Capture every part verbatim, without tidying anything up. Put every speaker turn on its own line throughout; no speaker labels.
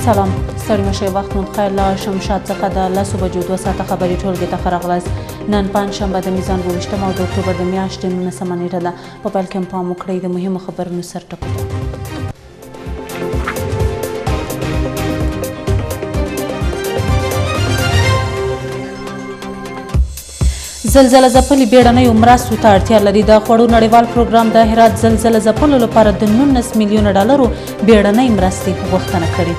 سلام ستړي مشئ وخت مو بخیر له شمشاد څخه د لسو بجو دوه ساعته خبري ټولګې ته ښه راغلاست. نن پنجشنبه د میزان اووه ویشتمه او د اکتوبر د میاشتې نولسمه نیټه ده. په پیل کې مو پام وکړئ د مهمو خبرونو سرټکو ته. زلزله ځپلي بیړنیو مرستو ته اړتیا لري. د خوړو نړیوال پروګرام د هرات زلزله ځپلو لپاره د نولس میلیونه ډالرو بیړنۍ مرستې غوښتنه کړې.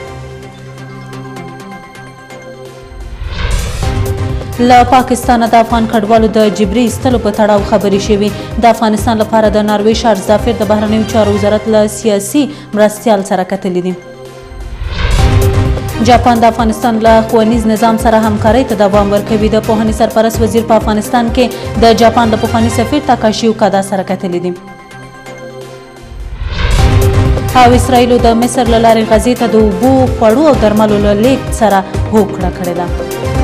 له پاکستانه د افغان کډوالو د جبري ایستلو په تړاو خبرې شوي. د افغانستان لپاره د ناروې شار ظافر د بهرنیو چارو وزارت له سیاسي مرستیال سره کتلي دي. جاپان د افغانستان له ښوونیز نظام سره همکارۍ ته دوام ورکوي. د پوهنې سرپرست وزیر په افغانستان کې د جاپان د پخواني سفیر تاکاشي اوکادا سره کتلي دي. او اسرائیلو د مصر له لارې غزې ته د اوبو خوړو او درملو له لیږد سره هوکړه کړې ده.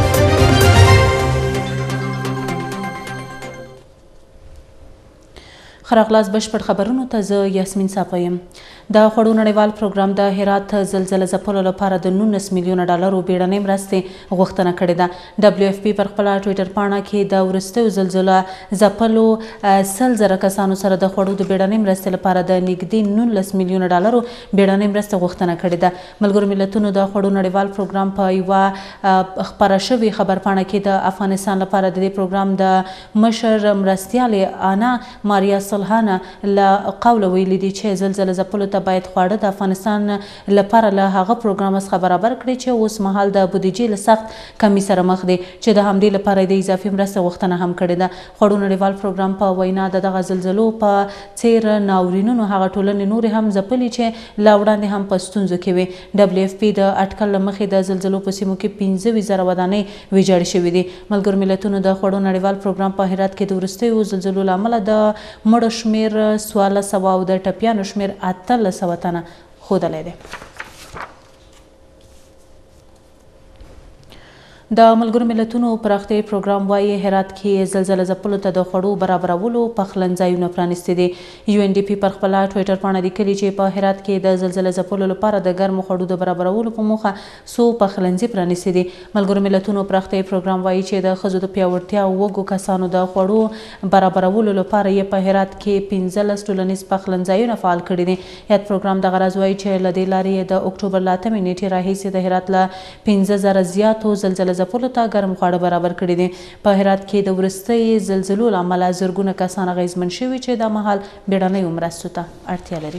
ښه راغلاست بشپړ خبرونو ته. زه یاسمین صافی یم. د خوړو نړیوال پروګرام د هرات زلزله ځپلو لپاره د نولس میلیونه ډالرو بیړنۍ مرستې غوښتنه کړې ده. ډبلیو اف پی پر خپله ټویټر پاڼه کې د وروستیو زلزله ځپلو سل زره کسانو سره د خوړو د بیړنۍ مرستې لپاره د نږدې نولس میلیونه ډالرو بیړنۍ مرستې غوښتنه کړې ده. ملګرو ملتونو د خوړو نړیوال پروګرام په یوه خپره شوې خبرپاڼه کې د افغانستان لپاره د دې پروګرام د مشر مرستیالې آنا ماریا سلهانه له قوله ویلي دي چې زلزله ځپلو باید خواړه د افغانستان لپاره له هغه پروګرام څخه برابر کړي چې اوس مهال د بودیجې له سخت کمی سره مخ دی، چې د همدې لپاره د اضافي مرستې غوښتنه هم کړې ده. خوړو نړیوال پروګرام په وینا د دغه زلزلو په څیر ناورینونو هغه ټولنې نورې هم ځپلي چې له وړاندې هم په ستونزو کې وي. ډبلیو اف پی د اټکل له مخې د زلزلو په سیمو کې پنځه ویشت زره ودانۍ ویجاړې شوې دي. ملګرو ملتونو د خوړو نړیوال پروګرام په هرات کې د وروستیو زلزلو له امله د مړو شمېر څوارلس سوه او د ټپیانو شمېر اتلس سوه تنه ښودلی دی. د ملګرو ملتونو پراختیایي پروګرام وایي هرات کې زلزله ځپلو ته د خوړو برابرولو پخلنځایونه پرانیستي دي. یو ان ډي پي پر خپله ټویټر پاڼه لیکلي چې په هرات کې د زلزله ځپلو لپاره د ګرمو خوړو د برابرولو په موخه څو پخلنځي پرانیستي دي. ملګرو ملتونو پراختیایي پروګرام وایي چې د ښځو د پیاوړتیا او وږو کسانو د خوړو برابرولو لپاره یې په هرات کې پنځلس ټولنیز پخلنځایونه فعال کړي دي. یاد پروګرام دغه راز وایي چې له دې لارې د اکتوبر له اتمې نیټې راهیسې د هرات له پنځه زره زیاتو زلزله ځپلو ته ګرم خواړه برابر کړي دي. په هرات کې د وروستۍ زلزلو له امله زرګونه کسان اغېزمن شوي چې دا مهال بیړنیو مرستو ته اړتیا لري.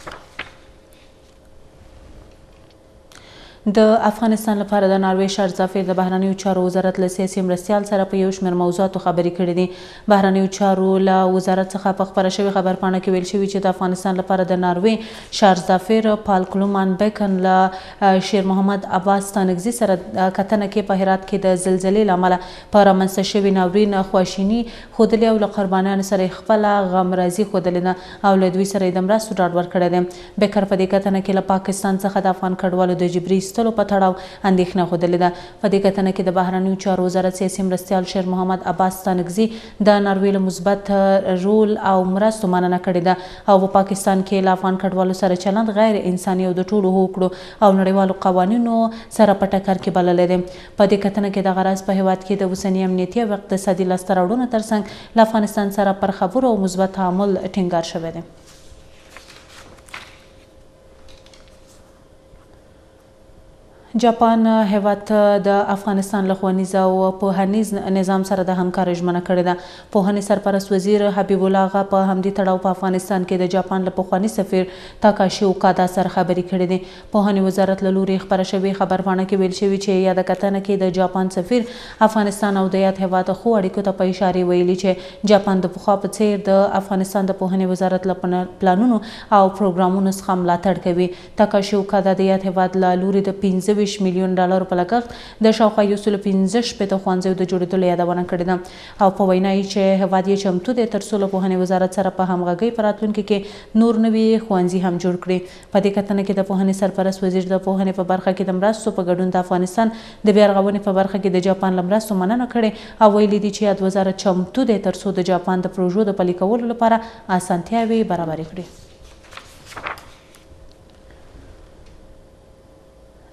د افغانستان لپاره د ناروې شار ظافر د بهرنیو چارو وزارت له سیاسي مرستیال سره په یو شمېر موضوعاتو خبرې کړې دي. بهرنیو چارو له وزارت څخه په خپره شوې خبرپاڼه کې ویل شوي چې د افغانستان لپاره د ناروې شار ظافر پال کلومان بیکن له شیر محمد عباس ستانکزي سره کتنه کې په هرات کې د زلزلې له امله په رامنځته شوي ناورین خواشیني ښودلې او له قربانیانو سره یې خپله غمرازي ښودلې ده او له دوی سره یې د مرستو ډاډ ورکړی دی. بیکر په دې کتنه کې له پاکستان څخه د افغان کډوالو د جبري ایستلو په تړاو اندېښنه ښودلې ده. په دې کتنه کې د بهرنیو چارو وزارت سیاسي مرستیال شیر محمد عباس ستانکزي د ناروې له مثبت رول او مرستو مننه کړې ده او په پاکستان کې له افغان کډوالو سره چلند غیر انساني او د ټولو حقوقو او نړیوالو قوانینو سره په ټکر کې بللی دی. په دې کتنه کې دغه راز په هېواد کې د اوسني امنیتي او اقتصادي لاسته راوړنو ترڅنګ له افغانستان سره پر خبرو او مثبت تعامل ټینګار شوی دی. جاپان هیواد ته د افغانستان له ښوونیز او پوهنیز نظام سره د همکارۍ ژمنه کړې ده. پوهنې سرپرست وزیر حبیب الله اغا په همدې تړاو په افغانستان کې د جاپان له پخواني سفیر تاکاشي اوکادا سره خبرې کړې دي. پوهنې وزارت له لورې خپره شوې خبرپاڼه کې ویل شوي چې یاده کتنه کې د جاپان سفیر افغانستان او د یاد هیواد ښو اړیکو ته په اشارې ویلي چې جاپان د پخوا په څیر د افغانستان د پوهنې وزارت له پلانونو او پروګرامونو څخه ملاتړ کوي. تاکاشي اوکادا د یاد هیواد له لورې د پنځه ویشت میلیون ډالرو په لګښت د شاوخوا یو سلو پنځه شپېته ښوونځیو د جوړېدلو یادونه کړې ده او په وینا یې چې هیواد یې چمتو دی تر څو له پوهنې وزارت سره په همغږۍ په راتلونکي کې نور نوي ښوونځي هم جوړ کړي. په دې کتنه کې د پوهنې سرپرست وزیر د پوهنې په برخه کې د مرستو په ګډون د افغانستان د بیا رغونې په برخه کې د جاپان له مرستو مننه کړې او ویلي دي چې یاد وزارت چمتو دی تر څو د جاپان د پروژو د پلي کولو لپاره اسانتیاوې برابرې کړي.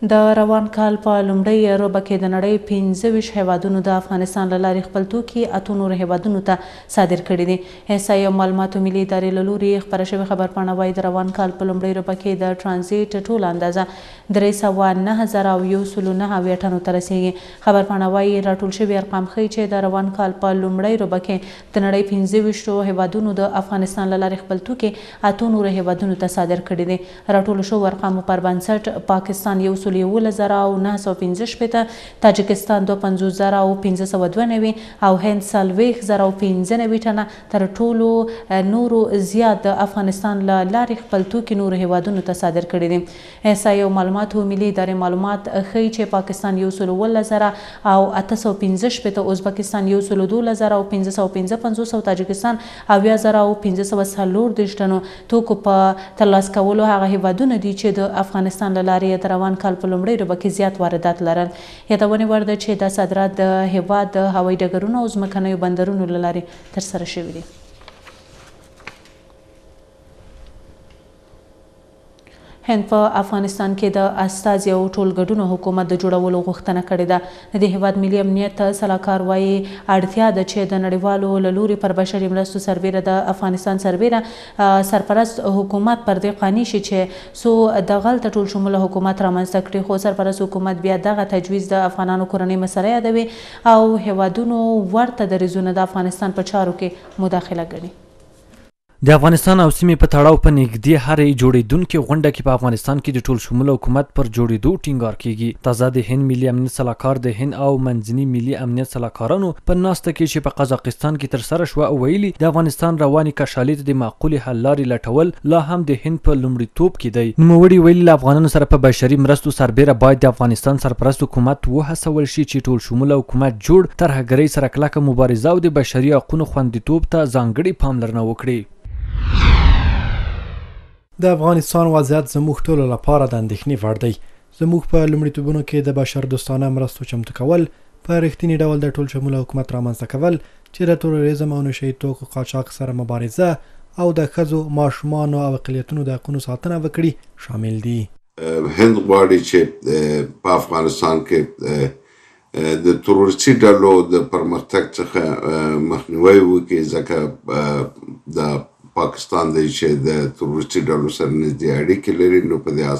د روان کال په لومړۍ روبه کې د نړۍ پنځه ویشت هیوادونو د افغانستان له لارې خپل توکي اتو نورو هیوادونو ته صادر کړي دي. احصایې او معلوماتو ملي ادارې له لورې خپره شوې خبرپاڼه وایي د روان کال په لومړۍ روبه کې د ټرانزیټ ټوله اندازه درې سوه نه زره او یو سلو نهه اویا ټنو ته رسیږي. خبرپاڼه وایي راټول شوي ارقام ښیي چې د روان کال په لومړۍ روبه کې د نړۍ پنځه ویشتو هیوادونو د افغانستان له لارې خپل توکي اتو نورو هیوادونو ته صادر کړي دي. راټول شوو ارقامو پر بنسټ پاکستان یو سل یولس زره او نهه سوه پنځه شپېته، تاجکستان دوه پنځوس زره او پنځه سوه دوه نوي او هند څلوېښت زره او پنځه نوي ټنه تر ټولو نورو زیات د افغانستان له لارې خپل توکي نورو هیوادونو ته صادر کړي دي. احصایې او معلوماتو ملي ادارې معلومات ښیي چې پاکستان یو سل اوولس زره او اته سوه پنځه شپېته، ازبکستان یو سل دولس زره او پنځه سوه پنځه پنځوس او تاجکستان اویا زره او پنځه سوه څلور دېرش ټنو توکو په ترلاسه کولو هغه هیوادونه دي چې د افغانستان له لارې د روان کال په لومړۍ روبه کې زیات واردات لرل. یادونې وړ ده چې دا صادرات د هیواد د هوایي ډګرونو او ځمکنیو بندرونو له لارې ترسره شوي دي. هند په افغانستان کې د استازي او ټولګډونو حکومت د جوړولو غوښتنه کړې ده. د هیواد ملي امنیت سلاکار وایي اړتیا ده چې د نړیوالو له لورې پر بشري مرستو سربیره د افغانستان سربیره سرپرست حکومت پر دې قانع شي چې څو دغلته ټول شموله حکومت رامنځته کړي، خو سرپرست حکومت بیا دغه تجویز د افغانانو کورنۍ مسله یادوي او هیوادونو ورته دریځونه د افغانستان په چارو کې مداخله ګڼي.
د افغانستان او سیمې په تړاو په نږدې هرې جوړېدونکې غونډه کې په افغانستان کې د ټول شموله حکومت پر جوړېدو ټینګار کیږي. تازه د هند ملي امنیت سلاکار د هند او منځني ملي امنیت سلاکارانو په ناسته کې چې په قزاقستان کې ترسره شوه ویلي د افغانستان روانې کشالې ته د معقولې حل لارې لټول لا هم د هند په لومړیتوب کې دی. نوموړي ویلي له افغانانو سره په بشري مرستو سربیره باید د افغانستان سرپرست حکومت وهڅول شي چې ټول شموله حکومت جوړ ترهګرۍ سره کلکه مبارزه او د بشري حقونو خوندیتوب ته ځانګړې پاملرنه وکړي.
د افغانستان وضعیت زموږ ټولو لپاره د اندېښنې وړ دی. زموږ په لومړیتوبونو کې د بشر دوستانه مرستو چمتو کول، په رښتیني ډول د ټول شموله حکومت رامنځته کول چې د تروریزم او نشه یي توکو قاچاق سره مبارزه او د ښځو، ماشومانو او اقلیتونو د حقونو ساتنه وکړي شامل دي.
هند غواړي چې په افغانستان کې د تروریستي ډلو د پرمختګ څخه مخنیوی وکړي، ځکه د پاکستان دی چې د تروریستي ډلو سره نږدې اړیکې لري، نو په دې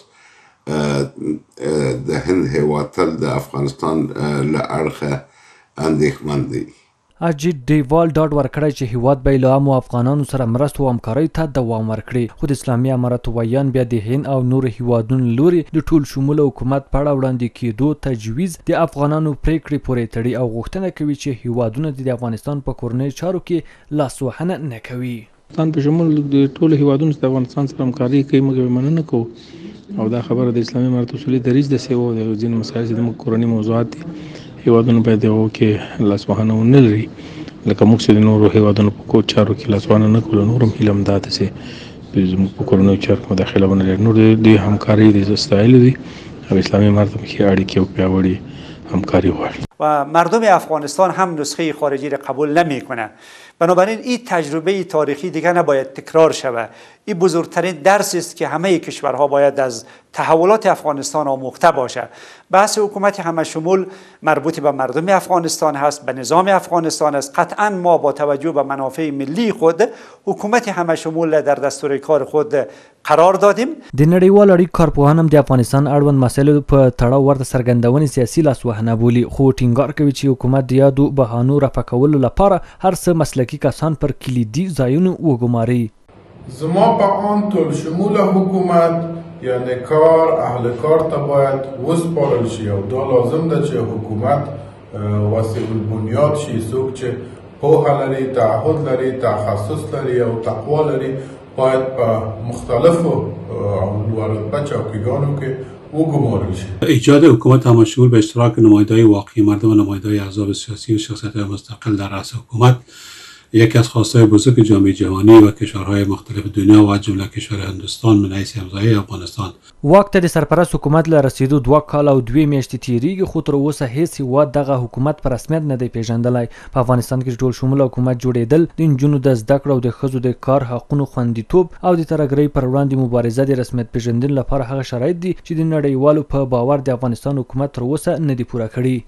اساس د هند هیواد تل د افغانستان له اړخه اندېښمن دی.
اجیت ډیوال ډاډ ورکړی چې هیواد به له عامو افغانانو سره مرستو او همکارۍ ته دوام ورکړي، خو د اسلامي اماراتو ویان بیا د هند او نورو هیوادونو لوري د ټول شموله حکومت په اړه وړاندې کېدو تجویز د افغانانو پریکړې پورې تړي او غوښتنه کوي چې هیوادونه د افغانستان په کورنیو چارو کې لاسوهنه نه کوي.
افغانستان په شمول د ټولو هیوادونو سره د افغانستان سره همکاري کوي، موږ مننه کوو او دا خبره د اسلامي امارت اصولي دریځ د سیو د ځینې مسایل چې زموږ کورني موضوعات دي هیوادونو باید هغو کې لاسوهنه ونه لري، لکه موږ چې د نورو هیوادونو په کور چارو کې لاسوهنه نه کړو، نور هم هیله همدا ده چې زموږ په کورنیو چارو کې مداخله ونه لري. نور د همکاري د ستایلو دي او اسلامي امارت کې اړیکې او پیاوړې همکاری غواړي
و مردم افغانستان هم نسخه خارجی را قبول نمیکنه. بنابراین این تجربه تاریخی دیگر نباید تکرار شود. این بزرگترین درسی است که همه کشورها باید از تحولات افغانستان آموخته باشه. بحث حکومت همه شمول مربوط به مردم افغانستان هست، به نظام افغانستان است. قطعا ما با توجه به منافع ملی خود حکومت همه شمول در دستور کار خود قرار دادیم.
د نړیوال اړیکو کارپوهان هم د افغانستان اړوند مسایلو په تړاو ورته څرګندونې سیاسي لاسوهنه بولي، خو ټینګار کوي چې حکومت د یادو بهانو رفع کولو لپاره هر څه مسلکي کسان پر کلیدي ځایونو وګماري.
زما په آن ټول شموله حکومت یعنی کار اهل کار ته باید وسپارل شي او دا لازم ده چې حکومت وسیع البنیاد شي، څوک چې پوهه لري، تعهد لري، تخصص لري او تقوا لري باید په مختلفو رتبه چوکیگانو کې وگمارل شي.
ایجاد حکومت همشمول به اشتراک نماینده‌های واقعی مردم و نماینده‌های احزاب سیاسی و شخصیت‌های مستقل در رأس حکومت یکی از خواستهای بزرگ جامعه جهانی و کشورهای مختلف دنیا و از جمله کشور هندوستان من حیث همسایه افغانستان
واک ته د سرپرست حکومت له رسیدو دوه کاله او دوې میاشتې تیریږي خو تر اوسه هیڅ هیواد دغه حکومت په رسمیت نه دی پیژندلی. په افغانستان کې ټول شموله حکومت جوړېدل د نجونو د زده کړو او د ښځو د کار حقونو خوندیتوب او د ترهګرۍ پر وړاندې مبارزه د رسمیت پیژندنې لپاره هغه شرایط دي چې د نړیوالو په باور د افغانستان حکومت تر اوسه نه دي پوره کړي.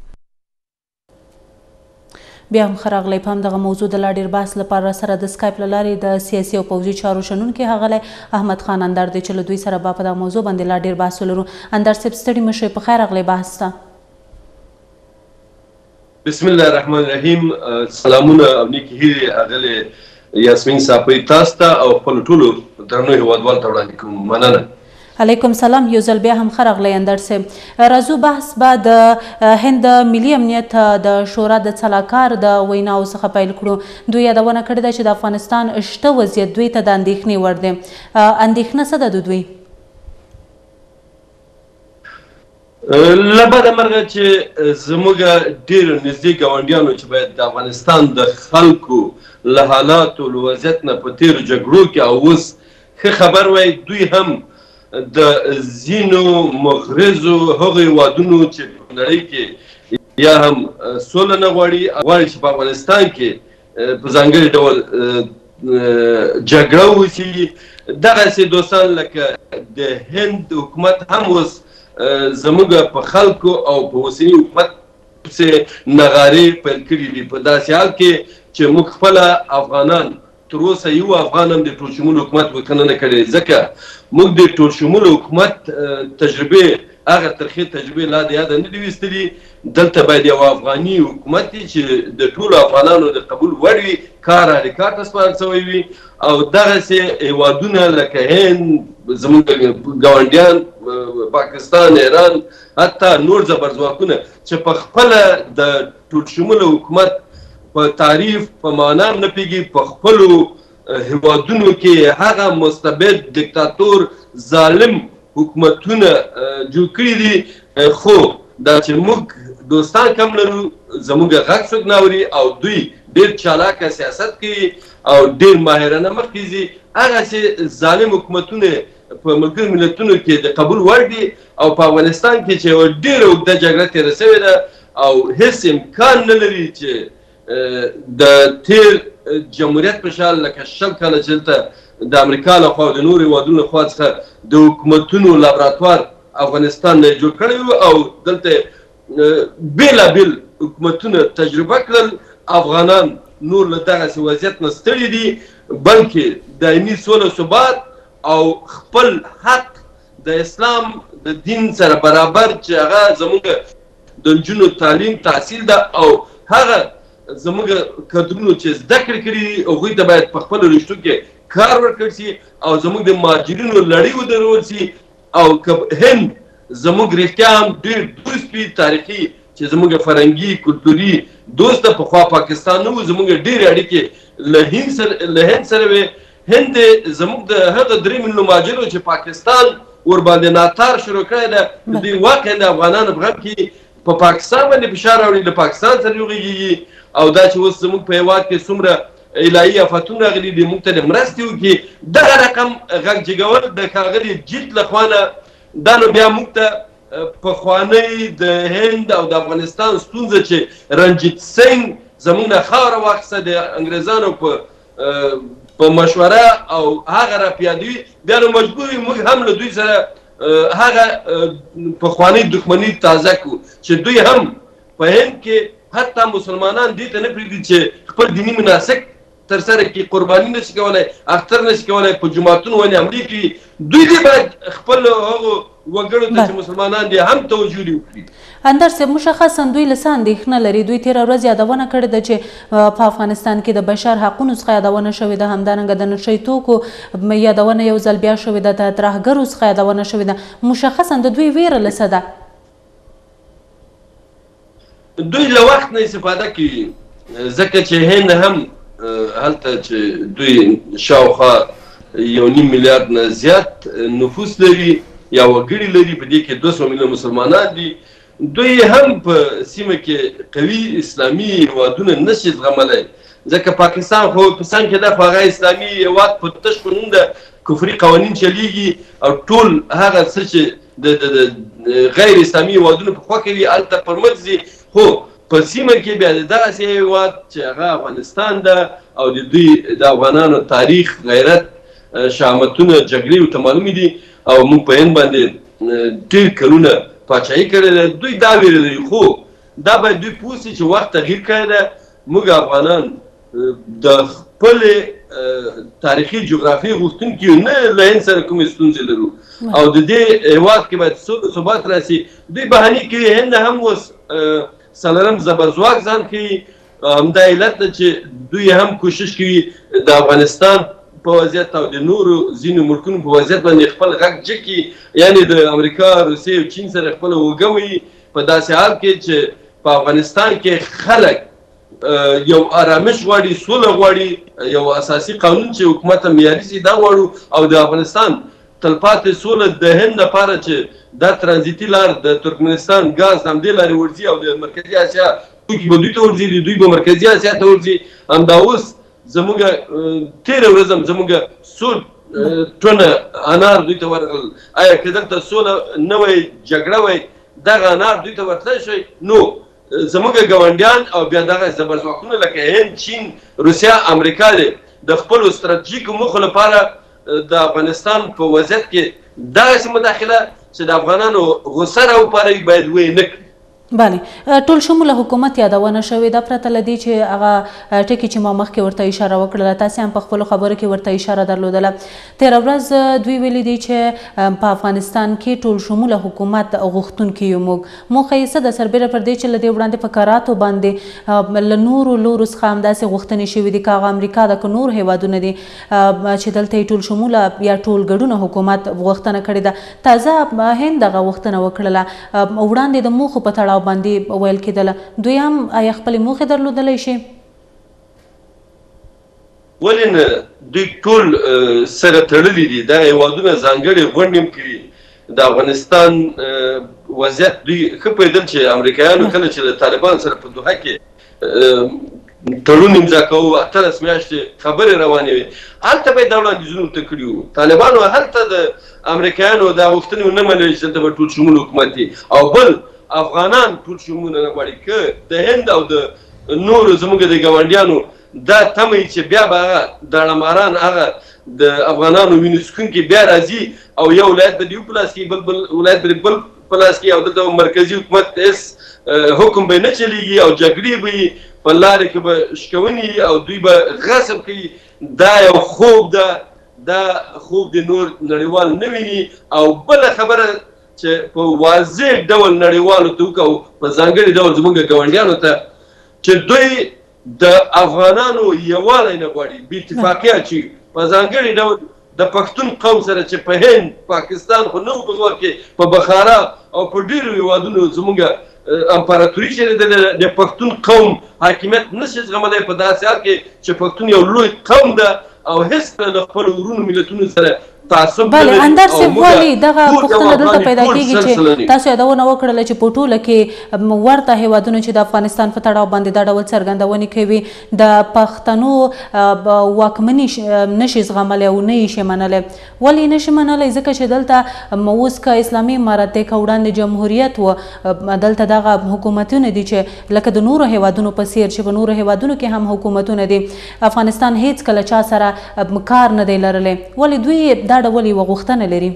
بیا هم ښه راغلی. په همدغه موضوع د لا ډېر بحث لپاره سره د سکایپ له لارې د سیاسي او پوځي چارو شنونکی ښاغلی احمد خان اندر دی چې له دوی سره به په دغه موضوع باندې لا ډېر بحث ولرو. اندر صاحب ستړي مه شئ، په خیر راغلی بحث ته.
بسم الله الرحمن الرحیم. سلامونه او نیکې هیلې ښاغلې یاسمین صافی تاسو ته او خپلو ټولو درنو هېوادوالو ته وړاندې کوم. مننه.
علیکم سلام. یو ځل بیا هم ښه راغلی اندر صاحب. راځو بحث به د هند ملي امنیت د شورا د سلاکار د ویناو څخه پیل کړو. دوی یادونه کړې ده چې د افغانستان شته وضعیت دوی ته د اندېښنې وړ دی. اندېښنه څه ده د دوی؟
له بده مرغه چې زموږ ډېرو نږدې ګاونډیانو چې باید د افغانستان د خلکو له حالاتو له وضعیت نه په تېرو جګړو کې او اوس ښه خبر وای، دوی هم د ځینو مغرضو هغو هېوادونو چې په نړۍ کې یا هم سوله نه غواړي غواړي چې په افغانستان کې په ځانګړي ډول جګړه وشي، دغسې دوستان لکه د هند حکومت هم اوس زموږ په خلکو او په اوسني حکومت پسې نغارې پیل کړي دي. په داسې حال کې چې موږ خپله افغانان تر اوسه یو افغان هم د ټول شمول حکومت بښنه نه کړې، ځکه موږ د ټول شمول حکومت تجربې هغه ترخې تجربې لا د یاده نه دي ویستلي. دلته باید یو افغاني حکومت وي چې د ټولو افغانانو د قبول وړ وي، کار اهل کار ته سپارل شوی وي او دغسې هېوادونه لکه هند، زموږ ګاونډیان پاکستان، ایران، حتی نور زبرځواکونه چې په خپله د ټول شموله حکومت په تعریف په معنا نه پوهېږي، په خپلو هېوادونو کې هغه مستبد دیکتاتور ظالم حکومتونه جوړ کړي دي. خو دا چې موږ دوستان کم لرو، زموږ غږ څوک نه اوري او دوی ډېر چالاکه سیاست کوي او ډېر ماهرانه مخکې ځي. هغسې ظالم حکومتونه په ملګرو ملتونو کې د قبول وړ دي او په افغانستان کې چې یوه ډېره اوږده جګړه تېره شوې ده او هېڅ امکان نه لري چې د تیر جمهوریت په شان لکه شل کاله چې دلته د امریکا لخوا او د نورو هېوادونو لخوا څخه د حکومتونو لابراتوار افغانستان نه جوړ کړی و او دلته بېلابېل حکومتونه تجربه کړل. افغانان نور له دغسې وضعیت نه ستړي دي، بلکې دایمي سوله ثبات او خپل حق د اسلام د دین سره برابر چې هغه زموږ د نجونو تعلیم تحصیل ده او هغه زموږ کدرونو چې زده کړې کړي دي هغوی ته باید په خپلو رشتو کې کار ورکړل شي او زموږ د مهاجرینو لړۍ ودرول شي. او که هند زموږ رښتیا هم ډېر دوست وي تاریخي چې زموږ فرهنګي کلتوري دوست ده، پخوا پاکستان نه و، زموږ ډېرې اړیکې له هند سره له هند سره وې. هند زموږ د هغه درې میلیونه مهاجرو چې پاکستان ورباندې ناتار شروع کړی ده، د دوی واقعا د افغانانو په غم کې په پاکستان باندې فشار راوړي، له پاکستان سره وغږېږي او دا چې اوس زموږ په هېواد کې څومره الهي آفتونه راغلي دي موږ ته د مرستې وکړي، دغه رقم غږ جګول د ښاغلي جیت لخوا نه دا نو بیا موږ ته پخوانۍ د هند او د افغانستان ستونزه چې رنجیت سنګ زموږ نه خاوره واخیسته د انګریزانو په په مشوره او هغه راپیادوي، بیا نو مجبور یو موږ هم له دوی سره هغه پخوانۍ دښمني تازه کړو چې دوی هم په هند کې حتی مسلمانان دې ته نه پرېږدي چې خپل دیني مناسک ترسره کړي، قرباني نشي کولی، اختر نشي کولی، په جوماتونو باندې حملې کوي. دوی دې باید خپل هغو وګړو ته چې مسلمانان دي هم توجه وکړي.
اندر صاحب مشخصا دوی له څه اندېښنه لري؟ دوی تېره ورځ یادونه کړې ده چې په افغانستان کې د بشر حقونو څخه یادونه شوې ده، همدارنګه د نشه یي توکو یادونه یو ځل بیا شوې ده، د ترهګرو څخه یادونه شوې ده. مشخصا د دوی ویره له څه ده؟
دوی له وخت نه استفاده کوي، ځکه چې هند هم هلته چې دوی شاوخوا یو نیم میلیارد نه زیات نفوس لري یا وګړي لري، په دې کې دوه سوه میلیونه مسلمانان دي. دوی هم په سیمه کې قوي اسلامي هیوادونه نشي زغملی ځکه پاکستان خو په څنګ کې ده خو هغه اسلامي هیواد په تش په نوم د کفري قوانین چلیږي او ټول هغه څه چې د غیر اسلامي هیوادونو په خوا کوي هلته پرمخ ځي خو په سیمه کې بیا د دغسې هیواد چې هغه افغانستان ده او د دوی د افغانانو تاریخ غیرت شهامتونه جګړې ورته معلومې دي او موږ په هند باندې ډېر کلونه پاچاهي کړې ده دوی دا ویلي خو دا باید دوی پوه سي چې وخت تغییر کړی ده موږ افغانان د خپلې تاریخي جغرافیې غوښتونکي یو نه له هند سره کومې ستونزې لرو او د دې هیواد کې باید ثبات راسي دوی بهانې کوي هند هم اوس څلورم زبرځواک ځان کوي همدا علت ده چې دوی هم کوشش کوي د افغانستان په وضعیت او د نورو ځینو ملکونو په وضعیت باندې خپل غږ جګ کړي یعنې د امریکا روسیې او چین سره خپله اوږه وهي په داسې حال کې چې په افغانستان کې خلک یو آرامش غواړي سوله غواړي یو اساسي قانون چې حکومت هم معیاري سي دا غواړو او د افغانستان تلپاتې سوله د هند لپاره چې دا ترانزیتي لار د ترکمنستان ګاز همدې لارې ورځي او د مرکزي اسیا توکي به دوی ته ورځي دوی به مرکزي اسیا ته ورځي همدا اوس زموږ تېره ورځ هم زموږ څو ټونه انار دوی ته ورغلل آیا که دلته سوله نه وی جګړه وی دغه انار دوی ته ورتلی شوی نو زموږ ګاونډیان او بیا دغه زبرځواکونه لکه هند چین روسیه امریکا دی د خپلو ستراتیژیکو موخو لپاره د افغانستان په وضعیت کې داسې مداخله چې د افغانانو غوسه راوپاروي باید ویې نه کړي
بله ټول شموله حکومت یادونه شوې ده پرته له دې چې هغه ټکي چې ما مخکې ورته اشاره وکړله تاسې هم په خپلو خبرو کې ورته اشاره درلودله تېره ورځ دوی ویلي دي چې په افغانستان کې ټول شموله حکومت غوښتونکي یو موږ موخه یې څه ده سربیره پر دې چې له دې وړاندې په کراتو باندې له نورو لورو څخه همداسې غوښتنې شوي دي که هغه امریکا ده که نور هیوادونه دي چې دلته یې ټول شموله یا ټول ګډونه حکومت غوښتنه کړې ده تازه هند دغه غوښتنه وکړله وړاندې د موخو په تړاو باندې ویل کېدله دوی هم آیا خپلې موخې درلودلی شي
ولې نه دوی ټول سره تړلي دي دا هیوادونه ځانګړې غونډې هم کړي د افغانستان وضعیت دوی ښه پوهېدل چې امریکایانو کله چې د طالبان سره په دوحه کې تړون امضا کوو اتلس میاشتې خبرې روانې وې هلته به یې دا وړاندیزونه ورته کړي وو طالبانو هلته د امریکایانو دا غوښتنې ونه منلې چې دلته به ټول شمول حکومت وي او بل افغانان ټول شموله نه غواړي که د هند او د نورو زموږ د ګاونډیانو دا تمه چې بیا به هغه داړهماران هغه د افغانانو وینې څښونکي بیا راځي او یو ولایت به د یو په لاس کې بل بل ولایت به د بل په لاس کې او دلته مرکزي حکومت هېڅ حکم به نه چلیږي او جګړې به وي په لارې کې به شکونې او دوی به غصب کوي دا یو خوب ده دا خوب د نور نړیوال نه ویني او بله خبره چې په واضح ډول نړیوالو ته وکړو په ځانګړي ډول زموږ ګاونډیانو ته چې دوی د افغانانو یووالی نه غواړي بې اتفاقي اچوي په ځانګړي ډول د پښتون قوم سره چې په هند پاکستان خو نه په زور کې په بخارا او په ډېرو هېوادونو زموږ امپراتوري چې د پښتون قوم حاکمیت نشي زغملی په داسې حال کې چې پښتون یو لوی قوم ده او هېڅکله له خپلو ورونو ملتونو سره
بله اندر صاحب ولې دغه پوښتنه دلته پیدا کېږي چې تاسو یادونه وکړله چې په ټوله کې ورته هیوادونه چې د افغانستان په تړاو باندې دا ډول څرګندونې کوي د پښتنو واکمني نشي زغملی او نه یې شي منلی ولې نه شي منلی ځکه چې دلته اوس که اسلامي امارت دی که وړاندې جمهوریت و دلته دغه حکومتونه دي چې لکه د نورو هیوادونو په څېر چې په نورو هیوادونو کې هم حکومتونه دي افغانستان هیڅکله چا سره کار نه دی لرلی ولې دوی دا ډول یوه غوښتنه لري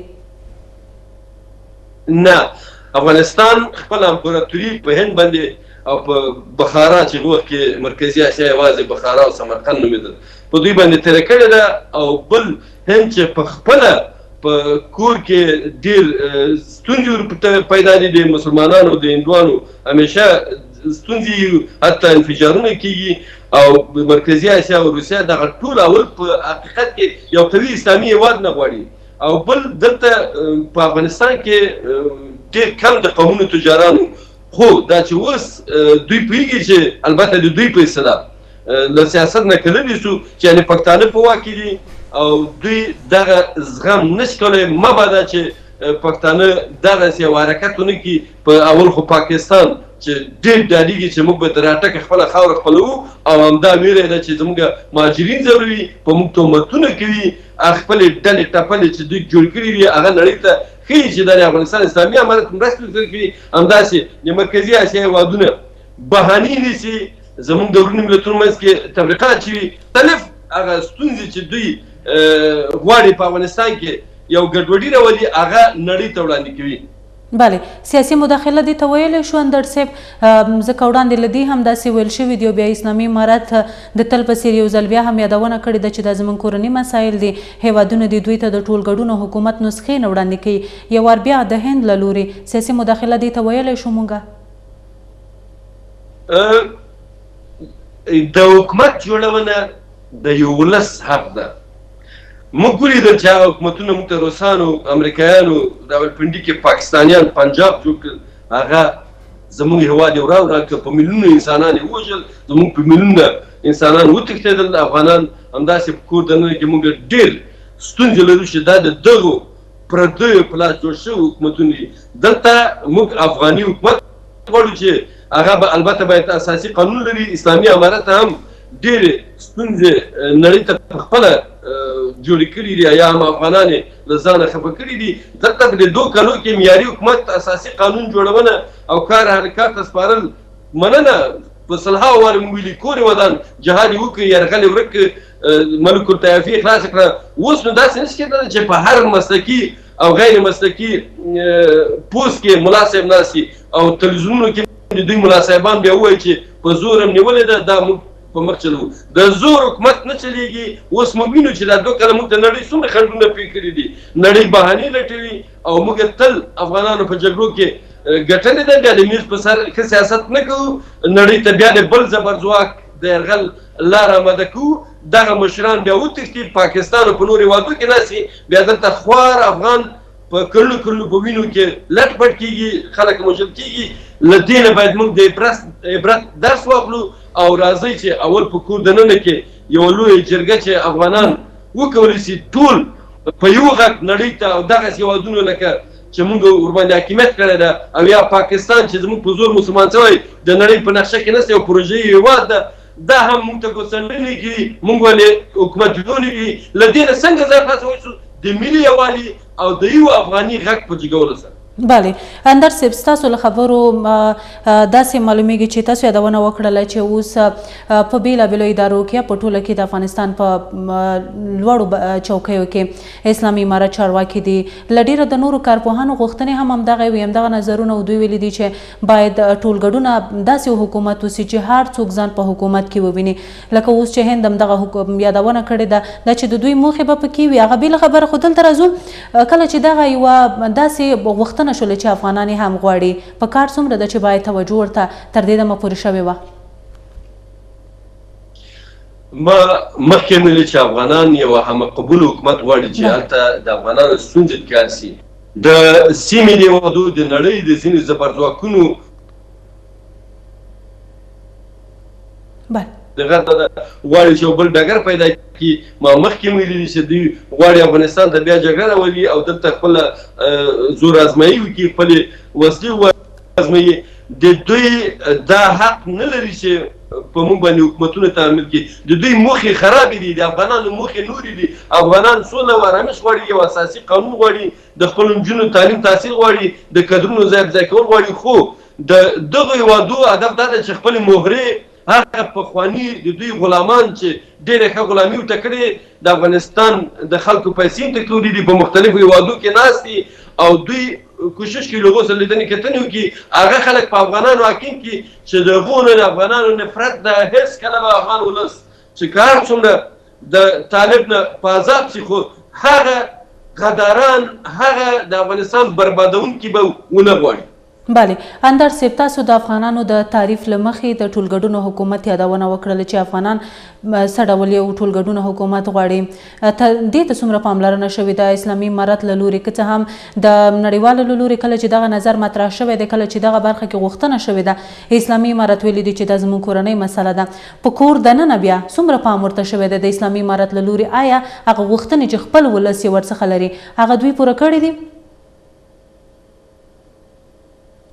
نه افغانستان خپل امپراتوري په هند باندې او په بخارا چې وخت کې مرکزي اسیا یوازې بخارا او سمرقند نومېدل په دوی باندې تېره کړې ده او بل هند چې په خپله په کور کې ډېر ستونزې پیدا دي د مسلمانانو د هندوانو همیشه ستونزې حتی انفجارونه کېږي او مرکزي اسیا او روسیه دغه ټول اول په حقیقت کې یو قوي اسلامي هیواد نه غواړي او بل دلته په افغانستان کې ډېر کم د قومونو تجارانو خو دا چې اوس دوی پوهېږي چې البته د دوی په اصطلاح له سیاست نه کللي شو چې یعنې پښتانه په واک کې دي او دوی دغه زغم نشي کولی مبادا چې پښتانه دغسې یو حرکت ونه کړي. په اول خو پاکستان چې ډېر ډاډېږي چې موږ به د راټکه خپله خاوره خپلوو او همدا ویره ده چې زموږ مهاجرین ځوروي، په موږ تهمتونه کوي، خپلې ډلې ټپلې چې دوی جوړ کړي دي هغه نړۍ ته ښیي چې دا د افغانستان اسلامي امارت مرستې ورسره کوي. همداسې د مرکزي اسیا هېوادونه بهانې نیسي زموږ د ورونو ملتونو منځ کې تفریقات چې وي، مختلف هغه ستونزې چې دوی غواړي په افغانستان کې یو ګډوډي راولي هغه نړۍ ته وړاندې کوي.
بله، سیاسي مداخله دې ته ویلی شو اندړ صاحب، ځکه وړاندې له دې هم داسې ویل شوي دي او بیا اسلامي امارت د تل په څېر یو ځل بیا هم یادونه کړې ده چې دا زموږ کورني مسایل دي، هیوادونه دي دوی ته د ټولګډون حکومت نسخې نه وړاندې کوي. یو وار بیا د هند له لورې سیاسي مداخله دې ته ویلی شو مونږه
د حکومت جوړونه د یو ولس حق ده. موږ ولیدل چې هغه حکومتونه موږ ته روسانو، امریکایانو، راولپنډي کې پاکستانیان پنجاب جوړ کړل، هغه زموږ هېواد یې وران کړ، په میلیونونو انسانان یې ووژل، زموږ په میلیونونه انسانان وتښتېدل. افغانان همداسې په کور دننه کې موږ ډېر ستونزې لرو چې دا د دغو پردیو په لاس جوړ شوي حکومتونه دي. دلته موږ افغاني حکومت غواړو چې هغه به البته باید اساسي قانون لري. اسلامي امارت هم ډېرې ستونزې نړۍ ته په خپله جوړې کړي دي یا هم افغانان یې له ځانه خفه کړي دي. دلته په دې دوه کلو کې معیاري حکومت، اساسي قانون جوړونه او کار حرکات ته سپارل مننه. په سلهاوو وارې مو ویلي کور یې ودان، جهاد یې وکړي، یرغل یې ورک کړ، ملک الطیافي یې خلاصه کړه. اوس نو داسې نشي کېدلی چې په هر مسلکي او غیر مسلکي پوسټ کې ملا صاحب ناست وي او تلویزیونونو کې دوی ملا صاحبان بیا ووایي چې په زور هم نیولې ده، دا موږ په مخ چلو. د زور حکومت نه چلېږي. اوس موږ وینو چې دا دوه کاله موږ ته نړۍ څومره خنډونه پرې کړي دي، نړۍ بهانې لټوي او موږ تل افغانانو په جګړو کې ګټلې ده. بیا د میز په سر ښه سیاست نه کوو، نړۍ ته بیا د بل زبرځواک د یرغل لاره آماده کوو. دغه مشران بیا وتښتي، پاکستان او په نورو هېوادو کې ناستي، بیا دلته خوار افغان په کلو کلو په وینو کې لټ پټ کېږي، خلک وژل کېږي. له دې نه باید موږ د عبرت درس واخلو او راځئ چې اول په کور دننه کې یوه لویه جرګه چې افغانان وکولی شي ټول په یو غږ نړۍ ته او دغسې هېوادونو لکه چې موږ ورباندې حاکمیت کړی ده او یا پاکستان چې زموږ په زور مسلمان شوی د نړۍ په نقشه کې نسته، یو پروژهیي هېواد ده، دا هم موږ ته ګوسنډنې کړي، موږ ولې حکومت جوړونې کړي. له دې نه څنګه ځای خلاصولی شو؟ د ملي یووالي او د یو افغاني غږ په جګولو سره.
بله، اندر صاحب ستاسو له خبرو داسې معلومیږي چې تاسو یادونه وکړله چې اوس په بېلابېلو ادارو کې په ټوله کې د افغانستان په لوړو چوکیو کې اسلامي امارت چارواکي دي. له ډېره د نورو کارپوهانو غوښتنې هم همدغه وي، همدغه نظرونه دوی ویلي دي چې باید ټولګډونه داسې حکومت وسي چې هر څوک ځان په حکومت کې وویني. لکه اوس چې هند همدغه یادونه کړې ده دا چې د دوی موخې به پکې وي، هغه بېله خبره. خو دلته راځو کله چې دغه یوه داسې غوښتنه شوله چې افغانان هم غواړي، په کار څومره ده چې باید توجه ورته تر دې دمه پورې شوې وه؟
ما مخکې ویلي چې افغانان یو همقبول حکومت غواړي چې هلته د افغانانو ستونزې حل شي. د سیمې د هېوادو د نړۍ د ځینې زبرځواکونو دغه غواړي چې یو بل ډګر پیدا کړي. ما مخکې ویلي دي چې دوی غواړي افغانستان ته بیا جګړه راولي او دلته خپله زور ازمایي وکړي، خپلې وسلې وازمایي. د دوی دا حق نه لري چې په موږ باندې حکومتونه تعمیل کړي. د دوی موخې خرابې دي، د افغانانو موخې نورې دي. افغانان سوله او ارامش غواړي، یو اساسي قانون غواړي، د خپلو نجونو تعلیم تحصیل غواړي، د کدرونو ځای په ځای کول غواړي. خو د دغو هېوادو هدف دا ده چې خپلې مهرې هغه پخواني د دوی غلامان چې ډېره ښه غلامي ورته کړې، د افغانستان د خلکو پیسې ورته کړي دي، په مختلفو هېوادو کې ناست دي او دوی کوشش کوي له هغو سره لیدنې کتنې وکړي. هغه خلک په افغانانو حاکم کړي چې د هغو نه د افغانانو نفرت ده. هېڅکله به افغان ولس چې که هر څومره د طالب نه په عذاب شي، خو هغه غداران، هغه د افغانستان بربادونکي به ونه غواړي.
بله، اندر صاحب تاسو د افغانانو د تعریف له مخې د ټولګډون حکومت یادونه وکړله چې افغانان څه ډول یو ټولګډون حکومت غواړي. دې ته څومره پاملرنه شوې ده اسلامي امارت له لورې؟ که څه هم د نړیوالو له لورې کله چې دغه نظر مطرح شوی دی، کله چې دغه برخه کې غوښتنه شوې ده، اسلامي امارت ویلي دي چې دا زموږ کورنۍ مسله ده. په کور دننه بیا څومره پام ورته شوی دی د اسلامي امارت له لورې؟ آیا هغه غوښتنې چې خپل ولس یې ورڅخه لري هغه دوی پوره کړي دي؟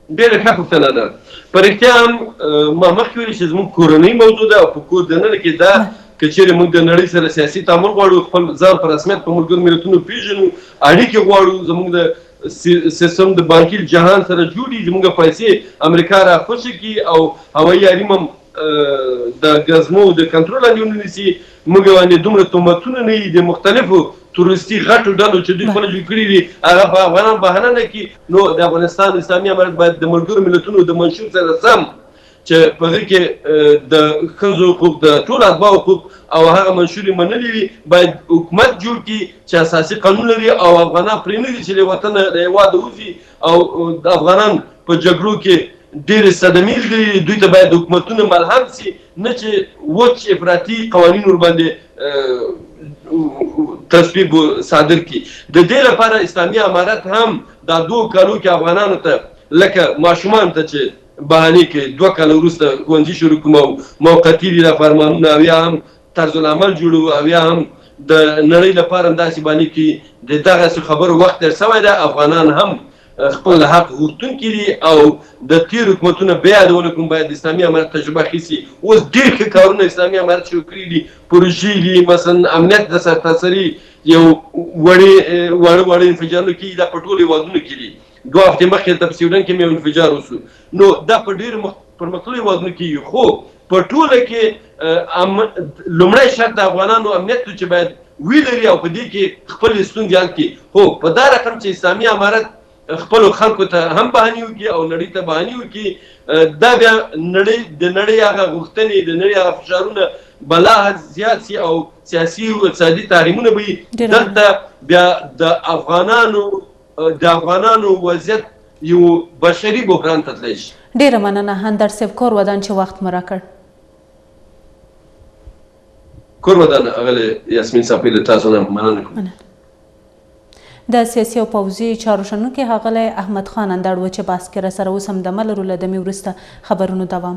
ډېره ښه پوښتنه ده. په رښتیا هم ما مخکې ویلي چې زموږ کورنۍ موضوع ده او په کور دننه کې دا که چیرې موږ د نړۍ سره سیاسي تعامل غواړو، خپل ځان په رسمیت په ملګرو ملتونو پېژنو، اړیکې غواړو، زموږ د سیستم د بانکي جهان سره جوړي، زموږ پیسې امریکا را خوشې کړي او هوایي حریم هم د ګزمو د کنټرول لاندې ونیسي. موږ باندې دومره تهمتونه نه وي د مختلفو تورستي غټو ډلو چې دوی خپله جوړ کړي دي هغه په افغانان بهانه نه کړي. نو د افغانستان اسلامي امارت باید د ملګرو ملتونو د منشور سره سم چې په هغې کې د ښځو حقوق، د ټولو اتباعو حقوق او هغه منشور یې منلي وي، باید حکومت جوړ کړي چې اساسي قانون لري او افغانان پرې نه دي چې له وطنه د هېواده وځي او د افغانان په جګړو کې ډېرې صدمې لیدلي. دوی ته باید حکومتونه ملهم سي، نه چې وچ افراطي قوانین ورباندې تصویب صادر کړي. د دې لپاره اسلامي امارت هم دا دوه کالو کې افغانانو ته لکه ماشومانو ته چې بهانې کوي دوه کاله وروسته ښوونځي شروع کوم او موقتي دي دا فرمانونه او یا هم طرز العمل جوړو او یا هم د نړۍ لپاره هم داسې بهانې کوي. د دغسې خبرو وخت تېر شوی ده. افغانان هم خپل حق غوښتونکي دي او د تېرو حکومتونه بیا یادونه کوم باید د اسلامي امارت تجربه اخیستي. اوس ډېر ښه کارونه اسلامي امارت شروع کړي دي، پروژې دي، مثلا امنیت د سرتاسري یو وړې واړه واړه انفجارونه کېږي، دا په ټولو هېوادونو کې دي. دوه هفتې مخکې هلته په سویډن کې مې یو انفجار وسو. نو دا په ډېرو پرمختللو هېوادونو کې وي، خو په ټوله کې لومړی شرط د افغانانو امنیت و چې باید ولري او په دې کې خپلې ستونزې حل کړي. خو په دا رقم چې اسلامي امارت خپلو خلکو ته هم بهانې وکړي او نړۍ ته بهانې وکړي، دا بیا نړۍ د نړۍ هغه غوښتنې د نړۍ هغه فشارونه به لا زیات سي او سیاسي او اقتصادي تحریمونه به وي. دلته بیا د افغانانو د افغانانو وضعیت یو بشري بحران ته تللی شي.
ډېره مننه هندر صاحب، کور ودان چې وخت مو راکړ.
کور ودان اغلې یاسمین صاحب له تاسو نه مننه کوم.
د سیاسي او پوځي چارو شنونکی ښاغلی احمد خان اندړ و چې بحث کې راسره اوس هم دمه لرو. له دمې وروسته خبرونو دوام.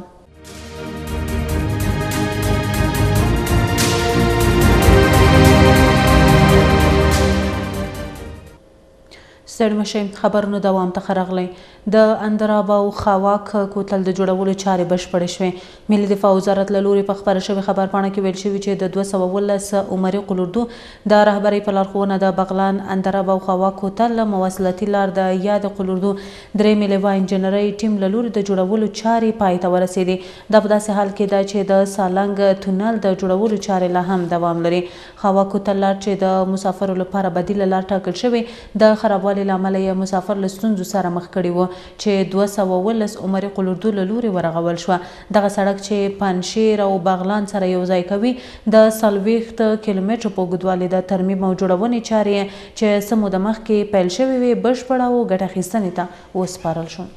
ستړي مشئ، خبرونو دوام ته راغلی. د اندراب او خاواک کوتل د جوړولو چارې بشپړې شوې. ملي دفاع وزارت له لوري په خپره شوې خبرپاڼه کې ویل شوي چې د دوه سوه اوولس عمري قلوردو د رهبرۍ په لارښوونه د بغلان اندراب او خاواک کوتل مواصلاتي لار د یاد قلوردو درېیمې لواء انجنیرۍ ټیم له لوري د جوړولو چارې پای ته ورسېدې. دا په داسې حال کې ده چې د سالنګ تونل د جوړولو چارې لا هم دوام لري. خاواک کوتل لار چې د مسافرو لپاره بدیله لار ټاکل شوې، د خرابوالي له امله یې مسافر له ستونزو سره مخ کړي وو چې دوه سوه اوولس عمري قلوردو له لوري ورغول شوه. دغه سړک چې پنجشیر او بغلان سره یو ځای کوي د څلوېښت کیلومترو په اوږدوالي د ترمیم او جوړونې چارې چې څه موده مخکې پیل شوې وې بشپړه او ګټه اخیستنې ته وسپارل شو.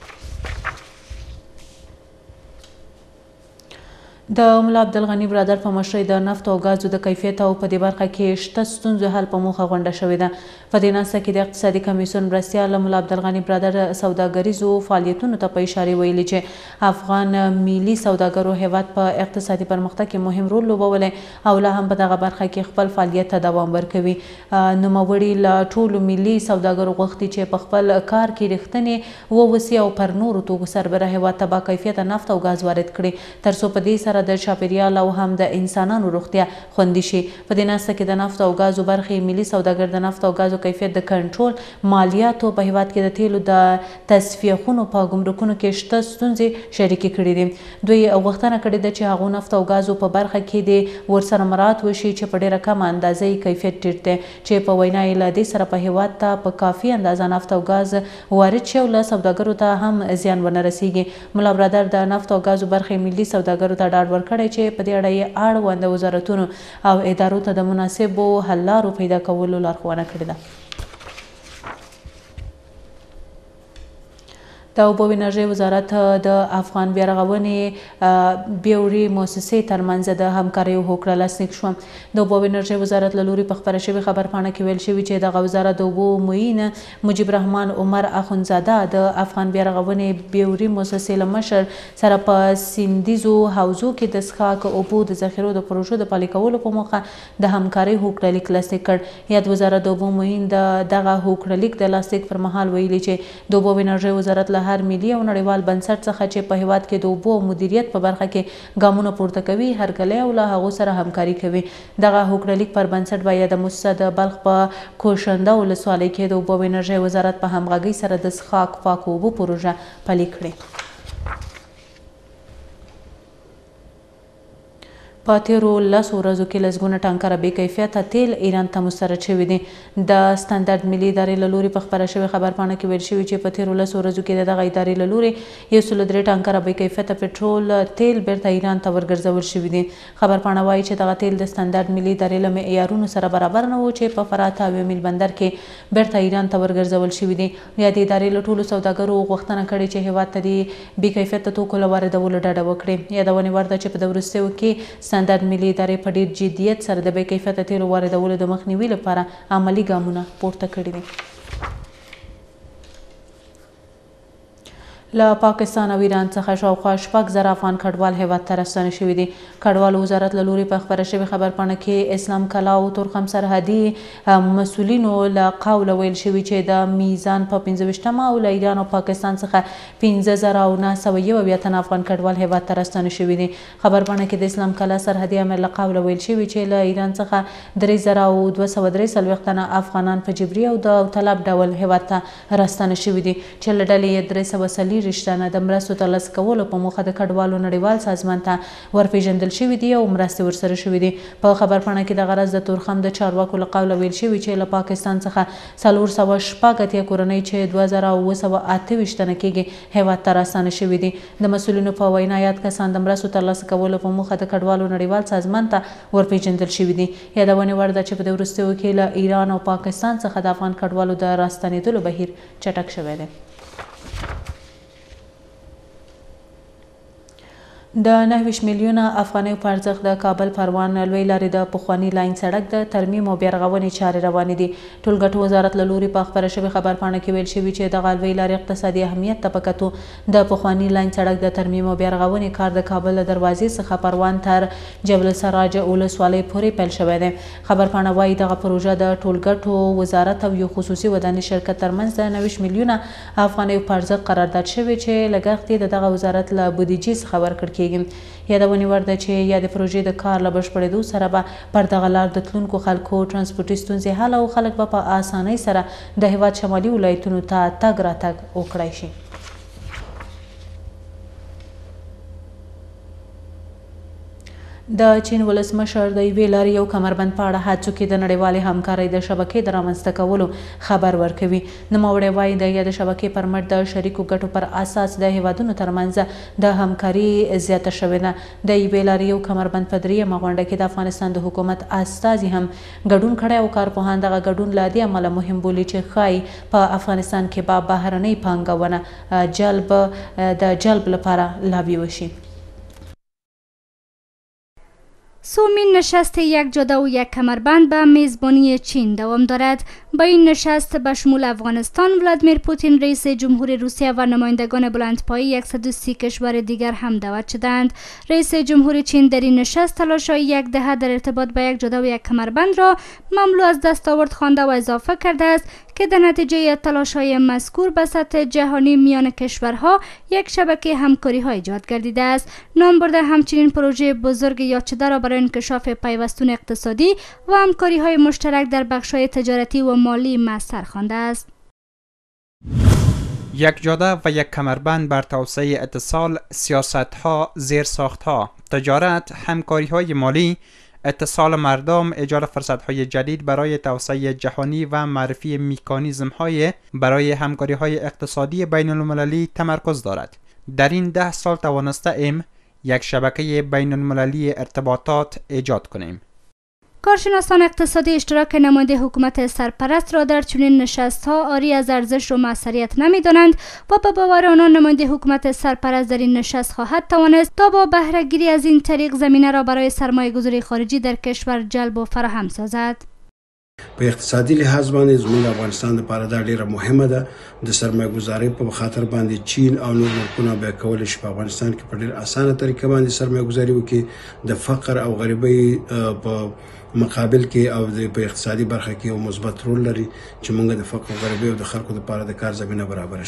د ملا عبدالغني برادر په مشرۍ د نفتو او ګازو د کیفیت او په دې برخه کې شته ستونزو حل په موخه غونډه شوې ده. په دې ناسته کې د اقتصادي کمیسیون مرستیال ملا عبدالغني برادر سوداګریزو فعالیتونو ته په اشارې ویلي چې افغان ملي سوداګرو هیواد په اقتصادي پرمختګ کې مهم رول لوبولی او لا هم په دغه برخه کې خپل فعالیت ته دوام ورکوي. نوموړي له ټولو ملي سوداګرو غوښتي چې په خپل کار کې رښتینې واوسي او پر نورو توکو سربېره هیواد ته با کیفیته نفت او ګاز وارد کړي تر څو په دې سره د چاپیریال او هم د انسانانو روغتیا خوندي شي. په دې ناسته کې د نفت او ګازو برخې ملي سوداګر د نفت او ګازو کیفیت د کنټرول، مالیاتو، په هیواد کې د تیلو د تصفیه خونو په ګمرکونو کې شته ستونزې شریکې کړي دي. دوی غوښتنه کړې ده چې هغو نفت او ګازو په برخه کې د ورسره مراعات وشي چې په ډېره کمه اندازه یې کیفیت ټیټ دی، چې په وینا یې له دې سره په هیواد ته په کافي اندازه نفت او ګاز وارد شي او له سوداګرو ته هم زیان ونه رسیږي. ملا برادر د نفت او ګازو برخې ملي سوداګرو ته ډاډ ورکړی چې په دې اړه یې اړونده وزارتونو او ادارو ته د مناسبو حل لارو پیدا کولو لارښوونه کړې ده. د اوبو انرژۍ وزارت د افغان بیا رغونې بیوري مؤسسې ترمنځ د همکاریو هوکړه لاسلیک شوه. د اوبو انرژۍ وزارت له لوري په خپره شوې خبرپاڼه کې ویل شوي چې دغه وزارت د اوبو معین مجیب رحمان عمر اخندزاده د افغان بیا رغونې بیوري مؤسسې له مشر سره په سیندیزو حوزو کې د څښاک اوبو د ذخیرو د پروژو د پلي کولو په موخه د همکارۍ هوکړه لیک لاسلیک کړ. یاد وزارت د اوبو معین د دغه هوکړه لیک د لاسلیک پر مهال ویلي چې د اوبو انرژۍ وزارت له له هر ملي او نړیوال بنسټ څخه چې په هیواد کې د اوبو او مدیریت په برخه کې ګامونه پورته کوي هرکلی او له هغو سره همکاري کوي. دغه هوکړلیک پر بنسټ به د موسسه د بلخ په کوشنده ولسوالۍ کې د اوبو او انرژۍ وزارت په همغږۍ سره د څښاک پاکو اوبو پروژه پلي کړې. په تیرو لسو ورځو کې لسګونه ټانکره بې کیفیته تیل ایران ته مسترد شوي دي. د سټنډرډ ملي ادارې له لورې په خپره شوې خبرپاڼه کې ویل شوي چې په تیرو لسو ورځو کې د دغه ادارې له لورې یو سل درې ټانکره بې کیفیته پټرول تیل بیرته ایران ته ورګرځول شوي دي. خبرپاڼه وایي چې دغه تیل د سټنډرډ ملي ادارې له معیارونو سره برابر نه و چې په فرات او میل بندر کې بیرته ایران ته ورګرځول شوي دي. یا د ادارې له ټولو سوداګرو غوښتنه کړې چې هیواد ته د بې کیفیته توکو له واردولو ډډه وکړي. یادونې وړ ده چې په دغه وروستیو کې سټنډرډ ملي ادارې په ډیر جدیت سره د بې کیفیته تیلو واردولو د مخنیوي لپاره عملي ګامونه پورته کړي دي. له پاکستان او ایران څخه شاوخوا شپږ زره افغان کډوال هیواد ته راستانه شوي دي. کډوالو وزارت له لورې په خپره شوې خبرپاڼه کې اسلام کلا او تورخم سرحدي مسؤلینو له قوله ویل شوي چې د میزان په پنځه ویشتمه او له ایران او پاکستان څخه پنځه زره او نهه سوه یو اویا تنه افغان کډوال هیواد ته راستانه شوي دي. خبرپاڼه کې د اسلام کلا سرحدي امر له قوله ویل شوي چې له ایران څخه درې زره او دوه سوه درې څلوېښت تنه افغانان په جبري او د طلب ډول هیواد ته راستانه شوي دي چې له ډلې یې درې سوه څلوېښت تنه د مرستو ترلاسه کولو په موخه د کډوالو نړیوال سازمان ته ورپېژندل شوي دي او مرستې ورسره شوي دي. په خبرپاڼه کې د غرض د تورخم د چارواکو له قوله ویل شوي چې له پاکستان څخه څلور سوه شپږ اتیا کورنۍ چې دوه زره اوه سوه اته ویشت تنه کېږي هیواد ته راستانه شوي دي. د مسؤلینو په وینا یاد کسان د مرستو ترلاسه کولو په موخه د کډوالو نړیوال سازمان ته ورپېژندل شوي دي. یادونې وړ ده چې په دې وروستیو کې له ایران او پاکستان څخه د افغان کډوالو د راستنېدلو بهیر چټک شوی دی. د نهه ویشت میلیونه افغانیو په ارزښت د کابل پروان لوی لارې د پخواني لاین سړک د ترمیم او بیارغونې چارې روانې دي. ټولګټو وزارت له لورې په خپره شوې خبرپاڼه کې ویل شوي چې دغه لوی لارې اقتصادي اهمیت ته په کتو د پخواني لاین سړک د ترمیم او بیارغونې کار د کابل له دروازې څخه پروان تر جبل السراج ولسوالۍ پورې پیل شوی دی. خبرپاڼه وایي دغه پروژه د ټولګټو وزارت او یو خصوصي ودانۍ شرکت ترمنځ د نهه ویشت میلیونه افغانیو په ارزښت قرارداد شوی چې لګښت یې د دغه وزارت له بودیجې څخه ورکړل کېږي. یادونې وړ ده چې یا د پروژې د کار له بشپړېدو سره به پر دغه لار د تلونکو خلکو ترانسپورټي ستونزې حل او خلک به په اسانۍ سره د هیواد شمالي ولایتونو ته تګ راتګ وکړای شي. د چین ولسمشر د یوې لارې یو کمربند په اړه هڅو کې د نړیوالې همکارۍ د شبکې د رامنځته کولو خبر ورکوي. نوموړی وایي د یادې شبکې پر مټ د شریکو ګټو پر اساس د هیوادونو ترمنځ د همکاري زیاته شوې ده. د یوې لارې یو کمربند په دریمه غونډه کې د افغانستان د حکومت استازي هم ګډون کړی او کارپوهان دغه ګډون له دې امله مهم بولي چې ښایي په افغانستان کې به بهرنۍ پانګونه جلب د جلب لپاره لابی وشي.
سومین نشست یک جاده و یک کمربند به میزبانی چین دوام دارد. با این نشست به شمول افغانستان ولادیمیر پوتین رئیس جمهور روسیه و نمایندگان بلندپایه صد و سی کشور دیگر هم دعوت شدند. رئیس جمهور چین در این نشست تلاش‌های یک دهه در ارتباط با یک جاده و یک کمربند را مملو از دستاورد خوانده و اضافه کرده است که در نتیجه تلاش‌های مذکور به سطح جهانی میان کشورها یک شبکه همکاری‌ها ایجاد گردیده است. نام برده همچنین پروژه بزرگ یاد شده را برای انکشاف پیوستون اقتصادی و همکاری‌های مشترک در بخش‌های تجارتی و مالی مؤثر خوانده است.
یک جاده و یک کمربند بر توسعه اتصال، سیاست‌ها، زیرساخت‌ها، تجارت، همکاری‌های مالی، اتصال مردم، ایجاد فرصت‌های جدید برای توسعه جهانی و معرفی مکانیزم‌های برای همکاری‌های اقتصادی بین‌المللی تمرکز دارد. در این ده سال توانسته ایم یک شبکه بین‌المللی ارتباطات ایجاد کنیم.
کارشناسان اقتصادی اشتراک نماینده حکومت سرپرست را در چنین نشست‌ها عاری از ارزش و موثریت نمی‌دانند و به باور آنان نماینده حکومت سرپرست در این نشست خواهد توانست تا با بهره گیری از این طریق زمینه را برای سرمایه‌گذاری خارجی در کشور جلب و فراهم سازد.
په اقتصادي لحاظ باندې زموږ افغانستان لپاره دا ډیره مهمه ده. د سرمایه‌ګذارۍ په خاطر باندې چین او نور ملکونه به کولای شي په افغانستان کې په ډیر اسانه طریقه باندې سرمایه‌ګذاري وکړي. د فقر او غریبۍ په مقابل کې او د په اقتصادي برخه کې یو مثبت رول لري چې موږ د فقر او غریبۍ او د خلکو لپاره د کار زمينه برابر شي.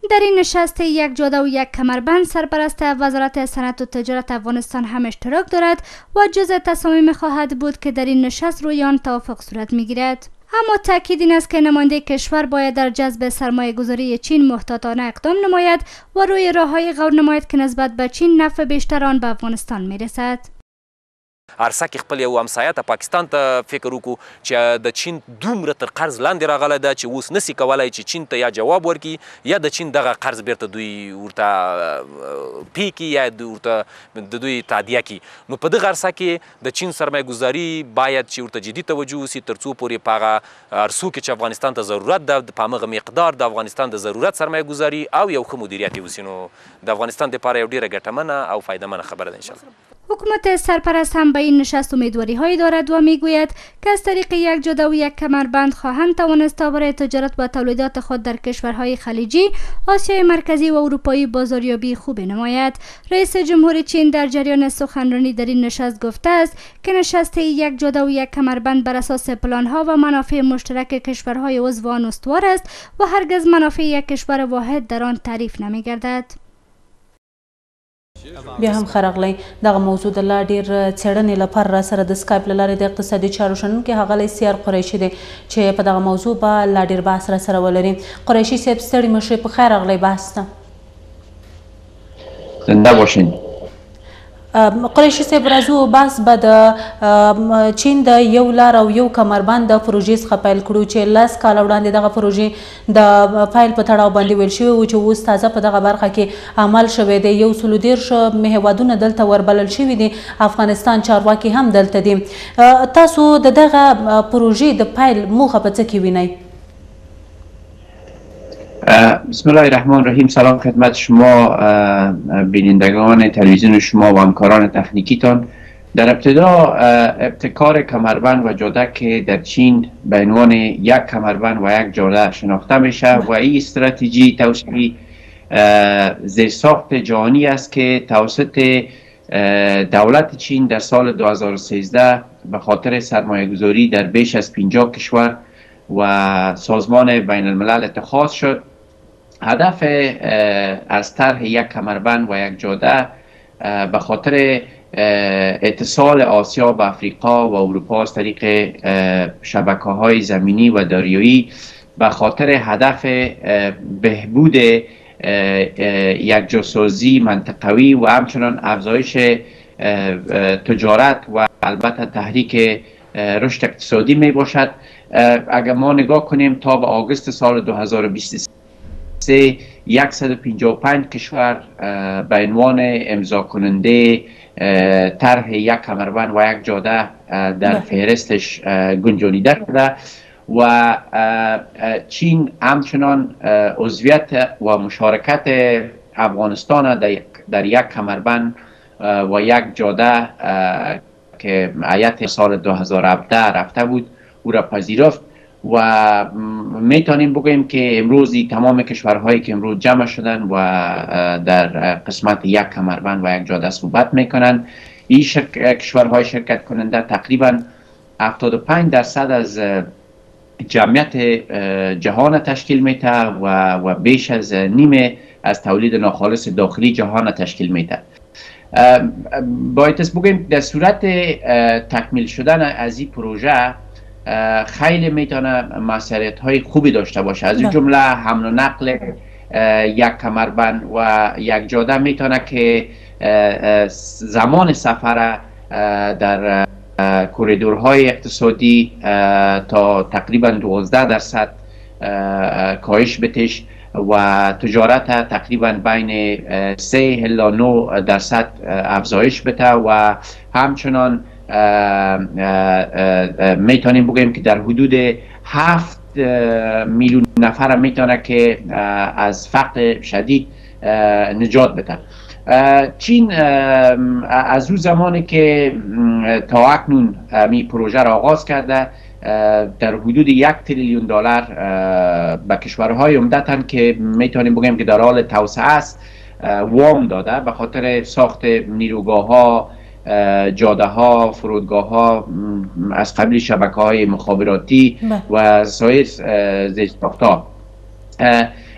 در این نشست یک جاده و یک کمربند سرپرست وزارت صنعت و تجارت افغانستان هم اشتراک دارد و جزء تصامیم خواهد بود که در این نشست روی آن توافق صورت میگیرد. اما تاکید این است که نماینده کشور باید در جذب سرمایه گذاری چین محتاطانه اقدام نماید و روی راههای غور نماید که نسبت به چین نفع بیشتر آن به افغانستان میرسد.
ارسه کې خپل یو همسایه ته پاکستان ته فکر وکړو چې د چین دومره تر قرض لاندې راغلی ده چې اوس نسي کولی چې چین ته یا جواب ورکړي یا د چین دغه قرض بیرته دوی ورته پی کړي یا ورته د دوی تادیه کړي. نو په دغه ارسه کې د چین سرمایه ګزاري باید چې ورته جدي توجه وسي تر څو پورې په هغه ارسو کې چې افغانستان ته ضرورت ده په همغه مقدار د افغانستان د ضرورت سرمایه ګزاري او یو ښه مدیریت یې وسي. نو د افغانستان دپاره یو ډېره ګټمنه او فایدهمنه خبره ده انشاءالله.
حکومت سرپرست هم به این نشست امیدواری هایی دارد و میگوید که از طریق یک جاده و یک کمربند خواهند توانست تا برای تجارت و تولیدات خود در کشورهای خلیجی، آسیای مرکزی و اروپایی بازاریابی خوب نماید. رئیس جمهور چین در جریان سخنرانی در این نشست گفته است که نشست یک جاده و یک کمربند بر اساس پلان ها و منافع مشترک کشورهای عضو آن استوار است و هرگز منافع یک کشور واحد در آن تعریف نمیگردد.
بیا هم خرغلی دغه موضوع د لا ډیر څېړنې لپاره را سره د سکایپ له لارې د اقتصادي چارو شنونکي ښاغلی سیار قریشي دی چې په دغه موضوع به لا ډیر بحث را سره ولري. قریشي صاحب ستړي مه شئ، په خیر راغلی بحث ته.
زنده باشین.
قریشي صاحب راځو بحث به د چین د یو لار او یو کمربند د پروژې څخه پیل کړو چې لس کاله وړاندې دغه پروژې د فایل په تړاو باندې ویل شوي و چې اوس تازه په دغه برخه کې عمل شوی دی. یو سلو دېرش هیوادونه دلته وربلل شوي دي، افغانستان چارواکي هم دلته دي. تاسو د دغه پروژې د پیل موخه په څه کې وینئ؟
بسم الله الرحمن الرحیم. سلام خدمت شما بینندگان تلویزیون شما و همکاران تکنیکیتان. در ابتدا ابتکار کمربند و جاده که در چین به عنوان یک کمربند و یک جاده شناخته میشه و این استراتژی توسط زیرساخت جهانی است که توسط دولت چین در سال دو هزار و سیزده به خاطر سرمایه گذاری در بیش از پنجاه کشور و سازمان بین الملل اتخاذ شد. هدف از طرح یک کمربند و یک جاده به خاطر اتصال آسیا به افریقا و اروپا از طریق شبکه‌های زمینی و دریایی، به خاطر هدف بهبود یک جاسازی منطقوی و همچنان افزایش تجارت و البته تحریک رشد اقتصادی می باشد. اگر ما نگاه کنیم تا به آگوست سال دو هزار و بیست و سه صد و پنجاه و پنج کشور به عنوان امضا کننده طرح یک کمربند و یک جاده در فهرستش گنجانیده شده و چین همچنان عضویت و مشارکت افغانستان در یک کمربند و یک جاده که هیئت سال دو هزار و هفده رفته بود او را پذیرفت و میتونیم بگوییم که امروزی تمام کشورهایی که امروز جمع شدن و در قسمت یک کمربند و یک جاده صحبت میکنن، این کشورهای شرکت کننده تقریبا هفتاد و پنج درصد از جمعیت جهان تشکیل میده و, و بیش از نیمه از تولید ناخالص داخلی جهان تشکیل میده. باید بگوییم در صورت تکمیل شدن از این پروژه خیلی میتونه مسئولیت های خوبی داشته باشه. از این جمله حمل و نقل یک کمربند و یک جاده میتونه که زمان سفر در کوریدورهای اقتصادی تا تقریبا دوازده درصد کاهش بتش و تجارت تقریبا بین سه الی نه درصد افزایش بده و همچنان میتونیم بگیم که در حدود هفت میلیون نفر میتونه که از فقر شدید نجات بده. چین از اون زمانی که تا اکنون می پروژه را آغاز کرده در حدود یک تریلیون دلار به کشورهای عمدتاً که میتونیم بگیم که در حال توسعه است وام داده به خاطر ساخت نیروگاه ها، جاده ها، فرودگاه ها از قبیل شبکه های مخابراتی و سایر زیرساخت ها.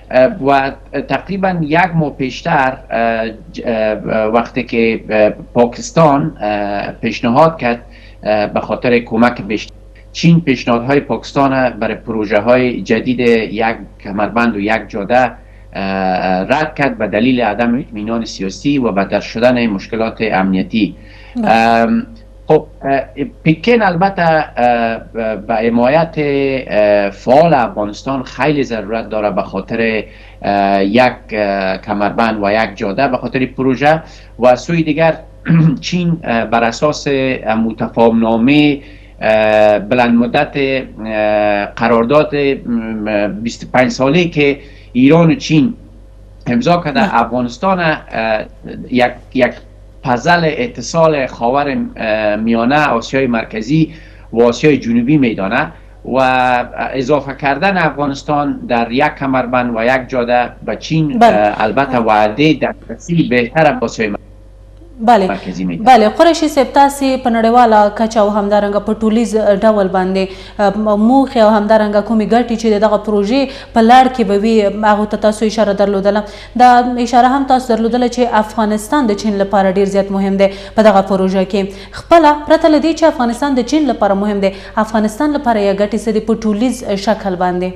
و تقریبا یک ماه پیشتر وقتی که پاکستان پیشنهاد کرد به خاطر کمک بیشتر، چین پیشنهادهای پاکستان برای پروژه های جدید یک کمربند و یک جاده رد کرد به دلیل عدم اطمینان سیاسی و بدتر شدن مشکلات امنیتی. خب پکن البته به حمایت فعال افغانستان خیلی ضرورت داره به خاطر یک کمربند و یک جاده، به خاطر پروژه. و سوی دیگر چین بر اساس متفاهم نامه بلند مدت قرارداد بیست و پنج ساله که ایران و چین امضا کرده، افغانستان یک یک پزل اتصال خاور میانه آسیای مرکزی و آسیای جنوبی میدانه و اضافه کردن افغانستان در یک کمربند و یک جاده به چین البته وعده دسترسی بهتر به آسیای
بله بله قریشي صاحب تاسې په نړیواله کچه او همدارنګه په ټولیز ډول باندې موخې او همدارنګه کومې ګټې چې د دغه پروژې په لړ کې به وي هغو ته تاسو اشاره درلودله. دا اشاره هم تاسو درلودله چې افغانستان د چین لپاره ډیر زیات مهم دی په دغه پروژه کې. خپله پرته له دې چې افغانستان د چین لپاره مهم دی، افغانستان لپاره یې ګټې څه دي په ټولیز شکل باندې؟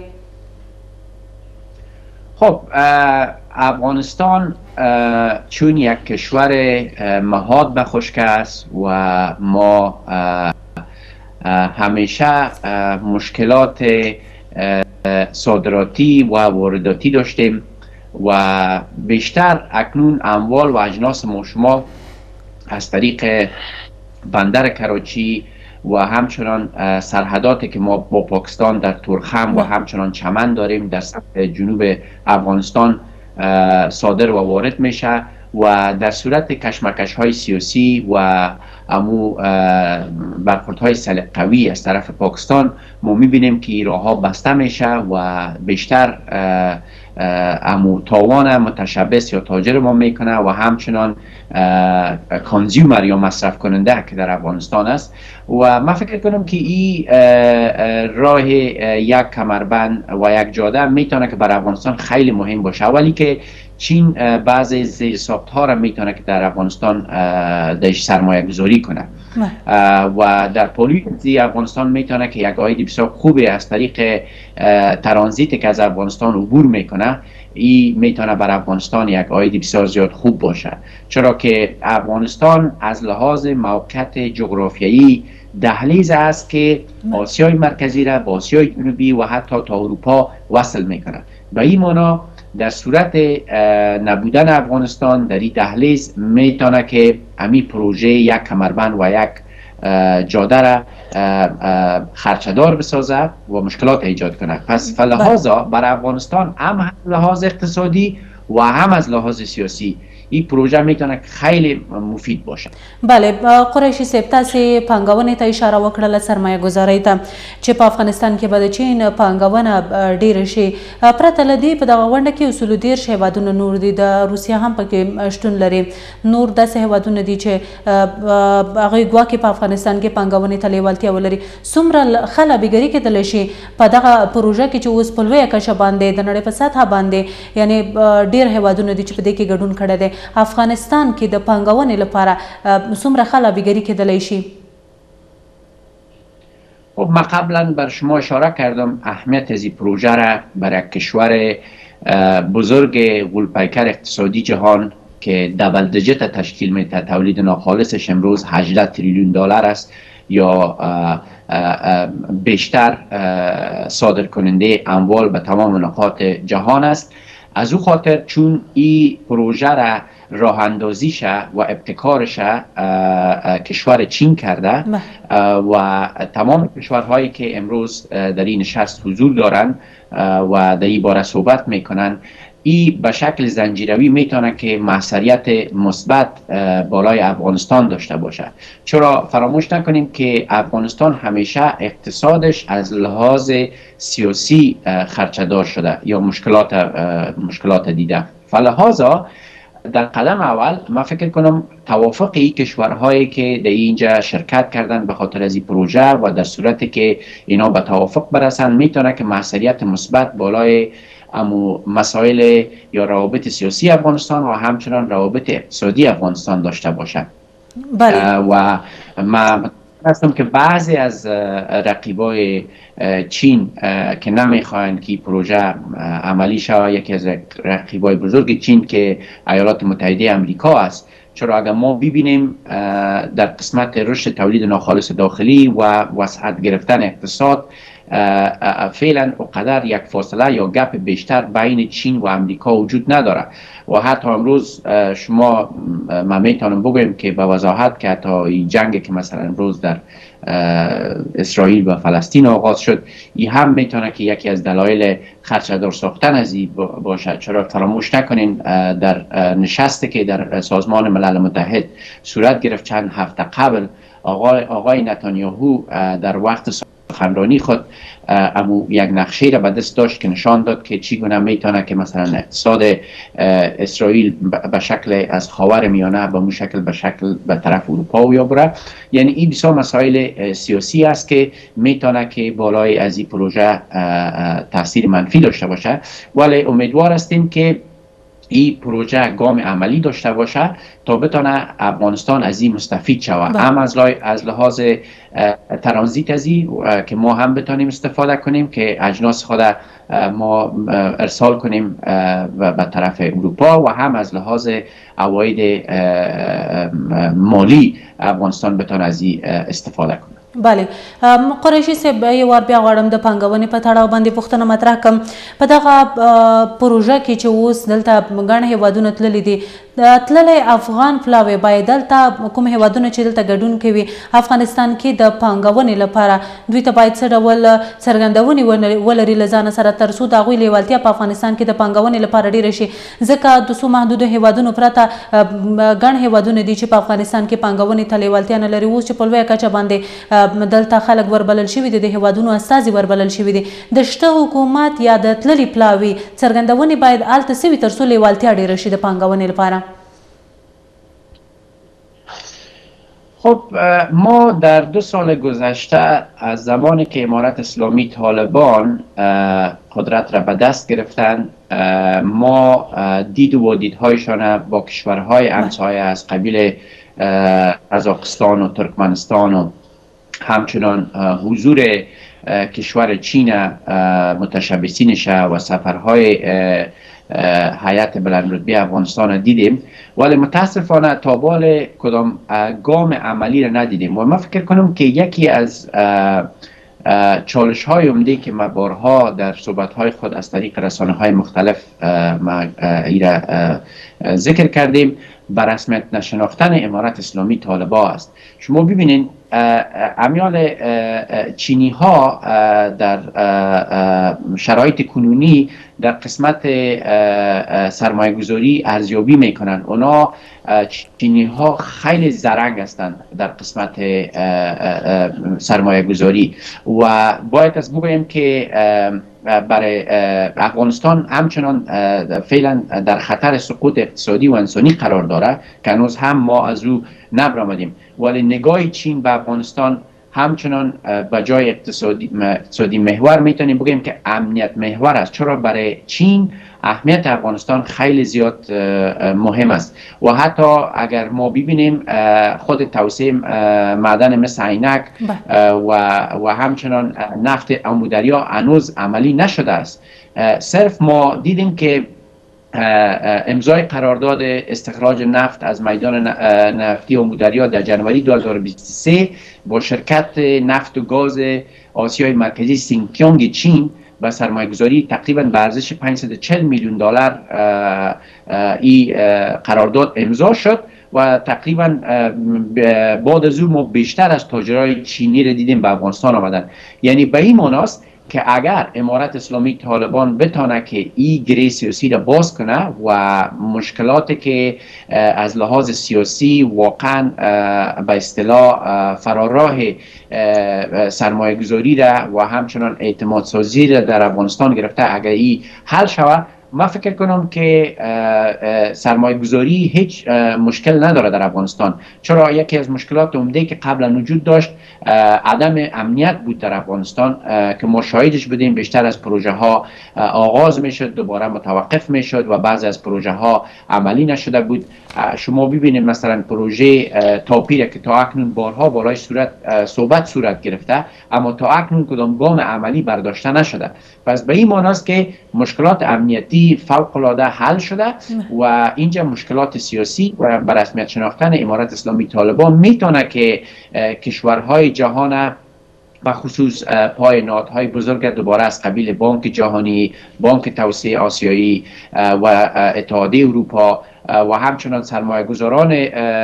خب افغانستان چون یک کشور مهاد به خشک است و ما همیشه مشکلات صادراتی و وارداتی داشتیم و بیشتر اکنون اموال و اجناس ما شما از طریق بندر کراچی و همچنان سرحداتی که ما با پاکستان در تورخم و همچنان چمن داریم در سمت جنوب افغانستان صادر و وارد میشه و در صورت کشمکش های سیاسی و امو برخورد های سلیقه قوی از طرف پاکستان ما میبینیم که راه ها بسته میشه و بیشتر امو تاوان متشبث یا تاجر ما میکنه و همچنان کانزیومر یا مصرف کننده که در افغانستان است. و من فکر کنم که این راه یک کمربند و یک جاده میتونه که برای افغانستان خیلی مهم باشه. اولی که چین بعضی زیرساخت ها را میتونه که در افغانستان درش سرمایه گذاری کنه و در پالیسی افغانستان میتونه که یک عاید بسیار خوبی از طریق ترانزیتی که از افغانستان عبور میکنه، این میتونه بر افغانستان یک عاید بسیار زیاد خوب باشه، چرا که افغانستان از لحاظ موقعیت جغرافیایی دهلیز است که آسیای مرکزی را با آسیای جنوبی و حتی تا اروپا وصل میکنه. به این معنا در صورت نبودن افغانستان در این دهلیز میتونه که امی پروژه یک کمربند و یک جاده را خرچدار بسازه و مشکلات ایجاد کنه. پس فلحاظا برای افغانستان هم لحاظ اقتصادی و هم از لحاظ سیاسی این پروژه میتونه خیلی مفید باشه.
بله قریشي صاحب تاسې پانګونې ته اشاره وکړله، سرمایه گذارۍ ته چې په افغانستان کې به د چین پانګونه ډیره شي. پرته له دې په دغه غونډه کې اصولو دېرش هیوادونه نور دي، د روسیه هم پکې شتون لري، نور داسې هیوادونه دي چې هغوی ګواکې په افغانستان کې پانګونې ته لیوالتیا ولري. څومره ښه لابیګري کېدلی شي په دغه پروژه کې چې اوس په لویه کچه باندې د نړۍ په سطحه باندې یعنې ډېر هیوادونه دي چې په دې کې ګډون کړی دی، افغانستان کې د پانګونې لپاره څومره ښه لابیګري کېدلی شي؟
خب من قبلا بر شما اشاره کردم اهمیت از این پروژه را برای کشور بزرگ غول‌پیکر اقتصادی جهان که دبل دیجیت تشکیل میده، تولید ناخالصش امروز هجده تریلیون دلار است یا بیشتر صادر کننده اموال به تمام نقاط جهان است. از او خاطر چون این پروژه را راه اندازیش و ابتکارش کشور چین کرده و تمام کشورهایی که امروز در این نشست حضور دارند و در این باره صحبت میکنن، این به شکل زنجیروی میتونه که موثریت مثبت بالای افغانستان داشته باشه. چرا فراموش نکنیم که افغانستان همیشه اقتصادش از لحاظ سیاسی خرچه‌دار شده یا مشکلات مشکلات دیده. فلحاظا در قدم اول من فکر کنم توافقی کشورهایی که در اینجا شرکت کردن به خاطر از این پروژه و در صورتی که اینا به توافق برسن میتونه که موثریت مثبت بالای امو مسائل یا روابط سیاسی افغانستان و همچنان روابط اقتصادی افغانستان داشته باشد.
بله.
و ما هستم که بعضی از رقیبای چین که نمیخواهند که پروژه عملی شود، یکی از رقیبای بزرگ چین که ایالات متحده امریکا است، چرا اگر ما ببینیم در قسمت رشد تولید ناخالص داخلی و وسعت گرفتن اقتصاد فعلا اقدر یک فاصله یا گپ بیشتر بین چین و امریکا وجود نداره و حتی امروز شما ما میتونم بگویم که به وضاحت که حتی این جنگ که مثلا امروز در اسرائیل و فلسطین آغاز شد، این هم میتونه که یکی از دلایل خدشه‌دار ساختن از این باشد. چرا فراموش نکنین در نشستی که در سازمان ملل متحد صورت گرفت چند هفته قبل، آقای, آقای نتانیاهو در وقت سخنرانی خود امو یک نقشه را به دست داشت که نشان داد که چگونه میتونه که مثلا اقتصاد اسرائیل به شکل از خاور میانه به شکل به شکل به طرف اروپا بره. یعنی این بسیار مسائل سیاسی است که میتونه که بالای از این پروژه تاثیر منفی داشته باشه، ولی امیدوار هستیم که این پروژه گام عملی داشته باشه تا بتونه افغانستان از این مستفید شود، هم از از لحاظ ترانزیت از این که ما هم بتونیم استفاده کنیم که اجناس خود ما ارسال کنیم به طرف اروپا و هم از لحاظ عواید مالی افغانستان بتونه از این استفاده کنه.
بله قریشي صاحب یو وار بیا غواړم د پانګونې په تړاو باندې پوښتنه مطرح کړم. په دغه پروژه کې چې اوس دلته ګڼ هیوادونه تللي دي، تللی افغان پلاوی باید دلته کوم هیوادونه چې دلته ګډون کوي افغانستان کې د پانګونې لپاره دوی ته باید څه ډول څرګندونې ولري له ځانه سره تر څو د هغوی لیوالتیا په افغانستان کې د پانګونې لپاره ډیره شي، ځکه د څو محدودو هیوادونو پرته ګڼ هیوادونه دي چې په افغانستان کې پانګونې ته لیوالتیا نه لري. اوس چې په لویه کچه باندې دلته خلک وربلل شوي دي، د هیوادونو استازي وربلل شوي دي، د شته حکومت یا د تللي پلاوي څرګندونې باید هلته څه وي تر څو لیوالتیا ډیره شي د پانګونې لپاره؟
خب ما در دو سال گذشته از زمانی که امارت اسلامی طالبان قدرت را به دست گرفتن، ما دید و دیدهایشان با کشورهای همسایه از قبیل قزاقستان و ترکمنستان و همچنان حضور کشور چین متشبثینش و سفرهای هیئت بلندرتبه افغانستان دیدیم، ولی متاسفانه تا بال کدام گام عملی را ندیدیم و من فکر کنم که یکی از چالش های عمده که ما بارها در صحبت های خود از طریق رسانه های مختلف ما ایره ذکر کردیم بر رسمیت نشناختن امارت اسلامی طالبان است. شما ببینید امیال چینی ها در شرایط کنونی در قسمت سرمایه گذاری ارزیابی میکنن. اونا چینی ها خیلی زرنگ هستند در قسمت سرمایه گذاری و باید از بگویم که برای افغانستان همچنان فعلا در خطر سقوط اقتصادی و انسانی قرار داره که هنوز هم ما از او نبرآمدیم، ولی نگاه چین به افغانستان همچنان به جای اقتصادی, اقتصادی محور میتونیم بگیم که امنیت محور است. چرا برای چین اهمیت افغانستان خیلی زیاد مهم است و حتی اگر ما ببینیم خود توسعه معدن مثل عینک و, و همچنان نفت امودریا هنوز عملی نشده است. صرف ما دیدیم که امضای قرارداد استخراج نفت از میدان نفتی امودریا در جنوری دو هزار و بیست و سه با شرکت نفت و گاز آسیای مرکزی سینکیونگ چین با سرمایه گذاری تقریبا به ارزش پانصد و چهل میلیون دلار این قرارداد امضا شد و تقریبا بعد از اون ما بیشتر از تاجرای چینی را دیدیم به افغانستان آمدن. یعنی به این معناست که اگر امارت اسلامی طالبان بتانه که این گره سیاسی را باز کنه و مشکلاتی که از لحاظ سیاسی واقعا به اصطلاح فراراه سرمایه گذاری را و همچنان اعتماد سازی را در افغانستان گرفته، اگر این حل شود ما فکر کنم که سرمایه گذاری هیچ مشکل نداره در افغانستان، چرا یکی از مشکلات عمده که قبلا وجود داشت عدم امنیت بود در افغانستان که ما شاهدش بودیم. بیشتر از پروژه ها آغاز میشد دوباره متوقف میشد و بعضی از پروژه ها عملی نشده بود. شما ببینید مثلا پروژه تاپیر که تا اکنون بارها بالای صورت صحبت صورت گرفته اما تا اکنون کدام گام عملی برداشته نشده. پس به این معنی است که مشکلات امنیتی فوق العاده حل شده و اینجا مشکلات سیاسی و به رسمیت شناختن امارت اسلامی طالبان میتونه که کشورهای جهان و خصوص پایه‌نهادهای بزرگ دوباره از قبیل بانک جهانی، بانک توسعه آسیایی و اتحادیه اروپا و همچنان سرمایه گذاران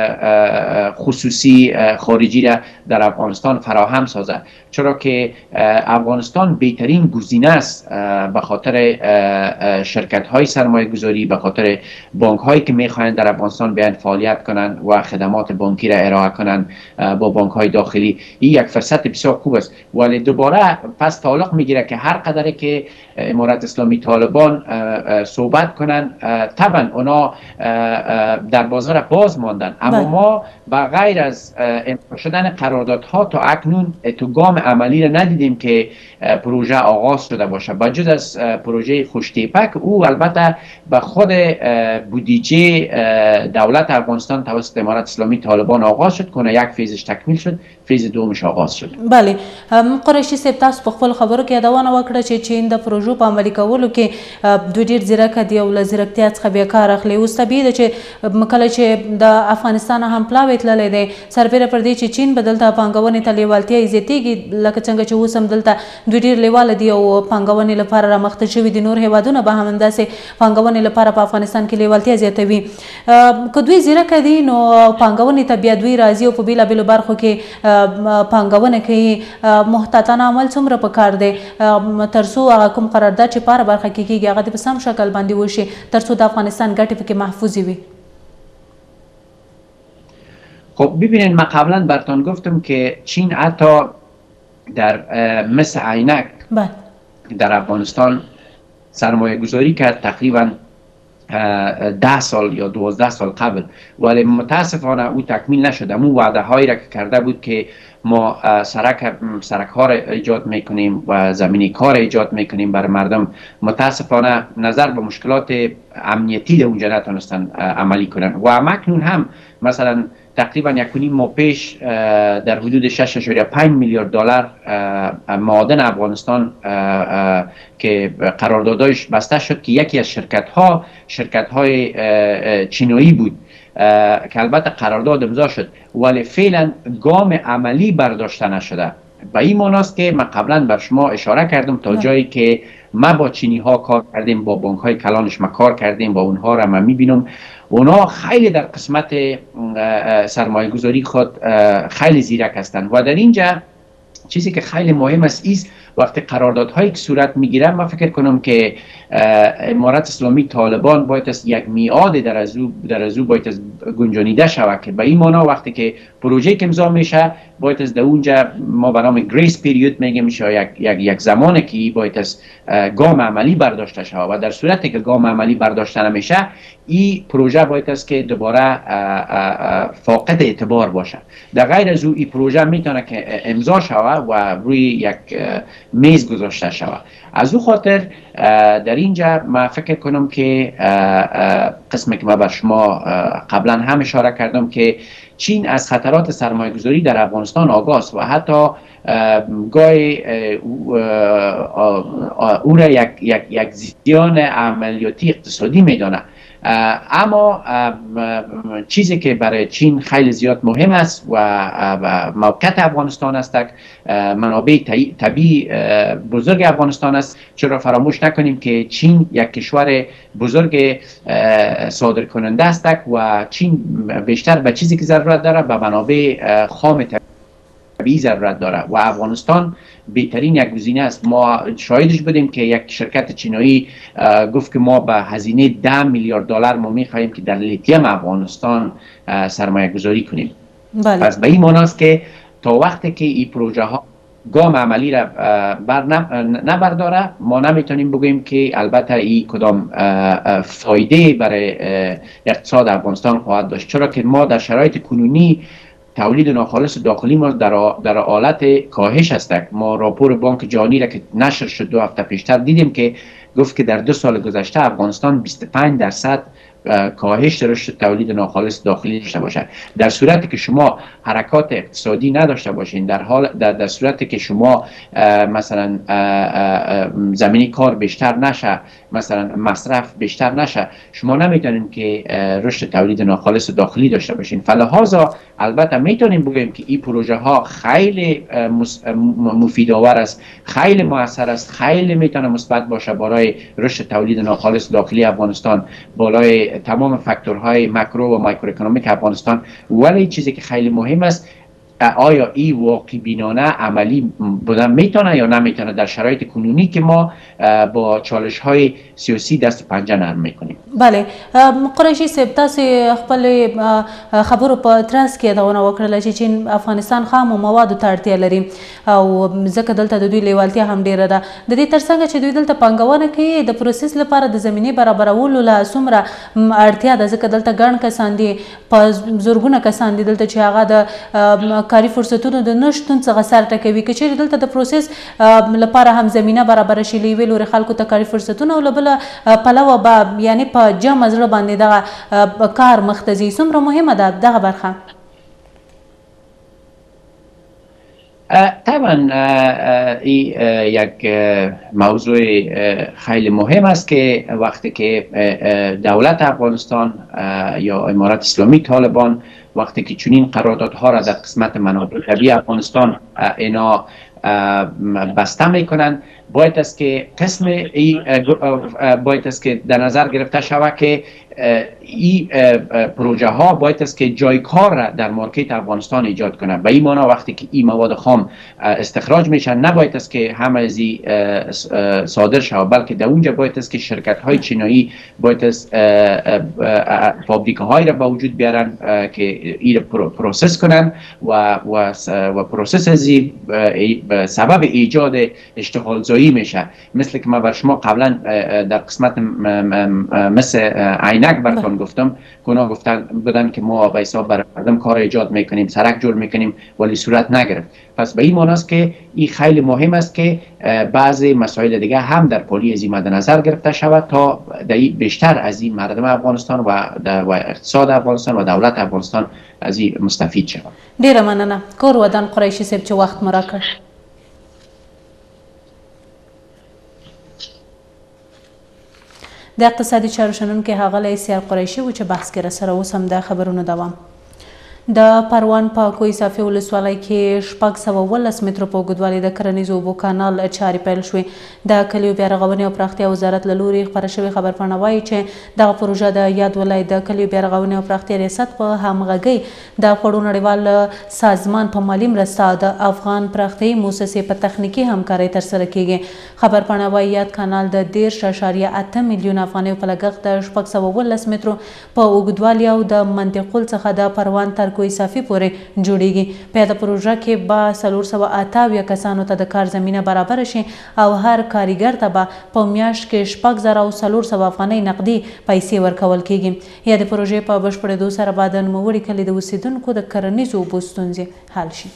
خصوصی خارجی را در افغانستان فراهم سازد، چرا که افغانستان بهترین گزینه است به خاطر شرکت های سرمایه گذاری، به خاطر بانک هایی که میخواهند در افغانستان بیان فعالیت کنند و خدمات بانکی را ارائه کنند با بانک های داخلی. این یک فرصت بسیار خوب است، ولی دوباره پس تعلق میگیره که هر قدری که امارت اسلامی طالبان صحبت کنند طبعا اونا در بازار باز ماندن، اما ما با غیر از امضا شدن قراردادها تا اکنون تو گام عملی را ندیدیم که پروژه آغاز شده باشه. با جز از پروژه خوشتیپک او البته به خود بودجه دولت افغانستان توسط امارت اسلامی طالبان آغاز شد کنه، یک فیزش تکمیل شد، فیز دومش آغاز شد.
بله قریشي صاحب تاسو په خپل خبرو کې یادونه وکړه چې چین د پروژو په عملي کولو کې دوی ډېر ځیرک دي او له ځیرکتیا څخه بیا کار اخلي. اوس طبیعي ده چې کله چې د افغانستان هم پلاوی تللی دی سربیره پر دې چې چین به دلته پانګونې ته لیوالتیا یې زیاتېږي، لکه څنګه چې اوس هم دلته دوی ډېر لیواله دي او پانګونې لپاره رامخته شوي دي. نور هیوادونه به هم همداسې پانګونې لپاره په افغانستان کې لیوالتیا زیاتوي. که دوی ځیرکه دي نو پانګونې ته بیا دوی راځي او په بېلابېلو برخو کې پانګونه کوي. محتاطانه عمل څومره پکار دی تر څو هغه کوم قرارداد چې په هره برخه کې کېږي هغه د په سم شکل باندې وشي تر څو د افغانستان ګټې پکې محفوظې وي؟
خب ببینید ما قبلا براتون گفتم که چین حتی در مثل عینک در افغانستان سرمایه گذاری کرد تقریبا ده سال یا دوازده سال قبل، ولی متاسفانه او تکمیل نشد. امو وعده هایی را که کرده بود که ما سرک سرک ها را ایجاد میکنیم و زمینی کار ایجاد میکنیم برای مردم، متاسفانه نظر به مشکلات امنیتی در اونجا نتونستن عملی کنن. و اکنون هم مثلا تقریبا یک و نیم ماه پیش در حدود شش اشاریه پنج میلیارد دلار معادن افغانستان که قراردادش بسته شد که یکی از شرکت ها شرکت های چینایی بود که البته قرارداد امضا شد ولی فعلا گام عملی برداشته نشده. به این معنی است که من قبلا بر شما اشاره کردم تا جایی که ما با چینی ها کار کردیم، با بانک های کلانش ما کار کردیم، با اونها را من میبینم اونا خیلی در قسمت سرمایه گذاری خود خیلی زیرک هستند. و در اینجا چیزی که خیلی مهم است ایست وقتی قراردادهایی که صورت میگیره، من فکر کنم که امارت اسلامی طالبان باید است یک میعاد در از او در از او باید است گنجانیده شود که به این معنا وقتی که پروژه که امضا میشه باید است در اونجا ما به نام گریس پیریود میگیم میشه یک یک یک زمانی که باید است گام عملی برداشته شود و در صورتی که گام عملی برداشته نمیشه این پروژه باید است که دوباره فاقد اعتبار باشه. در غیر از او این پروژه میتونه که امضا شود و روی یک میز گذاشته شود. از او خاطر در اینجا ما فکر کنم که قسمی که ما بر شما قبلا هم اشاره کردم که چین از خطرات سرمایه گذاری در افغانستان آگاست و حتی گاهی او را یک, یک, یک زیان عملیاتی اقتصادی میدانه. اما چیزی که برای چین خیلی زیاد مهم است و موقعیت افغانستان است، منابع طبیعی بزرگ افغانستان است. چرا فراموش نکنیم که چین یک کشور بزرگ صادر کننده است و چین بیشتر به چیزی که ضرورت داره به منابع خام طبیعی ضرورت داره و افغانستان بهترین یک گزینه است. ما شاهدش بودیم که یک شرکت چینایی گفت که ما به هزینه ده میلیارد دلار ما می‌خواهیم که در لیتیم افغانستان سرمایه گذاری کنیم.
بله.
پس به این معنی است که تا وقتی که این پروژه ها گام عملی را بر نبرداره، ما نمیتونیم بگوییم که البته این کدام فایده برای اقتصاد افغانستان خواهد داشت، چرا که ما در شرایط کنونی تولید ناخالص داخلی ما در در حالت کاهش است. ما راپور بانک جهانی را که نشر شد دو هفته پیشتر دیدیم که گفت که در دو سال گذشته افغانستان بیست و پنج درصد کاهش رشد تولید ناخالص داخلی داشته باشد. در صورتی که شما حرکات اقتصادی نداشته باشین، در حال در, در صورتی که شما مثلا زمینی کار بیشتر نشه، مثلا مصرف بیشتر نشه، شما نمیتونین که رشد تولید ناخالص داخلی داشته باشین. فلهذا البته میتونیم بگیم که این پروژه ها خیلی مفیدآور است، خیلی موثر است، خیلی میتونه مثبت باشه برای رشد تولید ناخالص داخلی افغانستان، بالای تمام فاکتورهای ماکرو و مایکرو اکونومیک افغانستان. ولی چیزی که خیلی مهم است، آیا این واقع بینانه عملی بودن میتونه یا نمیتونه در شرایط کنونی که ما با چالش های سیاسی دست و پنجه نرم میکنیم.
بله قریشي صاحب، تاسو خپل خبرو په ترڅ کې یادونه وکړله چې چین افغانستان خامو موادو ته اړتیا لري او ځکه دلته د دوی لیوالتیا هم ډیره ده. د دې ترڅنګ چې دوی دلته پانګونه کوي د پروسس لپاره د زمینې برابرولو له څومره اړتیا ده، ځکه دلته ګڼ کسان دي، په زرګونه کسان دي دلته چې هغه د کاري فرصتونو د نشتون څخه سر ټکوي. که چیرې دلته د پروسس لپاره هم زمینه برابره شي، له یوې لورې خلکو ته کاري فرصتونه او له بله پلوه به یعنې په جمع زړه باندې دغه کار مخته ځي، څومره مهمه ده دغه برخه؟
طبعا این یک موضوع خیلی مهم است که وقتی که دولت افغانستان یا امارت اسلامی طالبان وقتی که چنین قراردادها را در قسمت منابع طبیعی افغانستان اینا بسته میکنن، باید است که قسم ای باید است که در نظر گرفته شود که این پروژه ها باید است که جای کار را در مارکت افغانستان ایجاد کنه. به این معنی وقتی که این مواد خام استخراج میشن نباید است که همه از این صادر شود، بلکه در اونجا باید است که شرکت های چینایی باید است فابریکه های را به وجود بیارن که این را پروسس کنن و و و پروسس از این سبب ایجاد اشتغال زایی میشه. مثل که ما بر شما قبلا در قسمت مثل عینک براتون گفتم که اونا گفتن بودن که ما به حساب برای مردم کار ایجاد میکنیم، سرک جور میکنیم، ولی صورت نگرفت. پس به این معنی است که این خیلی مهم است که بعضی مسائل دیگه هم در پلی از این مد نظر گرفته شود تا بیشتر از این مردم افغانستان و و اقتصاد افغانستان و دولت افغانستان از این مستفید شود.
ډیره مننه. کور ودان قریشي صاحب چې وخت مو راکړ. د اقتصادي چارو شنونکي ښاغلی سیال قریشي و چې بحث کې راسره اوس هم د خبرونو دوام. د پروان په کوه صافي ولسوالۍ کې شپږ سوه اوولس مترو په اوږدوالي د کرنیزو اوبو کانال چارې پیل شوې. د کلیو بیا رغونې او پراختیا وزارت له لوري خپاره شوې خبرپاڼه وایي چې دغه پروژه د یاد ولایت د کلیو بیا رغونې او پراختیا ریاست په همغږۍ د خوړو نړیوال سازمان په مالي مرسته د افغان پراختیایي موسسې په تخنیکي همکارۍ ترسره کیږي. خبرپاڼه وایي یاد کانال د دېرش اعشاریه اته میلیونه افغانیو په لګښت د شپږ سوه اوولس مترو په اوږدوالي او د منطقول څخه د پروان تر کوه صافي پورې جوړیږي. په یاده پروژه کې به څلور سوه اته اویا کسانو ته د کار زمینه برابره شي او هر کارګر ته به په میاشت کې شپږ زره او څلور سوه افغانۍ نقدي پیسې ورکول کیږي. یادې پروژې په بشپړېدو سره به د نوموړي کلي د اوسیدونکو د کرنیزو اوبو ستونزې حل شي.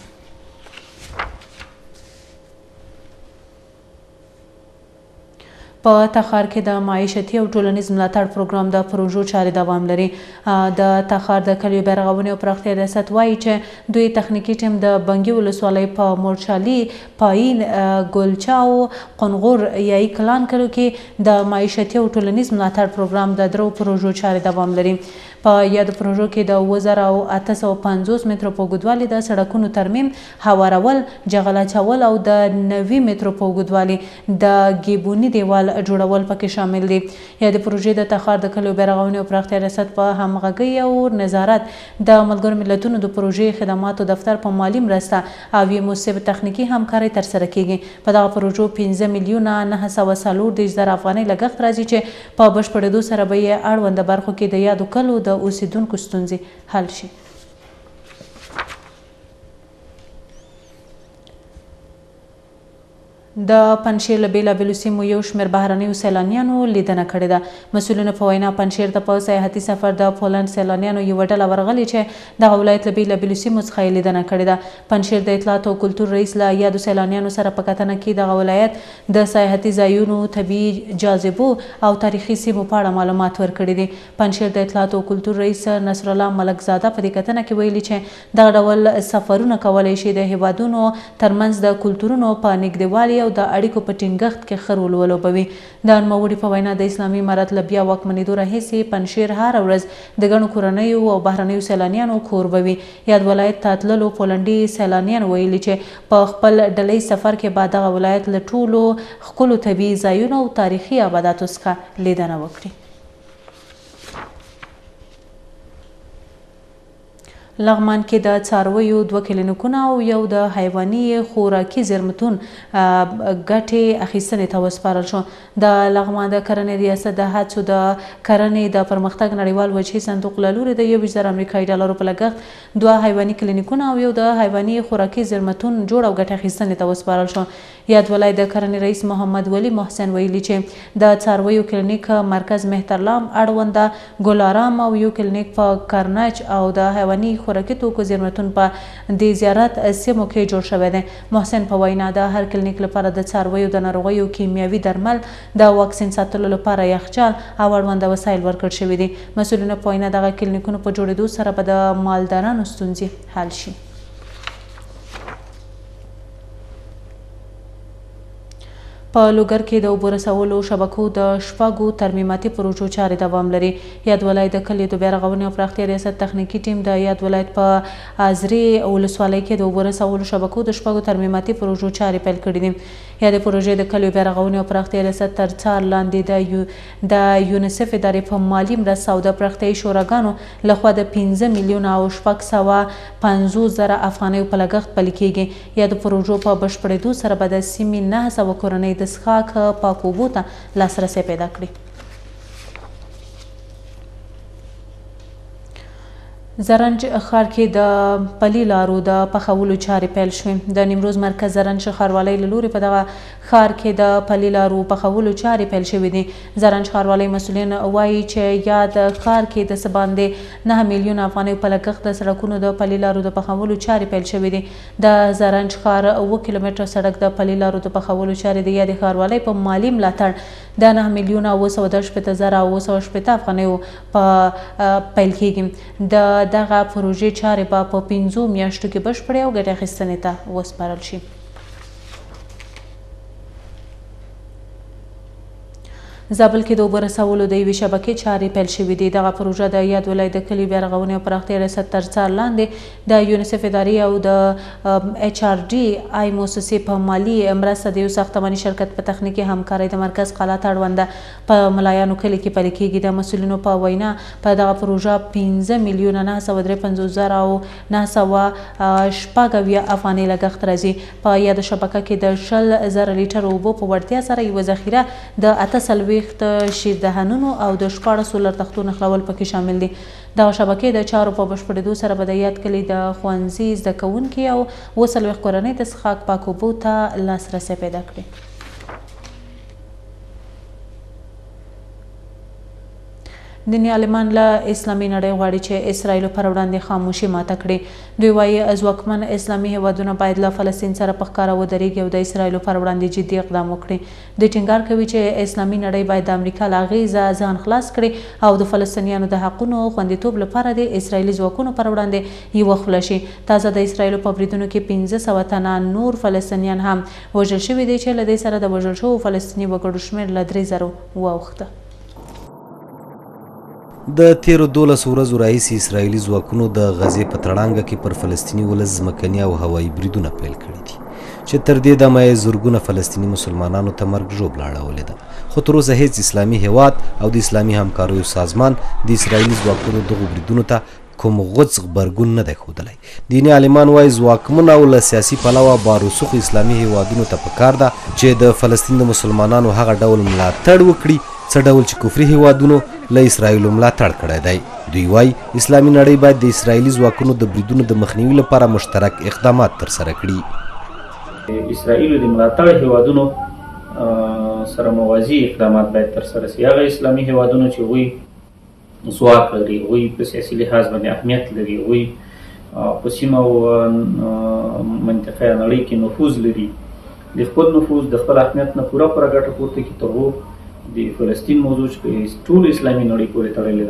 په تخار کې د معیشتي او ټولنیز ملاتړ پروګرام د پروژو چارې دوام لري. د تخار د کلیو بیا رغونې او پراختیا ریاست وایي چې دوی تخنیکي ټیم د بنګي ولسوالۍ په مورچالي، پایین، ګلچا او قنغور یایي کلان کلو کې د معیشتي او ټولنیز ملاتړ پروګرام د درو پروژو چارې دوام لري. په یاد پروژو کې د اووه زره او اته سوه پنځوس مترو په اوږدوالي د سړکونو ترمیم، هوارول، جغل اچول او د نوي مترو په اوږدوالي د ګیبوني دیوال جوړول پکې شامل دي. یادې پروژې د تخار د کلیو بیا رغونې او پراختیا ریاست په همغږۍ او نظارت د ملګرو ملتونو د پروژې خدماتو دفتر په مالي مرسته او یې موثق تخنیکي همکارۍ ترسره کیږي. په دغه پروژو پنځه میلیونه نهه سوه څلور دېرش زره افغانۍ لګښت راځي چې په بشپړېدو سره به یې اړونده برخو کې د یادو کلو د اوسیدونکو ستونزې حل شي. د پنجشیر له بېلابېلو سیمو یو شمېر بهرنیو سیلانیانو لیدنه کړې ده. مسؤلینو په وینا پنجشیر ته په سیاحتي سفر د پولنډ سیلانیانو یوه ډله ورغلې چې دغه ولایت له بېلابېلو سیمو څخه یې لیدنه کړې ده. پنجشیر د اطلاعات او کلتور رئیس له یادو سیلانیانو سره په کتنه کې دغه ولایت د سیاحتي ځایونو، طبیعي جاذبو او تاریخي سیمو په اړه معلومات ورکړي دي. پنجشیر د اطلاعات او کلتور رئیس نصرالله ملکزاده په دې کتنه کې ویلي چې دغه ډول سفرونه کولی شي د هیوادونو ترمنځ د کلتورونو په نږدېوالي او د اړیکو په ټینګښت کې ښه رول ولوبوي. د نوموړي په وینا د اسلامي امارت له بیا واکمنېدو راهیسې پنجشیر هره ورځ د ګڼو کورنیو او بهرنیو سیلانیانو کوربه وي. یاد ولایت ته تللو پولنډي سیلانیان ویلي چې په خپل ډلهییز سفر کې به دغه ولایت له ټولو ښکلو طبیعي ځایونو او تاریخي آباداتو څخه لیدنه وکړي. لغمان کې د څارویو دوه کلینیکونه او یو د حیواني خوراکي زیرمتون ګټې اخیستنې ته وسپارل شو. د لغمان د کرنې ریاست د هڅو د کرنې د پرمختګ نړیوال وجهي صندوق له لورې د یوویشت زره امریکایي ډالرو په لګښت دوه حیواني کلینیکونه او یو د حیواني خوراکي زیرمتون جوړ او ګټې اخیستنې ته وسپارل شو. یاد ولایت د کرنې رئیس محمد ولی محسن ویلي چې د څارویو کلینیک مرکز مهترلام اړونده ګلارام او یو کلینیک په کرنچ او د حیواني خوراکي توکو زیرمتون په دې زیارت سیمو کې جوړ شوی دی. محسن په وینا د هر کلینیک لپاره د څارویو د ناروغیو کیمیاوي درمل، د واکسین ساتلو لپاره یخچال او اړونده وسایل ورکړل شوي دي. مسؤلینو په وینا دغه کلینیکونو په جوړېدو سره به د مالدارانو ستونزې حل شي. په لوګر کې د اوبو رسولو شبکو د شپږو ترمیماتي پروژو چارې دوام لري. یاد ولایت د کلیو د بیا رغونې او پراختیا ریاست تخنیکي ټیم د یاد ولایت په ازرې ولسوالۍ کې د اوبو رسولو شبکو د شپږو ترمیماتي پروژو چارې پیل کړي دي. یادې پروژې د کلیو بیا رغونې او پراختیا ریاست تر څار لاندې د یونیسف ادارې په مالي مرسته او د پراختیایي شوراګانو لخوا د پنځه میلیونه او شپږ سوه پنځوس زره افغانیو په لګښت پلي کیږي. یادو پروژو په بشپړېدو سره به د سیمې نهه سوه کورنۍ د څښاک پاکو اوبو ته لاسرسی پیدا کړي. زرنج ښار کې د پلي لارو د پخولو چارې پیل شوې. د نیمروز مرکز زرنج ښاروالۍ له لورې په دغه ښار کې د پلي لارو پخولو چارې پیل شوې دي. زرنج ښاروالۍ مسؤلین وایي چې یاد ښار کې د څه باندې نهه میلیونه افغانیو په لګښت د سړکونو د پلي لارو د پخولو چارې پیل شوې دي. د زرنج ښار اوه کیلومتره سړک د پلي لارو د پخولو چارې د یادې ښاروالۍ په مالي ملاتړ د نهه میلیونه اوه سوه د شپېته زره اوه سوه شپېته افغانیو په پیل کیږي. د دغه پروژې چارې به په پنځو میاشتو کې بشپړې او ګټې اخیستنې ته وسپارل شي. زابل کې د اوبو رسولو د یوې شبکې چارې پیل شوې دي. دغه پروژه د یاد ولایت د کلیو بیا رغونې او پراختیا ریاست تر څار لاندې د یونیسف ادارې او د ایچ آر ډي آی موسسې په مالي مرسته د یو ساختماني شرکت په تخنیکي همکارۍ د مرکز قلات اړونده په ملایانو کلي کې پلي کیږي. د مسؤلینو په وینا په دغه پروژه پنځه میلیونه نهه سوه درې پنځوس زره او نهه سوه شپږ اویا افغانۍ لګښت راځي. په یاده شبکه کې د شل زره لیټر اوبو په وړتیا سره یوه ذخیره د اته څلوېښت شیردهنونو او د شپاړسو لړتختو نښلول پکې شامل دي. دغه شبکې د چارو په بشپړېدو سره به د یاد کلي د ښوونځي زده کوونکي او اووه څلوېښت کورنۍ د څښاک پاکو اوبو ته لاسرسی پیدا کړي. دیني عالمان له اسلامي نړۍ غواړي چې اسرائیلو پر وړاندې خاموشي ماته کړي. دوی وایي ځواکمن اسلامي هیوادونه باید له فلسطین سره په ښکاره ودرېږي او د اسرائیلو پر وړاندې جدي اقدام وکړي. دوی ټینګار کوي چې اسلامي نړۍ باید د امریکا له اغېزه ځان خلاص کړي او د فلسطینیانو د حقونو خوندیتوب لپاره د اسرائیلي ځواکونو پر وړاندې یوه خوله شي. تازه د اسرائیلو په بریدونو کې پنځه سوه تنه نور فلسطینیان هم وژل شوي دي چې له دې سره د وژل شوو فلسطیني وګړو شمېر له درې زرو واوښته.
د تیرو دولسو ورځو راهیسې اسرائیلي ځواکونو د غزې په تړانګه کې پر فلسطیني ولس ځمکني او هوایي بریدونه پیل کړي دي چې تر دې دمه یې زرګونه فلسطیني مسلمانانو ته مرګ ژوبله اړولې ده. خو تر اوسه هیڅ اسلامي هیواد او د اسلامي همکاریو سازمان د اسرائیلي ځواکونو دغو بریدونو ته کوم غوڅ غبرګون نه دی ښودلی. دیني عالمان وایي ځواکمن او له سیاسي پلوه بارسوخ اسلامي هیوادونو ته پکار ده چې د فلسطین د مسلمانانو هغه ډول ملاتړ وکړي څه ډول چې کفري هیوادونو له اسرائیلو ملاتړ کړی دی. دوی وایي اسلامي نړۍ باید د اسرائیلي ځواکونو د بریدونو د مخنیوي لپاره مشترک اقدامات ترسره کړي.
اسرائیل د ملاتړ هیوادونو سره موازی اقدامات باید ترسره شي. هغه اسلامي هیوادونو چې هغوی ځواک لري، هغوی په سیاسي لحاظ باندې اهمیت لري، هغوی په سیمه او منطقه نړۍ کې نفوذ لري، د خپل نفوذ د خپل اهمیت نه پوره پوره ګټه پورته کړي تر هغو د فلسطین موضوع چې ټول اسلامي نړۍ پورې تړلې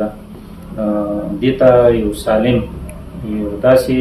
ده، دې ته یو سالم یو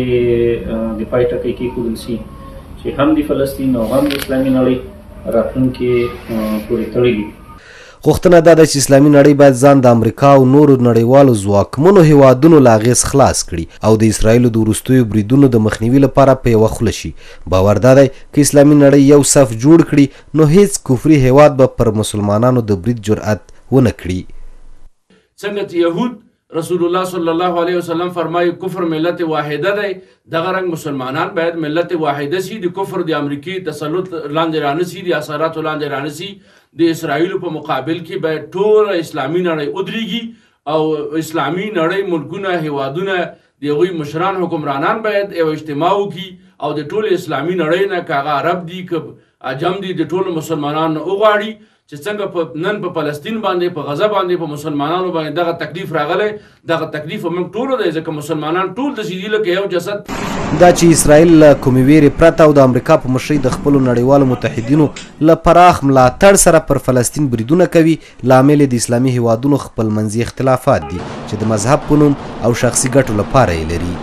داسې دفاعي ټکی کېښودل شي چې هم د فلسطین او هم د اسلامي نړۍ راتلونکي پورې تړلي.
غوښتنه دا ده چې اسلامي نړۍ باید ځان د امریکا او نورو نړیوالو ځواکمنو هیوادونو له اغېز خلاص کړي او د اسرائیلو د وروستیو بریدونو د مخنیوي لپاره په یوه خوله شي. باور دا دی که اسلامي نړۍ یو صف جوړ کړي نو هیڅ کفري هیواد به پر مسلمانانو د برید جرأت ونه کړي.
څنګه چې یهود رسول الله صلی الله علیه وسلم فرمایي کفر ملت واحده دی، دغه رنګ مسلمانان باید ملت واحده سي، د کفر د امریکي تسلط لاندې رانسي، د اثراتو لاندې رانسي. د اسرائیلو په مقابل کې باید ټول اسلامي نړۍ ودرېږي او اسلامي نړۍ ملکونه هیوادونه د هغوی مشران حکمرانان باید یو اجتماع وکړي او د ټول اسلامي نړۍ نه که هغه عرب دي که عجم دي د ټولو مسلمانانو نه وغواړي چې څنګه نن په فلسطین باندې په غزه باندې په مسلمانانو باندې دغه تکلیف راغلی، دغه تکلیف موږ ټولو دی ځکه مسلمانان ټول د سیدي لکه یو جسد.
دا چې اسرائیل له کومې ویرې پرته او د امریکا په مشرۍ د خپلو نړیوالو متحدینو له پراخ ملاتړ سره پر فلسطین بریدونه کوي، لامل د اسلامي هیوادونو خپلمنځي اختلافات دي چې د مذهب په نوم او شخصي ګټو لپاره یې لري.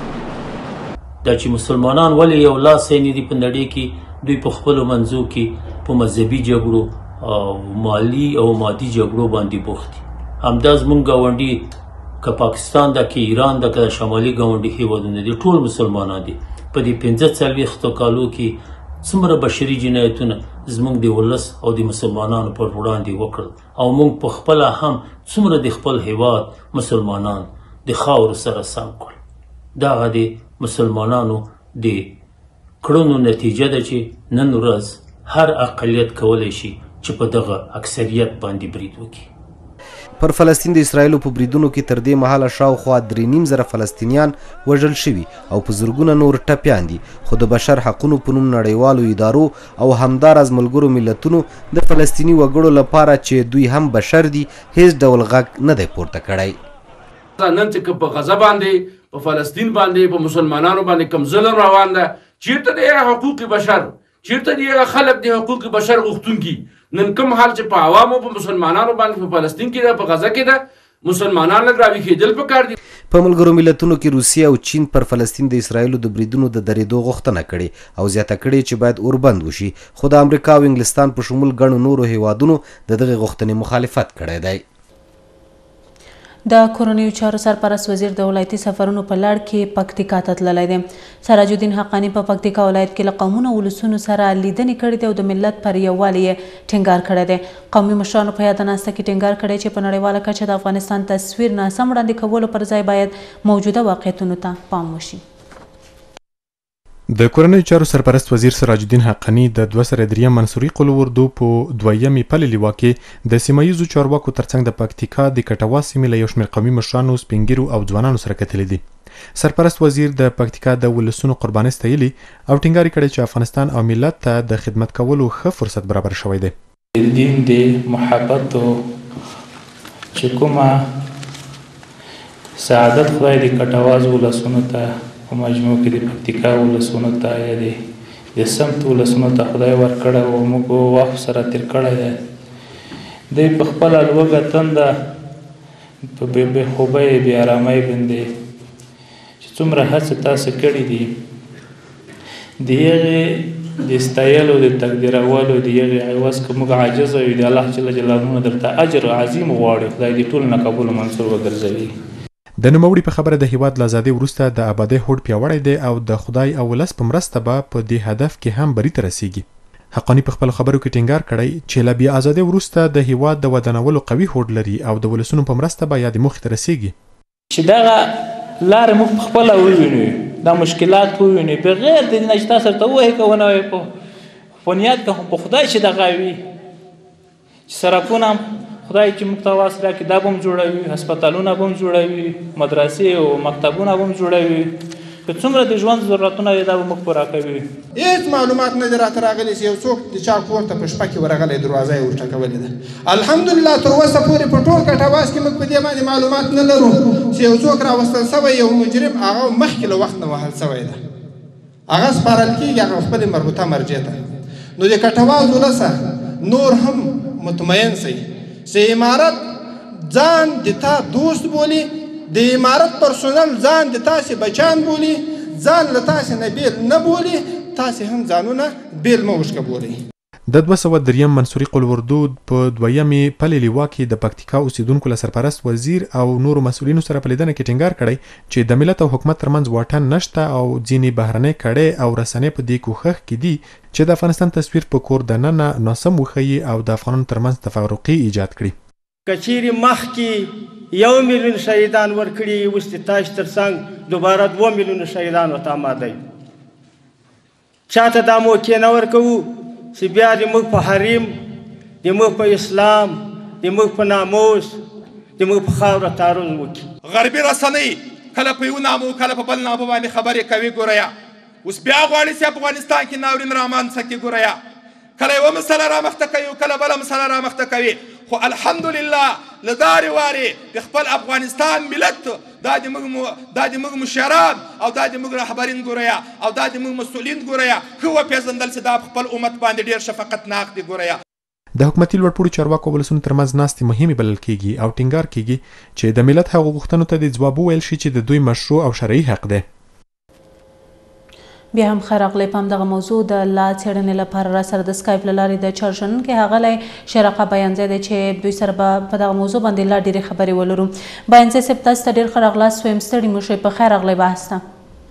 دا چې مسلمانان ولې یو لاس نه دي په نړۍ کې، دوی په خپلو منځو کې په مذهبي جګړو او مالی او مادي جګړو باندې بوخت دي. همدا زموږ ګاونډي که پاکستان ده که ایران ده که شمالي ګاونډي هیوادونه دي، ټول مسلمانان دي. په دې پنځه څلوېښتو کالو کې څومره بشري جنایتونه زموږ د ولس او د مسلمانانو پر وړاندې وکړل او موږ په خپله هم څومره د خپل هیواد مسلمانان د خاورو سره سم کړل. دغه د مسلمانانو د کړنو نتیجه ده چې نن ورځ هر اقلیت کولی شي چې په دغه اکثریت باندې برید وکړي.
پر فلسطین د اسرائیلو په بریدونو کې تر دې مهاله شاوخوا درې نیم زره فلسطینیان وژل شوي او په زرګونه نور ټپیان دي، خو د بشر حقونو په نوم نړیوالو ادارو او همداراز ملګرو ملتونو د فلسطیني وګړو لپاره چې دوی هم بشر دي هیڅ ډول غږ نه دی پورته کړی.
نن چې په غزه باندې په فلسطین باندې په مسلمانانو باندې کوم ظلم روان ده، چیرته دی حقوق بشر، چیرته دی خلک د حقوق بشر غوښتونکي؟ نن کوم حال چې په عوامو په مسلمانانو باندې په فلسطین کې ده، په غزه کې ده، مسلمانان لږ راویښېدل پکار دي.
په ملګرو ملتونو کې روسیه او چین پر فلسطین د اسرائیلو د بریدونو د درېدو غوښتنه کړې او زیاته کړې چې باید اوربند وشي، خو د امریکا او انګلستان په شمول ګڼو نورو هیوادونو د دغې غوښتنې مخالفت کړی دی.
د کورنیو چارو سرپرست وزیر د ولایتي سفرونو په لړ کې پکتیکا ته تللی دی. سراج الدین حقانی په پکتیکا ولایت کې له قومونو ولسونو سره لیدنې کړې دي او د ملت پر یووالي یې ټینګار کړی دی. قومي مشرانو په یاده ناسته کې ټینګار کړی چې په نړیواله کچه د افغانستان تصویر ناسم وړاندې کولو پر ځای باید موجوده واقعیتونو ته پام وشي.
د کورنیو چارو سرپرست وزیر سراج الدین حقانی د دوه سوه دریم منصوري قلو اردو په دویمې پلې لیوا کې د سیمه ییزو چارواکو ترڅنګ د پکتیکا د کټوا سیمې له یو شمېر قومي مشرانو، سپین ږیرو او ځوانانو سره کتلي دي. سرپرست وزیر د پکتیکا د ولسونو قربانۍ ستایلي او ټینګار کړی چې افغانستان او ملت ته د خدمت کولو ښه فرصت برابر شوی دی.
دین د محبت او چې کومه سعادت خدای د کټواز ولسونو ته په مجموع کې د پکتیکا ولسونو ته یا د سمت ولسونو ته خدای ورکړی او موږ وخت سره تېر کړی دی. دوی په خپله لوږه تنده په بې خوبۍ بې ارامۍ باندې چې څومره هڅې تاسو کړي دي د هغې د ستایلو د تقدیرولو د هغې عوض که موږ عاجزه یو د الله جل جلاله نه درته اجر عظیم غواړي، خدای دې ټول نه قبول منصور وګرځوي.
د نوموړي په خبره د هیواد له ازادۍ وروسته د ابادۍ هوډ پیاوړی دی او د خدای او ولس په مرسته به په دې هدف کې هم بري ته رسیږي. حقانی په خپلو خبرو کې ټینګار کړی چې له بې ازادۍ وروسته د هیواد د ودانولو قوي هوډ لري او د ولسونو په مرسته به یا د موخې ته رسیږي.
چې دغه لارې موږ په خپله ووینو، دا مشکلات ووینو، بغیر د دې نه چې تاسو ورته ووایي که ونه وایي په نیت که په خدای چې دغه وي چې سړکونه خدای چې موږ ته واصله کړي دا به هم جوړوي، هسپتالونه به هم جوړوي، مدرسې او مکتبونه به هم جوړوي، که څومره د ژوند ضرورتونه یې دا به موږ پوره کوي.
هېڅ معلومات نه دي راته راغلي چې یو څوک د چا کور ته په شپه کې ورغلی دروازه یې ورټکولې ده. الحمدلله تر اوسه پورې په ټول کټواز کې موږ په دې باندې معلومات نه لرو چې یو څوک راوستل سوی یو مجرم هغه مخکې له وخت نه وهل سوی ده. هغه سپارل کېږي هغه خپلې مربوطه مرجع ته. نو د کټواز ولسه نور هم مطمئن سئ چې امارت ځان د تا دوست بولي، د امارت پرسونل ځان د تاسې بچان بولي، ځان له تاسې نه بیل نه بولي، تاسې هم ځانونه بیل مه ورشکه بولئ.
د دوه سوه دریم منصوري قلوردو په دویمې پلې لیوا کې د پکتیکا اوسیدونکو له سرپرست وزیر او نورو مسؤلینو سره په لیدنه کې ټینګار کړی چې د ملت او حکومت ترمنځ واټن نشته او ځینې بهرنۍ کړۍ او رسنۍ په دې کوښښ کې دي چې د افغانستان تصویر په کور دننه ناسم وښیي او د افغانانو ترمنځ تفرقې ایجاد کړي.
که چیرې مخکې یو میلیون شهیدان ورکړي، اوس د تاسو تر څنګ دوباره دوه میلیونه شهیدان ورته آماده یو. چاته دا موقع نه ورکوو چې بیا د موږ په حریم، د موږ په اسلام، د موږ په ناموس، د موږ په خاوره تعرض وکړي.
غربي رسنۍ کله په یو نامه کله په بل نامه باندې خبرې کوي. ګوریا اوس بیا غواړي چې افغانستان کې ناورین رامنځته کړي. ګوریا کله یوه مسله رامخته کوي کله بله مسله رامخته کوي. خو الحمدلله له دارې وارې د خپل افغانستان ملت دا د موږ مشران او دا د موږ رهبرین ګوریا او دا د موږ مسؤلین ګوریا ښه وپېژندل چې دا په خپل امت باندې ډېر شفقتناک دي. ګوریا
د حکومتي لوړپوړو چارواکو ولسونو ترمنځ ناستې مهمې بلل کیږي او ټینګار کیږي چې د ملت هغو غوښتنو ته د ځواب وویل شي چې د دوی مشروع او شرعي حق دی.
بیا هم ښه راغلی په همدغه موضوع د لا څېړنې لپاره راسره د سکایپ له لارې د چارشنونکي ښاغلی شرقه بیانځی دی چې دوی سره به په دغه موضوع باندې لا ډېرې خبرې ولرو. بیانځی صاحب تاسو ته ډېر ښه راغلاست وایم، ستړي مه شئ، په خیر راغلی بحث ته.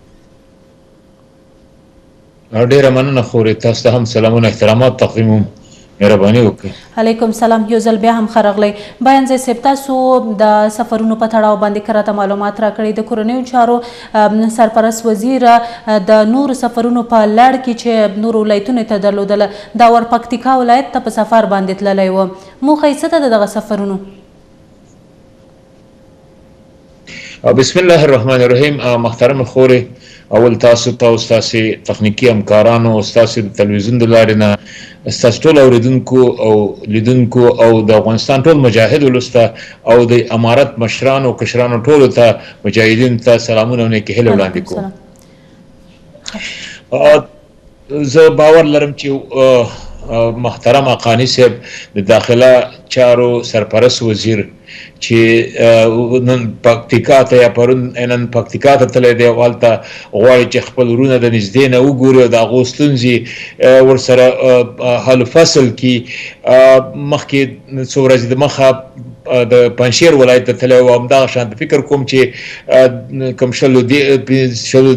ډېره مننه خورې، تاسو ته هم سلامونه احترامات تقدیموم، مهرباني وکړئ.
علیکم سلام، یو ځل بیا هم ښه راغلی. بیانځی صاحب تاسو د سفرونو په تړاو باندې که راته معلومات راکړئ. د کورنیو چارو سرپرست وزیر د نورو سفرونو په لړ کې چې نورو ولایتونو ته درلودله دا ور پکتیکا ولایت ته په سفر باندې تللی و، موخه یې څه ده د دغه سفرونو؟
بسم الله الرحمن الرحیم. محترم خورې، اول تاسو ته او ستاسې تخنیکي همکارانو او ستاسې د تلویزیون د لارې نه ستاسو ټول اورېدونکو او لیدونکو او د افغانستان ټول مجاهد ولس ته او د امارت مشرانو کشرانو ټولو ته مجاهدینو ته سلامونه او نیکې هیلې وړاندې کوم. زه باور لرم چې محترم حقاني صاحب د داخله چارو سرپرست وزیر چې نن پکتیکا ته یا پرون نن پکتیکا ته تللی دی او هلته غواړي چې خپل ورونه د نږدې نه وګوري او د هغو ستونزې ورسره حل فصل کړي. مخکې څو ورځې د مخه د پنجشیر ولایت ته تللی و، همدغه شان فکر کوم چې کوم شلو شلو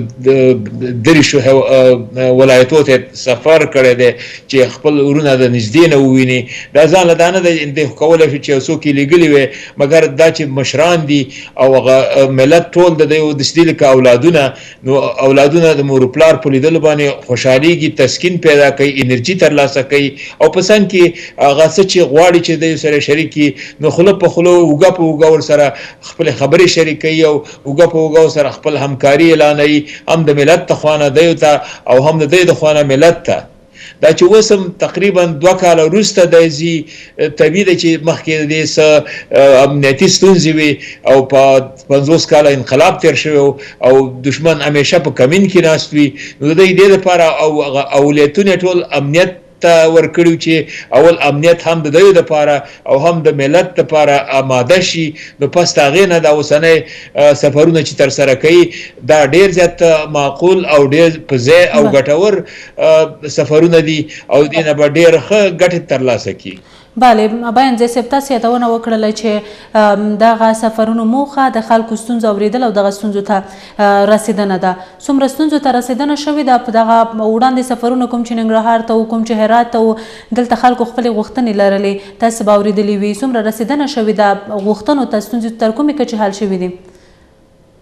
دېرشو ولایتو ته سفر کړی دی چې خپل ورونه د نږدې نه وویني. دا ځان له دا نه دی اندېښ کولی شو چې یو څوک یې لیږلي وی، مګر دا چې مشران دي او هغه ملت ټول د یو داسې لکه اولادونه، نو اولادونه د مور و پلار په لیدلو باندې خوشحالېږي، تسکین پیدا کوي، انرژي ترلاسه کوي او په څنګ کې هغه څه چې غواړي چې د یو سره شریک کړي، نو خوله په خوله اوږه په اوږه ورسره خپلې خبرې شریکوي او اوږه په اوږه ورسره خپل همکاري اعلانوي، هم د ملت د خوا نه دیو ته او هم د دی د خوا نه ملت ته. دا چې اوس هم تقریبا دوه کاله وروسته دی ځي، طبیعي ده چې مخکې د دې څه امنیتي ستونزې وي او په پنځوس کاله انقلاب تېر شوی او دشمن همیشه په کمین کې ناست وي، نو د دوی دې دپاره او اولتونه ټول امنیت ته ورکړي چې اول امنیت هم د دوی دپاره او هم د ملت دپاره آماده شي. نو پس د هغې نه دا اوسنی سفرونه چې ترسره کوي دا ډېر زیات معقول او ډېر په ځای او ګټور سفرونه دي او دې نه به ډېر ښه ګټې ترلاسه کړي.
بله، بیانځی صاحب تاسو یادونه وکړله چې دغه سفرونو موخه د خلکو ستونزو اورېدل او دغه ستونزو ته رسېدنه ده. څومره ستونزو ته رسېدنه شوې ده په دغه وړاندې سفرونو، کوم چې ننګرهار ته و، کوم چې هرات ته و، دلته خلکو خپلې غوښتنې لرلې، تاسو به اورېدلې وي. څومره رسېدنه شوې ده غوښتنو ته، ستونزو تر کومې کچې حل شوي دي؟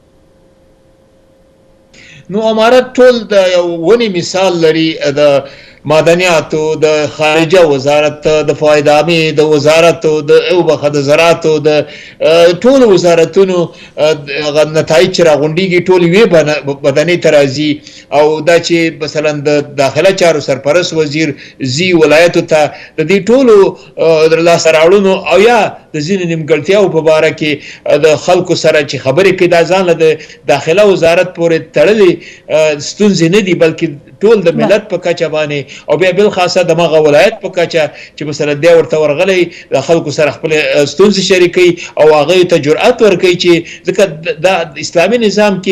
نو امارت ټول د یو ونې مثال لري. د معدنیاتو، د خارجه وزارت، د فواید عامې د وزارتو، د اوبخه د زراعتو، د ټولو وزارتونو هغه نتایج چې راغونډېږي ټول یوې بدنې ته راځي. او دا چې مثلا د داخله چارو سرپرست وزیر زی ولایتو ته د دې ټولو لاسته راوړنو او یا د ځینو نیمګړتیاو په باره کې د خلکو سره چې خبرې کوي دا ځان له د داخله وزارت پورې تړلې ستونزې نه دي، بلکې ټول د ملت په کچه باندې او بیا بالخاصه د مغه ولایت په کچه چې مثلا دی ورته ورغلی د خلکو سره خپل ستونزې شریکوي او هغه ته جرأت ورکوي چې ځکه د اسلامي نظام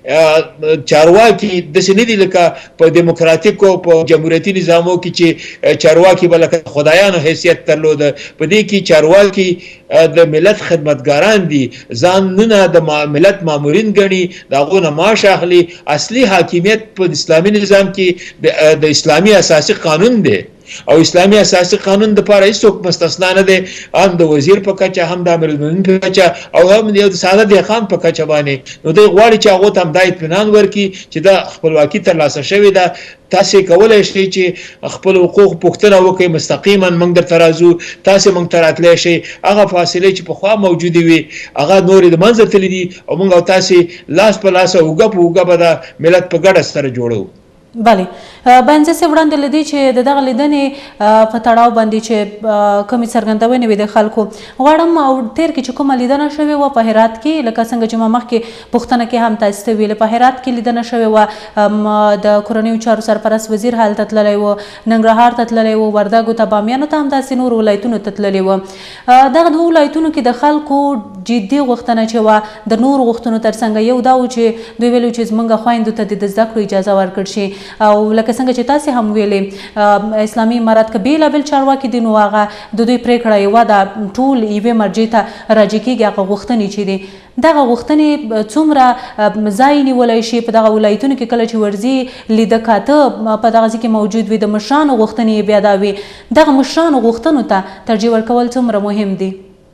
کې چارواکي داسې نه دي لکه په دیموکراتیکو په جمهوریتي نظامو کې چې چارواکي به لکه خدایانو حیثیت درلوده، په دې کې چارواکي د ملت خدمتګاران دي، ځانونه د ملت مامورین ګڼي، د هغو نه معاش اخلي. اصلي حاکمیت په اسلامي نظام کې د اسلامي اساسي قانون دی او اسلامي اساسي قانون د پاره هیڅوک مستثنا نه دی، هم د وزیر په کچه، هم د امیرالمؤمنین په کچه او هم د ساده دهقان په کچه باندې. نو دوی غواړي چې هغو ته هم دا اطمینان ورکړي چې دا خپلواکي ترلاسه شوې ده، تاسې کولی شئ چې خپل حقوق پوښتنه وکړئ، مستقیما موږ درته راځو، تاسې موږ ته راتلی شئ. هغه فاصلې چې پخوا موجودې وي هغه نورې د منځه تللي دي او موږ او تاسې لاس په لاس اوږه په اوږه به د ملت په ګډه سره جوړو.
بله بانځه صاحب وړاندې له دې چې د دغه لیدنې په تړاو باندې چې کومې څرګندونې وې د خلکو، غواړم او تېر کې چې کومه لیدنه شوې وه په هرات کې، لکه څنګه چې ما مخکې پوښتنه کې هم تاسو ته ویلې، په هرات کې لیدنه شوې وه، د کورنیو چارو سرپرست وزیر هلته تللی و، ننګرهار ته تللی و، وردګو ته، بامیانو ته، همداسې نورو ولایتونو ته تللی و. دغه دوه ولایتونو کې د خلکو جدي غوښتنه چې وه د نورو غوښتنو تر څنګ یو دا و چې دوی ویلو چې زموږ خویندو ته د زده کړو اجازه ورکړل شي، او لکه څنګه چې تاسې هم ویلې اسلامي امارات که بېلابېل چارواکي دي نو هغه د دوی پرېکړه یوه ده، ټول یوې مرجع ته راجع کېږي هغه غوښتنې چې دي. دغه غوښتنې څومره ځای نیولی شي په دغه ولایتونو کې کله چې ورځي لیده کاته په دغه ځای کې موجود وي، د مشرانو غوښتنې بیا دا وي، دغه مشرانو غوښتنو ته ترجیح ورکول څومره مهم دي؟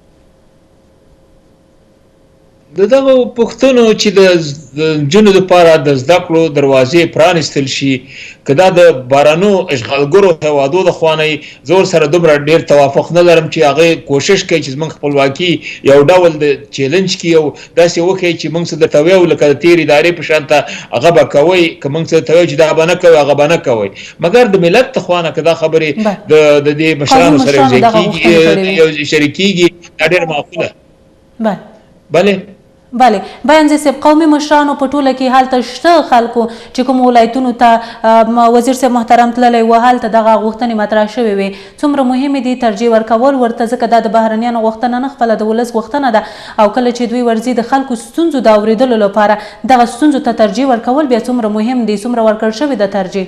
د دغه پوښتنو چې د نجونو لپاره د زده کړو دروازې پرانیستل شي، که دا د بهرنو اشغالګرو هېوادو د خوا نه زه ورسره دومره ډېر توافق نه لرم چې هغې کوشش کوي چې زموږ خپلواکي یو ډول د چیلنج کړي او داسې وښیي چې موږ څه درته ویو لکه د تېرې ادارې په شان ته هغه به کوئ، که موږ څه درته ویو چې دا به نه کوئ هغه به نه کوئ. مګر د ملت د خوا نه که دا خبرې د دې مشرانو سره یو ځای کېږي، یو شریکېږي، دا ډېره معقوله.
بله بله بیانځي صاحب، قومي مشرانو په ټوله کې هلته شته خلکو چې کوم ولایتونو ته وزیر صاحب محترم تللی و، هلته دغه غوښتنې مطرح شوې وې، څومره مهمې دي ترجیح ورکول ورته، ځکه دا د بهرنیانو غوښتنه نه، خپله د ولس غوښتنه ده، او کله چې دوی ورځي د خلکو ستونزو د اورېدلو لپاره دغه ستونزو ته ترجیح ورکول بیا څومره مهم دي، څومره ورکړل شوې ده ترجیح؟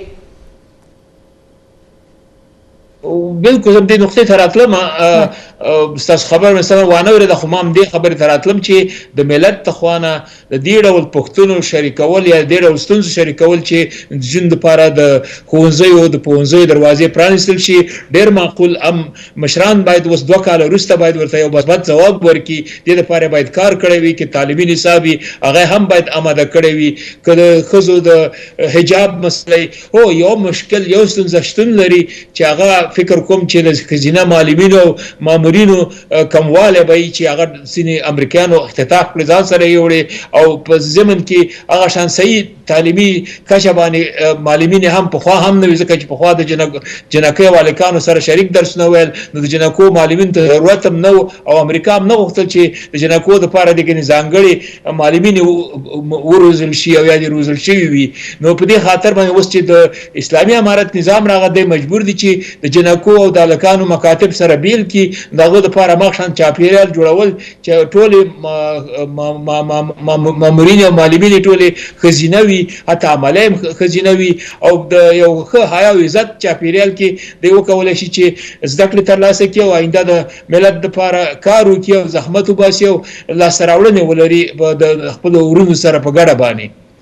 بالکل زه دې نقطې ته راتلم، ستاسو خبر مې سمه وانه اورېده، خو ما هم دې خبرې ته راتلم چې د ملت د خوا نه د دې ډول پوښتنو شریکول یا دې ډول ستونزو شریکول چې د ژوند دپاره د ښوونځیو د پوهنځیو دروازې پرانیستل شي، ډېر معقول. هم مشران باید اوس دوه کاله وروسته باید ورته یو مثبت ځواب ورکړي، دې دپاره باید کار کړی وي، که تعلیمي نصاب وي هغه هم باید آماده کړی وي، که د ښځو د حجاب مسلې هو یو مشکل یو ستونزه شتون لري چې هغه فکر کوم چې د ښځینه معلمینو او مامورینو کموالی به وي چې هغه ځینې امریکایانو اختطاف کړي ځان سره یې وړي او په ضمن کې هغه شان صحیح تعلیمي کچه باندې معلمین هم پخوا هم نه وي، ځکه چې پخوا د جنکیو هلکانو سره شریک درسونه ویل، نو د جنکو معلمین ته ضرورت هم نه و او امریکا هم نه غوښتل چې د جنکو دپاره دغه ځانګړي معلمین وروزل شي او یا دې روزل شوي وي. نو په دې خاطر باندې اوس چې د اسلامي امارت نظام راغلی دی مجبور دي چې د جنکو او د هلکانو مکاتب سره بیل کړي، د هغو دپاره مخشان چاپېریال جوړول چې ټولې مامورین او معلمین ټولې ښځینه وي، حتی عمله هم ښځینه وي او د یو ښه حیا او عزت چاپېریال کې دی وکولی شي چې زده کړې ترلاسه کړي او آینده د ملت دپاره کار وکړي او زحمت وباسي او لاسته راوړنې ولري د خپلو ورونو سره په ګډه باندې.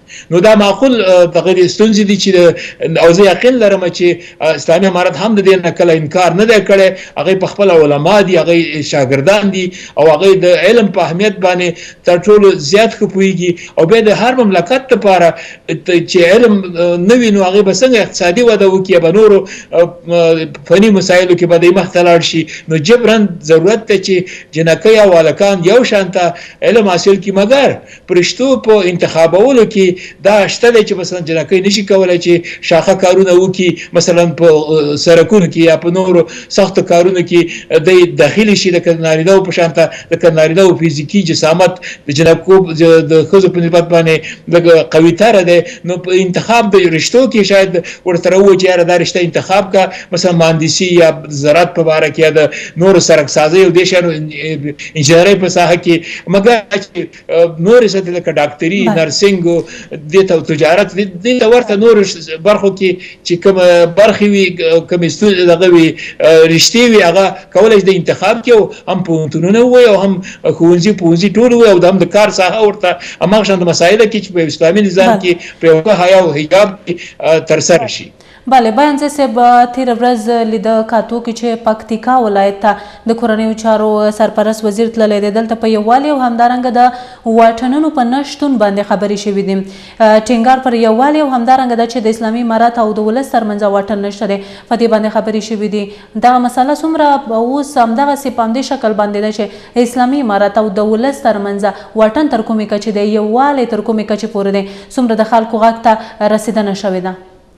نو دا معقول دغه ستونزې دي چې او زه یقین لرم چې اسلامي امارت هم د دې نه کله انکار نه دی کړی. هغه په خپل علما دي، هغه شاګردان دي او هغه د علم په اهمیت باندې تر ټولو زیات ښه پوهېږي. او بیا د هر مملکت لپاره چې علم نه وي نو هغې به څنګه اقتصادي وده وکړي، به نورو فني مسایلو کې به دی مخته لاړ شي. نو جبرن ضرورت دی چې جنکۍ او هلکان یو شان ته علم حاصل کړي، مګر پرشتو په انتخابولو کې دا شته دی چې مثلا جنکۍ نشي کولی چې شاخه کارونه وکړي، مثلا په سړکونو کې یا په نورو سختو کارونو کې دی داخلي شي لکه نارینهو په شان ته. لکه نارینهو فزیکي جسامت د جنکو د ښځو په نسبت باندې لږ قویتره دی. نو په انتخاب د رشتو کې شاید ورته ووایي چې یاره دا رشته انتخاب کا، مثلا مهندسي یا زراعت په باره کې یا د نورو سړکسازۍ او دې شیانو انجینرۍ په ساحه کې، مګر چې نورې سطحې لکه ډاکټري، نرسنګ، دې ته تجارت، دې ته ورته نورو برخو کې چې کومه برخې وي، کومې دغه وي رشتې وي، هغه کولی شي د انتخاب کې هم پوهنتونونه ووایي او هم ښوونځي پوهنځي ټول ووایي او هم د کار ساحه ورته هماغه شان د مسایله کې چې په اسلامي نظام کې په یوه حیا او حجاب کې ترسره شي.
بله بیانزه صاحب تېره ورځ لیده کاتو کې چې پکتیکا ولایت ته د کورنیو چارو سرپرست وزیر تللی دی، دلته په یووالي او همدارنګه د واټنونو په نه شتون باندې خبرې شوي دي. ټینګار پر یووالي او همدارنګه دا چې د اسلامي امارت او د ولس ترمنځ واټن نشته دی، په دې باندې خبرې شوي دي. دغه مسله څومره اوس همدغسې په همدې شکل باندې ده چې اسلامي امارت او د ولس ترمنځ واټن تر کومې کچې دی، یووالی تر کومې کچې پورې دی، څومره د خلکو غږ ته رسېدنه شوې ده؟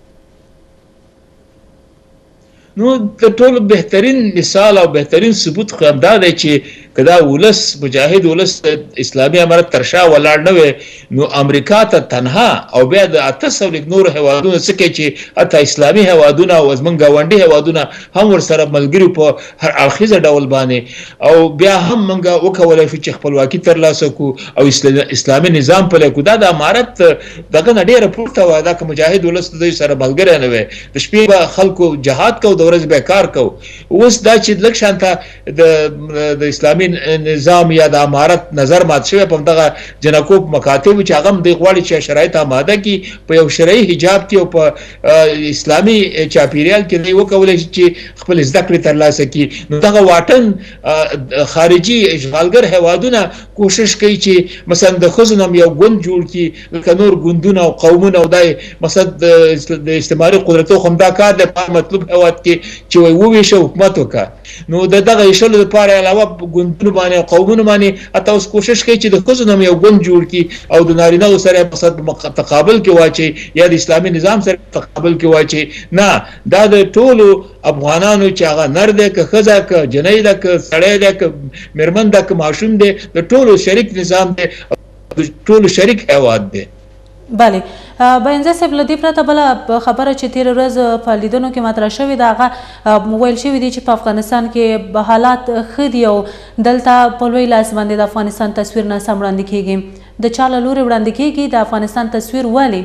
نو د ټولو بهترین مثال او بهترین ثبوت خو همدا دی چې که دا ولس مجاهد ولس اسلامي امارت تر شا ولاړ نه وی نو امریکا ته تنها او بیا د اته سوه لږ نورو هیوادونو څه کوي چې حتی اسلامي هیوادونه او زموږ ګاونډي هیوادونه هم ورسره ملګري په هر اړخیزه ډول باندې، او بیا هم موږ وکولی شو چې خپلواکي ترلاسه کړو او اسلامي نظام پلی کړو. دا د امارت دغه نه ډېره پورته وه، دا که مجاهد ولس د دوی سره ملګری نه وی، د شپې به خلکو جهاد کو، د ورځې به کار کو. اوس دا چې لږ شانته د اسلامي نظام یا د امارت نظر مات شوی په همدغه جنکو په مکاتبو چې هغه هم دوی غواړي چې شرایط آماده کړي په یو شرعي حجاب کې او په اسلامي چاپیریال کې دوی وکولی شي چې خپل زده کړې ترلاسه کړي. نو دغه واټن خارجي اشغالګر هیوادونه کوشش کوي چې مثلا د ښځو نه هم یو ګوند جوړ کړي لکه نور ګوندونه او قومونه، او دا مقصد د استعماري قدرتو خو همدا کار دی په مطلوب هیواد کې چې وایي وویشه حکومت وکړه. نو د دغه ایښلو دپاره علاوه ګوندونو باندې او قومونو باندې حتی اوس کوشش کوي چې د ښځو نه هم یو ګوند جوړ کړي او د نارینهو سره مقصد تقابل کې واچوي یا د اسلامي نظام سره تقابل کې واچوي. نه، دا د ټولو افغانانو چې هغه نر دی که ښځه که جنۍ ده که سړی دی که میرمن ده که ماشوم دی، د ټولو شریک نظام دی، د ټولو شریک هیواد دی.
بله بیانزه صاحب، له دې پرته بله خبره چې تېره ورځ په لیدنو کې مطرح شوې ده هغه ویل شوي دي چې په افغانستان کې حالات ښه دي او دلته په لوی لاس باندې د افغانستان تصویر ناسم وړاندې کیږي. د چا له لورې وړاندې کیږي د افغانستان تصویر ولې؟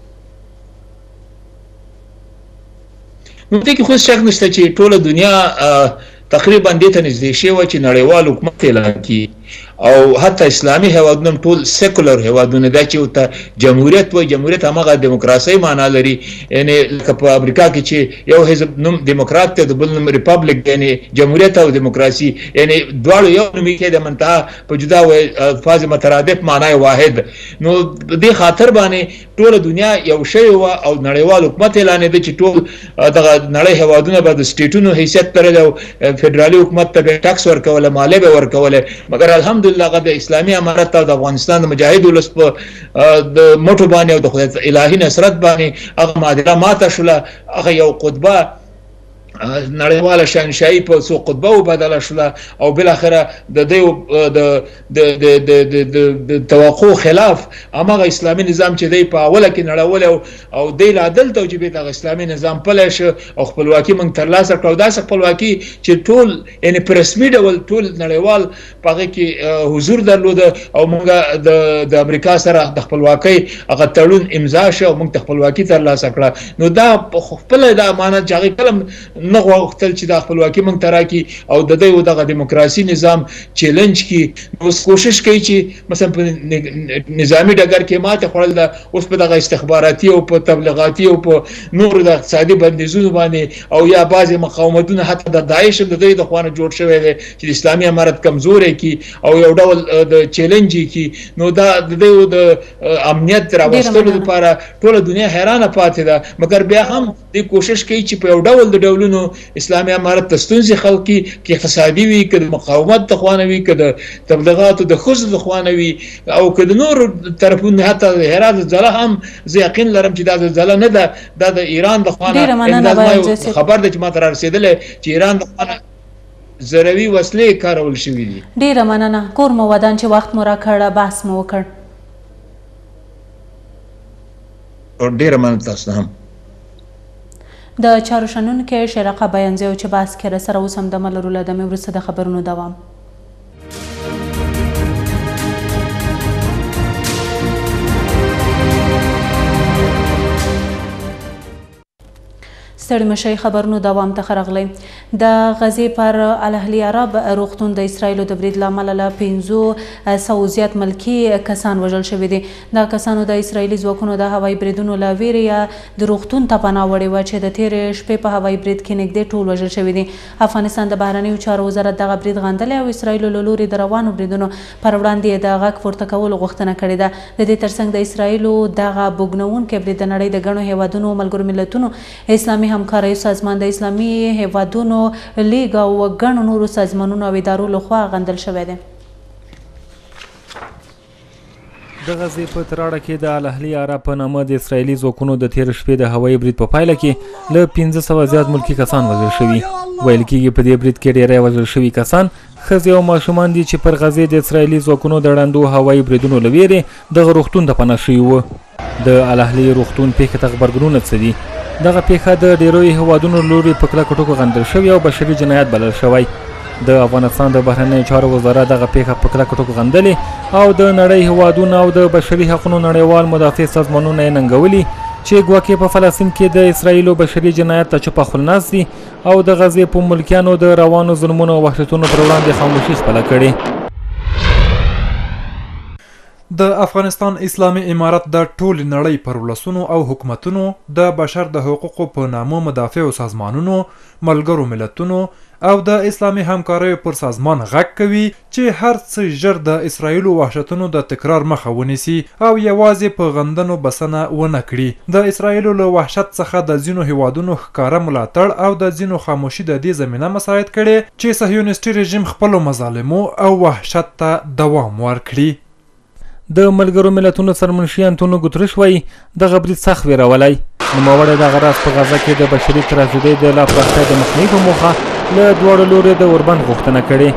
نو دې کې خو شک نشته چې ټوله دنیا تقریبا دې ته نږدې شوې وه چې نړیوال حکومت اعلان کړي او حتی اسلامي هیوادونه هم ټول سیکولر هیوادونه دا چې ورته جمهوریت وایي. جمهوریت هماغه دیموکراسۍ معنا لري، یعنی لکه په امریکا کې چې یو حزب نوم دیموکرات دی د بل نوم ریپبلیک، یعنی جمهوریت او دیموکراسي، یعنی دواړو یو نوم یې د منتها په جدا الفاظ مترادف معنی واحد. نو دې خاطر باندې ټوله دنیا یو شی وه او نړیوال حکومت اعلانېده چې ټول دغه نړۍ هیوادونه به د سټیټونو حیثیت لرل او فدرالي حکومت ته به ټکس ورکوله، مالیه به ورکوله. مګر الحمدلله هغه د اسلامي امارت او د افغانستان د مجاهد ولس په د مټو باندې او د خدای الهي نصرت باندې هغه معادله ماته شوله. هغه یو قطبه نړیواله شهنشاهي په څو خطبه وبدله شوله او بالاخره د دې د توقع خلاف هماغه اسلامي نظام چې دی په اوله کې نړولی او دی لا دلته و چې بېرته هغه اسلامي نظام پلی شو او خپلواکي موږ ترلاسه کړه. او داسې خپلواکي چې ټول یعنې په رسمي ډول ټول نړیوال په هغې کې حضور درلوده او موږ د امریکا سره د خپلواکۍ هغه تړون امضا شو او موږ ته خپلواکي ترلاسه کړه. نو دا خپله دا امانت چې هغې کله نه غوښتل چې د خپلواکي موږ ته راکړي او د دوی دغه دیموکراسي نظام چیلنج کړي. نو اوس کوشش کوي چې مثلا په نظامي ډګر کې ماته خوړل ده، اوس په دغه استخباراتي او په تبلیغاتي او په نورو د اقتصادي بندیزونو باندې او یا بعضې مقاومتونه حتی د داعش هم د دوی د خوا نه جوړ شوی دی چې د اسلامي امارت کمزوری کړي او یو ډول د چیلنج یې کړي. نو دا د دوی د امنیت راوستلو لپاره ټوله دنیا حیرانه پاتې ده، مګر بیا هم دوی کوشش کوي چې په یو ډول د ډولونو اسلامي امارت ته ستونزې خلق کړي، که اقتصادي وي، که د مقاومت د خوا نه وي، که د تبلیغاتو د ښځو د خوا نه وي او که د نورو طرفونو، حتی د هرات زلزله هم زه یقین لرم چې دا زلزله نه ده، دا د ایران د خوا نه خبر ده چې ما ته را رسېدلی چې ایران د خوا نه ضروي وسلې کارول شوي دي.
ډېره مننه کور مو ودان چې وخت مو راکړ، بحث مو وکړ.
ډېره مننه تاسو هم.
د چارو شنونکي شرقه بیانزیو چې بحث کې راسره اوس هم دمه لرو. له دمې وروسته د خبرونو دوام. ستړي مشئ خبرونو دوام ته راغلی. د غزې پر الاهلي عرب روغتون د اسرائیلو د برید له امله له پنځو سوو زیات ملکي کسان وژل شوي دي. دا کسانو د اسرائیلي ځواکونو د هوایي بریدونو له ویرې د روغتون ته پناه وړې وه چې د تېرې شپې په هوایي برید کې نږدې ټول وژل شوي دي. افغانستان د بهرنیو چارو وزارت دغه برید غندلی او اسرائیلو له لورې د روانو بریدونو پر وړاندې د غږ پورته کولو غوښتنه کړې ده. د دې ترڅنګ د اسرائیلو دغه بوږنوونکی برید د نړۍ د ګڼو هیوادونو ملګرو ملتونو اسلامي همکاریو سازمان د اسلامي هیوادونو لیګ او ګڼو نورو سازمانونو او ادارو لخوا غندل شوی دی.
د غزې په تراړه کې د الاهلي عرب په نامه د اسرائیلي ځواکونو د تېر شپې د هوایي برید په پایله کې له پنځه سوه زیات ملکي کسان وژل شوي. ویل کېږي په دې برید کې ډېری وژل شوي کسان ښځې او ماشومان دي چې پر غزې د اسرائیلي ځواکونو د ړندو هوایي بریدونو له ویرې دغه روغتون ته پناه شوي وو. د الاهلي روغتون پیښې ته غبرګونونه څه دي؟ دغه پیښه د ډیروي هیوادونو لوري په کلکو ټکو غندل شوې او بشري جنایت بلل شوی. د افغانستان د بهرنیو چارو وزارت دغه پیښه په کلکو ټکو غندلې او د نړۍ هیوادونو او د بشري حقونو نړیوال مدافع سازمانونه یې ننګولي چې ګواکې په فلسطین کې د اسرائیلو بشري جنایت ته چوپه خوله ناست دي او د غزې په ملکیانو د روانو ظلمونو او وحشتونو پر وړاندې خاموشي خپله کړې.
د افغانستان اسلامي امارت د ټول نړۍ پر ولسونو او حکومتونو د بشر د حقوقو په نامو مدافعو سازمانونو، ملګرو ملتونو او د اسلامي همکاریو پر سازمان غږ کوي چې هر څه ژر د اسرائیلو وحشتونو د تکرار مخه ونیسي او یوازې په غندنو بسنه ونه کړي. د اسرائیلو له وحشت څخه د ځینو هیوادونو ښکاره ملاتړ او د ځینو خاموشي د دې زمینه مساعد کړي چې صهیونیستي رژیم خپلو مظالمو او وحشت ته دوام ورکړي.
د ملګرو ملتونو سرمنشي انټونیو ګوتریش وایي دغه برید سخت ویرولی. نوموړی دغه راز په غزه کې د بشري تراژیدۍ د لا پراختیا د مخنیوي په موخه له دواړو لوري د اوربند غوښتنه کړې.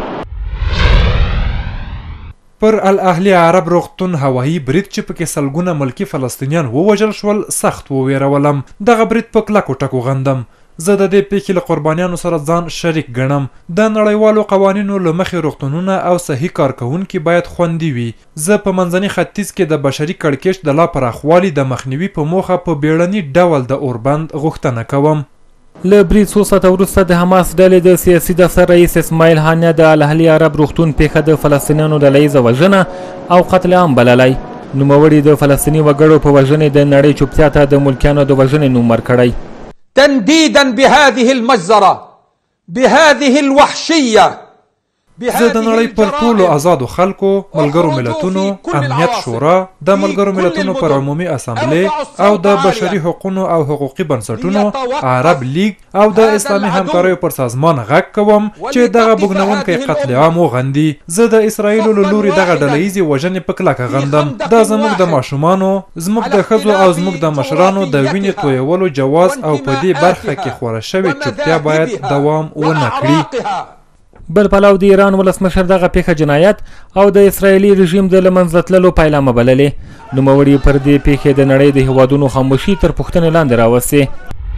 پر الاهلي عرب روغتون هوایي برید چې پکې سلګونه ملکي فلسطینیان ووژل شول سخت وویرولم. دغه برید په کلکو ټکو غندم. زه د دې پیښې له قربانیانو سره ځان شریک ګڼم. د نړیوالو قوانینو له مخې روغتونونه او صحي کارکوونکي باید خوندي وي. زه په منځني ختیځ کې د بشري کړکېچ د لا پراخوالي د مخنیوي په موخه په بیړني ډول د اوربند غوښتنه کوم.
له برید څو ساعته وروسته د حماس ډلې د سیاسي دفتر رئیس اسماعیل هانیه د الاهلي عرب روغتون پیښه د فلسطینیانو ډله ییزه وژنه او قتل عام بللی. نوموړي د فلسطیني وګړو په وژنې د نړۍ چوپتیا ته د ملکیانو د وژنې نوم ورکړی.
تنديدا بهذه المجزرة بهذه الوحشية
زه د نړۍ پر ټولو آزادو خلکو، ملګرو ملتونو، امنیت شورا، د ملګرو ملتونو پر عمومي اسامبلې او د بشري حقوقو او حقوقي بنسټونو، عرب لیگ او د اسلامي همکاریو پر سازمان غږ کوم چې دغه بوږنوونکی قتل عام وغندي. زه د اسرائیلو له لوري دغه ډله ییزې وژنې په کلکه غندم. دا زموږ د ماشومانو، زموږ د ښځو او زموږ د مشرانو د وینې تویولو جواز او په دې برخه کې خوره شوې چوپتیا باید دوام ونه کړي.
بل پلو د ایران ولسمشر دغه پیښه جنایت او د اسرائیلي رژیم د له منځه تللو پایلامه بللې. نوموړي پر دې پیښې د نړۍ د هیوادونو خاموشي تر پوښتنې لاندې راوستې.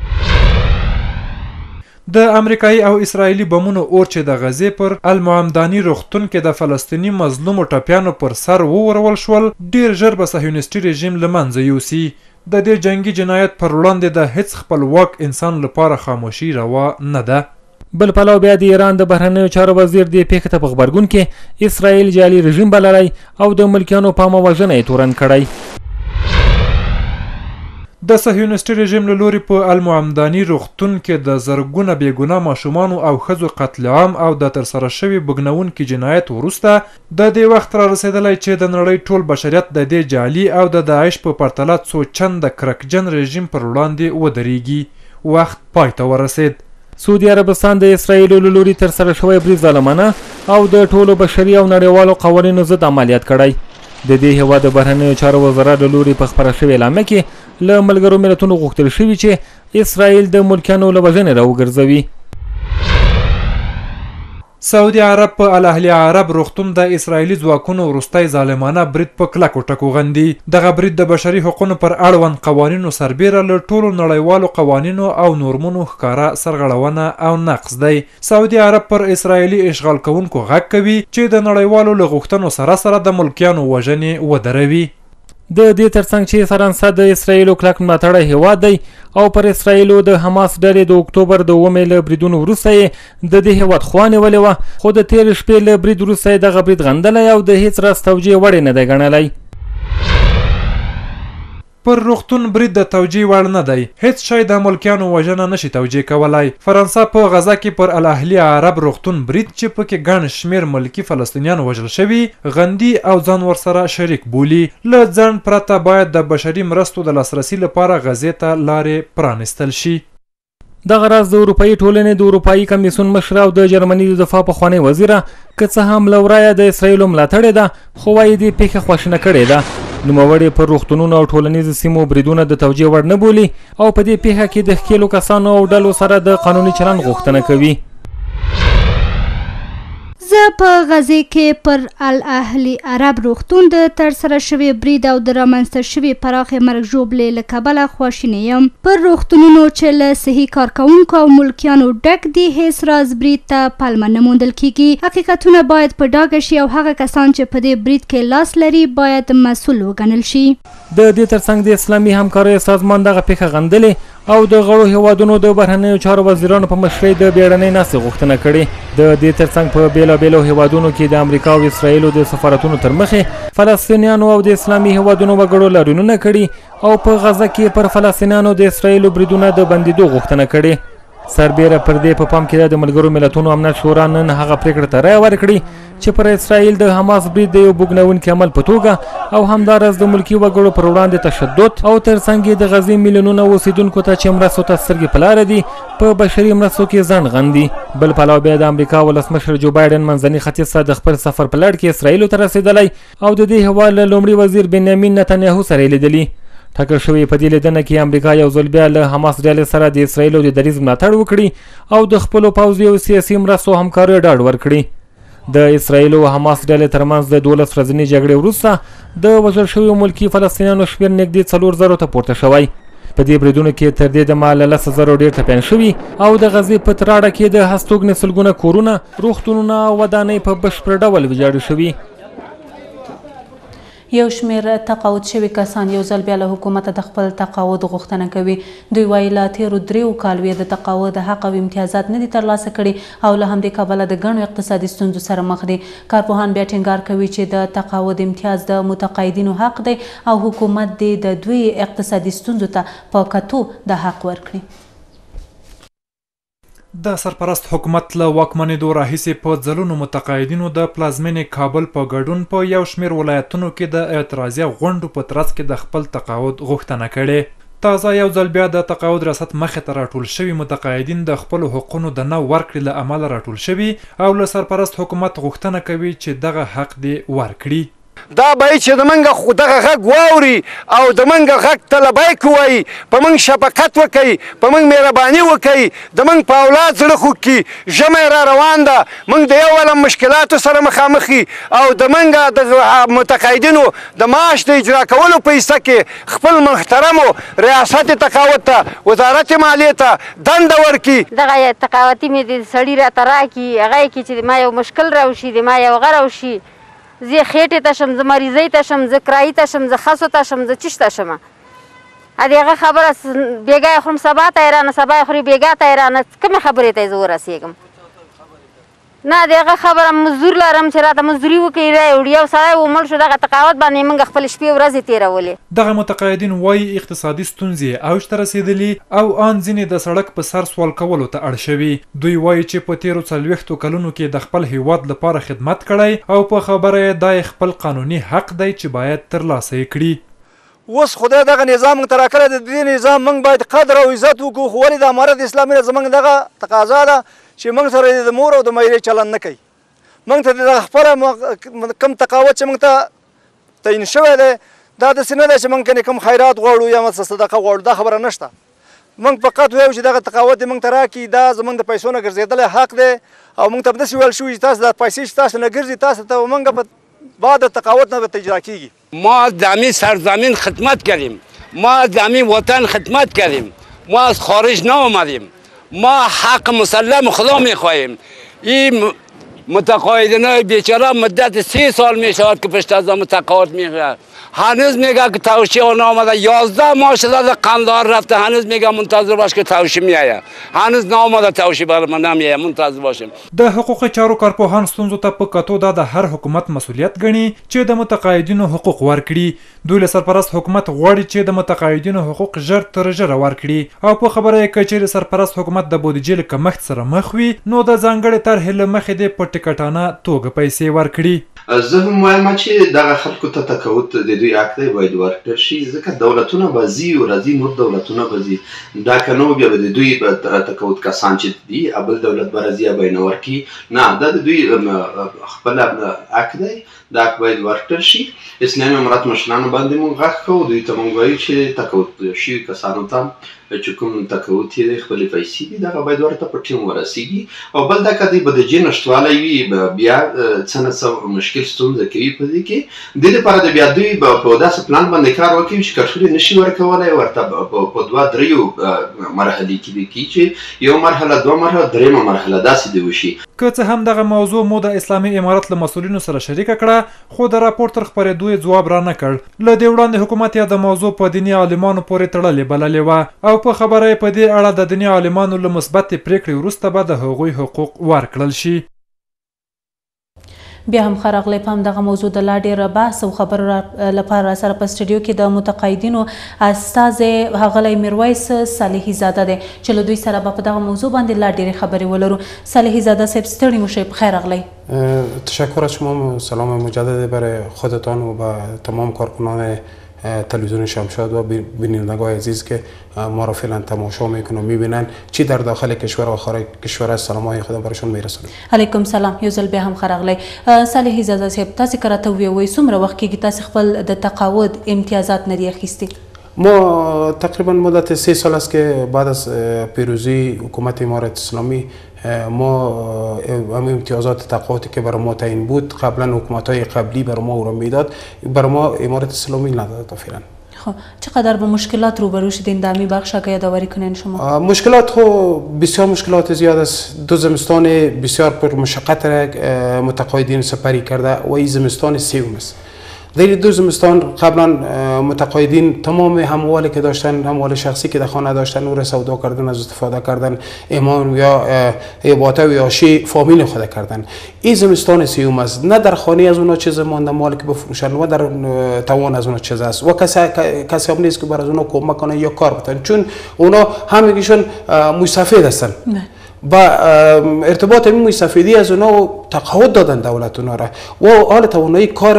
د امریکایي او اسرائیلي بمونو اور چې د غزې پر المعمداني روغتون کې د فلسطیني مظلومو ټپیانو پر سر وورول شول ډیر ژر به صهیونیستي رژیم له منځه یوسي.
د دې جنگي جنایت پر وړاندې د هیڅ خپلواک انسان لپاره خاموشي روا نه ده.
بل پلو بیا د ایران د بهرنیو چارو وزیر دې پیښې ته په غبرګون کې اسرائیل جعلي رژیم بللی او د ملکیانو پامه وژنه یې تورن کړی.
د صهیونیستي رژیم له لوري په المعمداني روغتون کې د زرګونه بېګناه ماشومانو او ښځو قتل عام او د ترسره شوي بوږنوونکي جنایت وروسته د دې وخت را رسېدلی چې د نړۍ ټول بشریت د دې جعلي او د داعش په پرتله څو چنده کرکجن رژیم پر وړاندې ودرېږي. وخت پای ته ورسېد.
سعودي عربستان د اسرائیلو له لوري ترسره شوی برید ظالمانه او د ټولو بشري او نړیوالو قوانینو ضد عملیات کړی. د دې هېواد د بهرنیو چارو وزارت له لوري په خپره شوې اعلامیه کې له ملګرو ملتونو غوښتل شوي چې اسرائیل د ملکیانو له وژنې راوګرځوي.
سعودي عرب په الاهلي عرب روغتون د اسرائیلي ځواکونو وروستی ظالمانه برید په کلکو ټکو غندي. دغه برید د بشري حقونو پر اړوند قوانینو سربیره له ټولو نړیوالو قوانینو او نورمونو ښکاره سرغړونه او نقض دی. سعودي عرب پر اسرائیلي اشغال کوونکو غږ کوي چې د نړیوالو له غوښتنو سره سره د ملکیانو وژنې ودروي.
د دې ترڅنګ چې فرانسه د اسرائیلو کلک ملاتړی هیواد دی او پر اسرائیلو د حماس ډلې د اکتوبر د اوومې له بریدونو وروسته یې د دې هیواد خوا نیولې وه، خو د تېرې شپې له برید وروسته یې دغه برید غندلی او د هیڅ راز توجیې وړ نه دی ګڼلی.
پر روغتون برید د توجیه وړ نه دی. هیڅ شی د ملکیانو وژنه نشي توجیه کولی. فرانسه په غزه کې پر الاهلي عرب روغتون برید چې پکې ګڼ شمېر ملکي فلسطینیان وژل شوي غندي او ځان ورسره شریک بولي. له ځنډ پرته باید د بشري مرستو د لاسرسي لپاره غزې ته لارې پرانیستل شي.
دغه راز د اروپایي ټولنې د اروپایي کمیسیون مشره او د جرمني د دفاع پخوانۍ وزیره که څه هم له ورایه د اسرائیلو ملاتړې ده خو وایي دې پیښه خواشینه کړې ده. نوموړې پر روغتونونو او ټولنیزو سیمو بریدونه د توجیه وړ نه بولي او په دې پیښه کې د ښکېلو کسانو او ډلو سره د قانوني چلند غوښتنه کوي.
زه په غزې کې پر الاهلي عرب روغتون د ترسره شوي برید او د رامنځته شوي پراخې مرګ ژوبلې له کبله خواشینی یم. پر روغتونونو چې له صحي کارکوونکو او ملکیانو ډک دي هیڅ راز برید ته پلمه نه موندل کیږي. حقیقتونه باید په ډاګه شي او هغه کسان چې په دې برید کې لاس لري باید مسؤل وګڼل شي.
د دې ترڅنګ د اسلامي همکاریو سازمان دغه پیښه غندلې او د غړو هیوادونو د بهرنیو چارو وزیرانو په مشرۍ د بیړنۍ ناستې غوښتنه کړې. د دې ترڅنګ په بېلابېلو هیوادونو کې د امریکا او اسرائیلو د سفارتونو تر مخې فلسطینیانو او د اسلامي هیوادونو وګړو لاریونونه کړي او په غزه کې پر فلسطینیانو د اسرائیلو بریدونه د بندېدو غوښتنه کړې. سربیره پر دې په پام کې د ملګرو ملتونو امنیت شورا نن هغه پریکړه ته رایه ورکړي چې پر اسرائیل د حماس برید د یو بوږنوونکي عمل په توګه او همداراز د ملکي وګړو پر وړاندې تشدد او ترڅنګ یې د غزې میلیونونه اوسیدونکو ته چې مرستو ته سترګې په لاره دي په بشري مرستو کې ځنډ غندي. بل پلو بیا د امریکا ولسمشر جو بایډن منځني ختیځ ته د خپل سفر په لړ کې اسرائیلو ته رسېدلی او د دې هېواد له لومړي وزیر بنیامین نتنیاهو سره یې لیدلي. ټاکل شوې په دې لیدنه کې امریکا یو ځل بیا له حماس ډلې سره د اسرائیلو د دریځ ملاتړ وکړي او د خپلو پوځي او سیاسي مرستو همکاریو ډاډ ورکړي. د اسرائیلو او حماس ډلې ترمنځ د دولس ورځنۍ جګړې وروسته د وژل شویو ملکي فلسطینیانو شمېر نږدې څلور زرو ته پورته شوی. په دې بریدونو کې تر دې دمه له لس زرو ډېر ټپیان شوي او د غزې په تراړه کې د هستوګنې سلګونه کورونه، روغتونونه او ودانۍ په بشپړ ډول ویجاړې شوي.
یو شمېر تقاعد شوي کسان یو ځل بیا له حکومته د خپل تقاعد غوښتنه کوي. دوی وایي له تېرو دریو کالو یې د تقاعد حق او امتیازات نه دي ترلاسه کړي او له همدې کبله د ګڼو اقتصادي ستونزو سره مخ دي. کارپوهان بیا ټینګار کوي چې د تقاعد امتیاز د متقاعدینو حق دی او حکومت دې د دوی اقتصادي ستونزو ته په کتو د حق ورکړي.
د سرپرست حکومت له واکمنېدو راهیسې په ځلونو متقاعدینو د پلازمینې کابل په ګډون په یو شمېر ولایتونو کې د اعتراضیه غونډو په ترڅ کې د خپل تقاعد غوښتنه کړې. تازه یو ځل بیا د تقاعد ریاست مخې ته راټول شوي متقاعدین د خپلو حقونو د نه ورکړې له امله راټول شوي او له سرپرست حکومت غوښتنه کوي چې دغه حق دې ورکړي.
دا باید چې د منګه خو دغه غږ واوري او د منګه غږ ته لبیک ووایي، په موږ شفقت وکوي، په موږ مهرباني وکوي، د موږ په اولاد زړه خوږ کړي. ژمی را روان ده، موږ د یو علم مشکلاتو سره مخامخ او د منګه د متقاعدینو د معاش د اجرا کولو په حصه کې خپل محترمو ریاست تقاعد ته وزارت مالیې ته دنده ورکړي.
دغه تقاعدي مې د سړي راته راکړي، هغه یې کې چې ما یو مشکل راوشي، د ما یو غه راوشي، زه خېټې ته شم، زه مریضۍ ته شم، زه کرایي ته شم، زه خسو ته شم، زه چیش ته شم. ا دې هغه خبره بیګا یې خورم سبا ته یې رانه سبا یې خوري بیګا ته یې رانه کومې خبرې ته یې زه ورسېږم نه د هغه خبره مزدور لرم چې راته مزدوري وکړي رای وړي یو سړی ومړ شو دغه تقاوت باندې موږ خپل شپې ورځې تېرولې
دغه متقاعدین وایي اقتصادي ستونزې اوج ته رسېدلي او ان ځینې د سړک په سر سوال کولو ته اړ شوي دوی وایي چې په تېرو څلوېښتو کلونو کې د خپل هیواد لپاره خدمت کړی او په خبره یې دا خپل قانوني حق دی چې باید ترلاسه یې کړي
اوس خدای دغه نظام موږ ته راکړی د دې نظام موږ باید قدر او عزت وکړو خو ولې د امارت اسلامي نه زموږ دغه تقاضا ده چې موږ سره د مور او د میرې چلند نه کوي موږ ته د خپله کم تقاوت چې موږ ته تعین شوی دی دا داسې نه دی چې موږ کنې کوم خیرات غواړو یا مثلا صدقه غواړو دا خبره نشته موږ فقط وایو چې دغه تقاوت دې موږ ته راکړي دا زموږ د پیسو نه ګرځېدلی حق دی او موږ ته داسې ویل شوي چې تاسو دا پیسې چې تاسو نه ګرځي تاسو ته موږ په بعد تقاوت نه به اجرا کیږي
ما از دامی سرزمین خدمت کردیم ما از دامی وطن خدمت کردیم ما از خارج نآمدیم ما حق مسلم خدا میخواهیم این متقاعدین های بیچاره مدت سی سال میشود که پشت از متقاعد میگه هنوز میگه که توشیح آن آمده یازده ماه شده قندهار رفته هنوز میگه منتظر باش که توشیح میآید هنوز نآمده توشیح بر ما نمیآید منتظر باشیم
د حقوقي چارو کارپوهان ستونزو ته په کتو دا د هر حکومت مسؤلیت ګڼي چې د متقاعدینو حقوق ورکړي دوی له سرپرست حکومت غواړي چې د متقاعدینو حقوق ژر تر ژره ورکړي او په خبره یې که چیرې سرپرست حکومت د بودیجې له کمښت سره مخ وي نو د ځانګړې طرحې له مخې دې په ټکټانه توګه پیسې ورکړي
زه هم وایم چې دغه خلکو ته تقاعد د دوی حق دی باید ورکړل شي ځکه دولتونه به ځي او راځي نور دولتونه به ځي دا که نه بیا به د دوی تقاعد کسان چې دي بل دولت به راځي به یې نه ورکړي نه دا د دوی خپل حق دی دا حق باید ورکړل شي اسلامي امارت مشرانو باندې موږ غږ کوو دوی ته موږ وایو چې تقاعد شوي کسانو ته چې کوم تقاعد یې دی خپلې پیسې دي دغه باید ورته په ټیم ورسیږي او بل دا که د بودیجې نشتوالی وي بیا څه نه څه مشکل ستونزه کوي په دې کې دې لپاره د بیا دوی په داسې پلان باندې کار وکړي چې کټخلي نشي ورکولی ورته په دوه دریو مرحلې کې دې کړي چې یو مرحله دوه مرحله درېیمه مرحله داسې دې وشي
که څه هم دغه موضوع مو د اسلامي امارت له مسؤلینو سره شریکه کړه خو د راپور تر خپرېدو یې ځواب را نه کړ له دې وړاندې حکومت یې د موضوع په دیني عالمانو پورې تړلې بللې وه او په خبره یې په دې اړه د دیني عالمانو له مثبتې پرېکړې وروسته به د هغوی حقوق ورکړل شي
بیا هم ښه راغلی په همدغه موضوع د لا ډېره بحث او خبرو لپاره راسره په سټوډیو کې د متقاعدینو استازی ښاغلی میرویس صالحي زاده دی چې له دوی سره به په دغه موضوع باندې لا ډېرې خبرې ولرو صالحي زاده صاحب ستړي مو شئ پخیر راغلی
تشکر از شما سلام مجدد برای خودتان و به تمام کارکنان تلویزیون شمشاد و بینندگان عزیز که ما را فعلا تماشا میکنن و میبینن چی در داخل کشور و خارج کشور از سلام های خودم برشون میرسونم
علیکم سلام یو ځل بیا هم ښه راغلی صالحي زاده صاحب تاسې که راته ووایئ څومره وخت کېږي تاسې خپل د تقاعد امتیازات نه دي اخیستي
ما تقریبا مدت سه سال است که بعد از پیروزی حکومت امارت اسلامی ما هم امتیازات تقاعدی که برای ما تعیین بود قبلا حکومت‌های قبلی برای ما رو میداد برای ما امارت اسلامی نداد تا فعلا
خب چقدر با مشکلات روبرو شدین در می بخش که یادآوری کنین شما
مشکلات خو بسیار مشکلات زیاد است دو زمستان بسیار پر مشقت متقاعدین سپری کرده و این زمستان سوم است در دو زمستان قبلا متقاعدین تمام اموالی که داشتن اموال شخصی که در خانه داشتن او را سودا کردن از استفاده کردن ایمان یا عباده و یاشی فامیل خود کردن این زمستان سیوم است نه در خانه از اونا چیز مانده مالی که بفروشن و در توان از اونا چیز است و کسی کسی هم نیست که بر از اونا کمک کنه یا کار بتن چون اونا همگیشون مستفید هستن با ارتباط این مستفیدی از اونا تقاعد دادن دولت اونا را و حال توانایی کار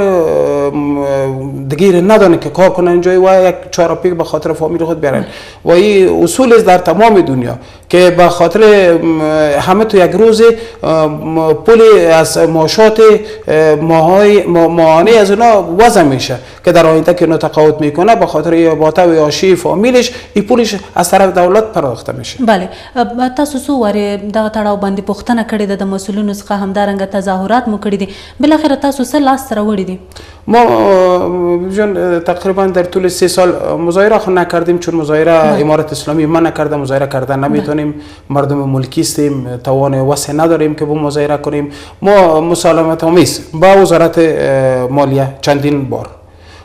دیگه ندارن که کار کنن اینجا و یک چارپیک به خاطر فامیل خود بیارن و این اصول است در تمام دنیا که به خاطر همه تو یک روز پول از معاشات ماهای ماهانه از اونا وضع میشه که در آینده که اونا تقاعد میکنه به خاطر عباده و یاشی فامیلش این پولش از طرف دولت پرداخته میشه
بله تاسو څو واره دغه تړاو باندې پوښتنه کړې ده د مسؤلینو څخه همدارنګه تظاهرات مو کړي دي بالاخره تاسو څه لاس راوړي دي
ما جون تقریبا در طول سه سال مظاهره خو نکردیم چون مظاهره امارت اسلامی من نکرده مظاهره کردن نمیتونیم مردم ملکی هستیم توان وسع نداریم که با مظاهره کنیم ما مسالمت آمیز با وزارت مالیه چندین بار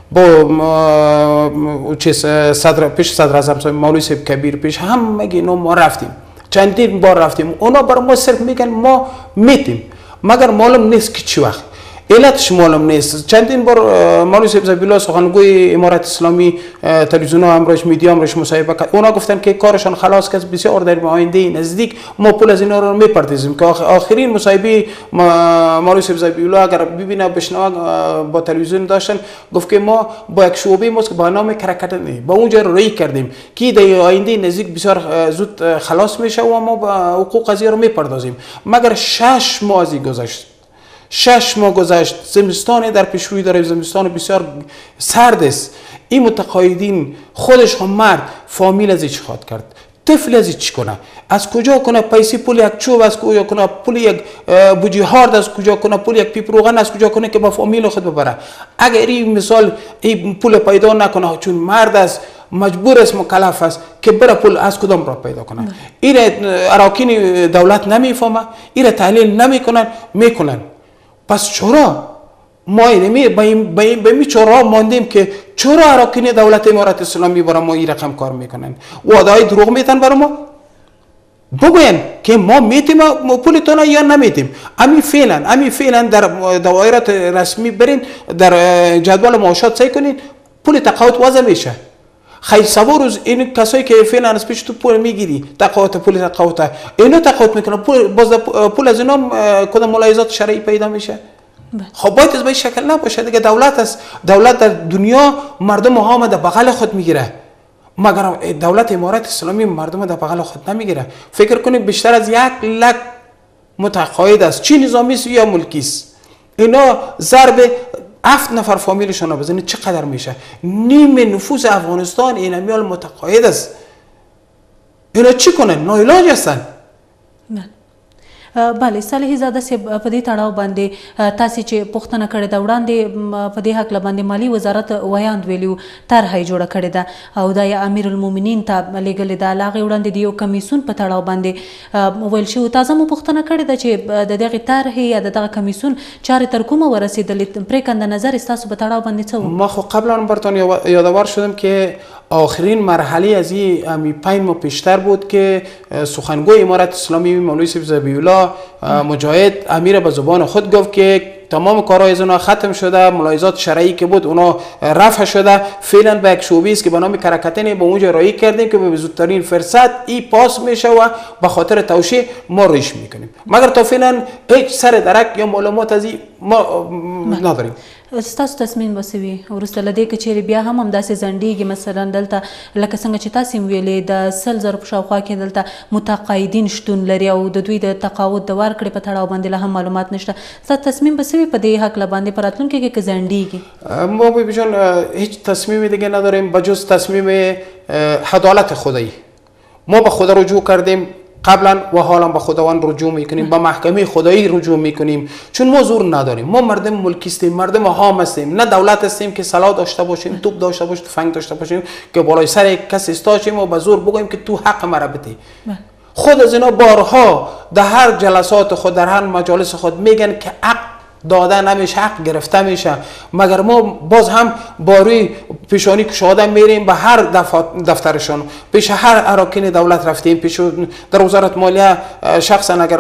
با چیز صدر پیش صدر اعظم مولوی صاحب کبیر پیش همگی اینا ما رفتیم، چندین بار رفتیم. اونا بر ما صرف میگن ما میتیم، مگر معلوم نیست که چی وقت، علتش معلوم نیست. چندین بار مولوی صاحب ذبیح الله سخنگوی امارت اسلامی تلویزیون امروز میدیا امروز مصاحبه کرد، اونا گفتن که کارشان خلاص کرد، بسیار در آینده نزدیک ما پول از اینا رو میپردازیم. که آخرین مصاحبه مولوی صاحب ذبیح الله اگر ببینه بشنوه با تلویزیون داشتن، گفت که ما با یک شعبه ماست که با نام کرکتن با اونجا روی کردیم که در آینده نزدیک بسیار زود خلاص میشه و ما با حقوق قضیه رو میپردازیم. مگر شش ماه از گذشت، شش ماه گذشت، زمستان در پیش روی داره، زمستان بسیار سرد است. این متقاعدین خودش هم مرد فامیل از چی خواهد کرد؟ طفل از چی کنه؟ از کجا کنه پیسی پول یک چوب، از کجا کنه پول یک بوجی هارد، از کجا کنه پول یک پیپ روغن، از کجا کنه که با فامیل خود ببره؟ اگر این مثال این پول پیدا نکنه چون مرد است مجبور است مکلف است که بره پول از کدام را پیدا کنه؟ این اراکین دولت نمیفهمه، این تحلیل نمیکنن، میکنن. پس چرا ما اینمی به می چرا ماندیم که چرا اراکین دولت امارت اسلامی برای ما این رقم کار میکنن؟ وعده‌های دروغ میتن برای ما؟ بگوین که ما میتیم پولتون یا نمیتیم. امی فعلا امی فعلا در دوائرات رسمی برین، در جدول معاشات سعی کنین پول تقاعد وضع میشه. خیلی سوار روز این کسایی که فعلا از پیش تو پول میگیری تقاعد پول تقاعد اینا تقاعد میکنن، پول باز پول از اینا کدام ملاحظات شرعی پیدا میشه؟ خب باید از به شکل نباشه دیگه. دولت است، دولت در دنیا مردم ها در بغل خود میگیره، مگر دولت امارت اسلامی مردم در بغل خود نمیگیره. فکر کنید بیشتر از یک لک متقاعد است، چی نظامی است یا ملکی است. اینا ضرب هفت نفر فامیلشون رو بزنید چقدر میشه؟ نیم نفوس افغانستان این امیال متقاعد است. اینا چی کنن؟ ناعلاج هستن.
بله صالح زاده صاحب په دې تړاو باندې تاسو چې پوښتنه کړې ده وړاندې په دې هکله باندې مالي وزارت ویاند ویلي طرحه یې جوړه کړې ده او دا یې امیر المؤمنین ته لیږلې ده. له هغې وړاندې د یو کمیسیون په تړاو باندې ویل شوي. تازه مو پوښتنه کړې ده چې د دغې طرحې یا د دغه کمیسیون چارې تر کومه ورسېدلې؟ پرېکنده نظر ستاسو په تړاو باندې څه و؟
ما خو قبلا برتان یادآور شدم که آخرین مرحله از این امی پنج ماه پیشتر بود که سخنگوی امارت اسلامی مولوی صاحب ذبیح الله مجاهد امیر به زبان خود گفت که تمام کارهای از اونا ختم شده، ملاحظات شرعی که بود اونا رفع شده، فعلا به یک شعبه است که به نام کرکتن به اونجا رایی کردیم که به زودترین فرصت ای پاس میشه و به خاطر توشیح ما ریش میکنیم. مگر تا فعلا هیچ سر درک یا معلومات از این ما نداریم.
ستاسو تصمیم به څه وي وروسته له دې که چیرې بیا هم همداسې ځنډېږي؟ مثلا دلته لکه څنګه چې تاسې هم ویلې د سل زرو په شاوخوا کې دلته متقاعدین شتون لري او د دوی د تقاعد د ورکړې په تړاو باندې لا هم معلومات نشته. ستاسو تصمیم به څه وي په دې هکله باندې په راتلونکي کې که ځنډېږي؟
ما بیبي جان هیچ تصمیم دیگه نداریم بجز تصمیم عدالت خدایی. ما به خدا رجوع کردیم قبلا و حالا به خداوند رجوع میکنیم، به محکمه خدایی رجوع میکنیم، چون ما زور نداریم. ما مردم ملکی هستیم، مردم عام هستیم، نه دولت هستیم که سلاح داشته باشیم، توپ داشته باشیم، تفنگ داشته باشیم که بالای سر کسی استاشیم و به زور بگوییم که تو حق مرا بده. خود از اینا بارها در هر جلسات خود در هر مجالس خود میگن که حق داده نمیشه، حق گرفته میشه، مگر ما باز هم با روی پیشانی کشاده میریم به هر دفترشان، پیش هر اراکین دولت رفتیم، پیش در وزارت مالیه شخصا اگر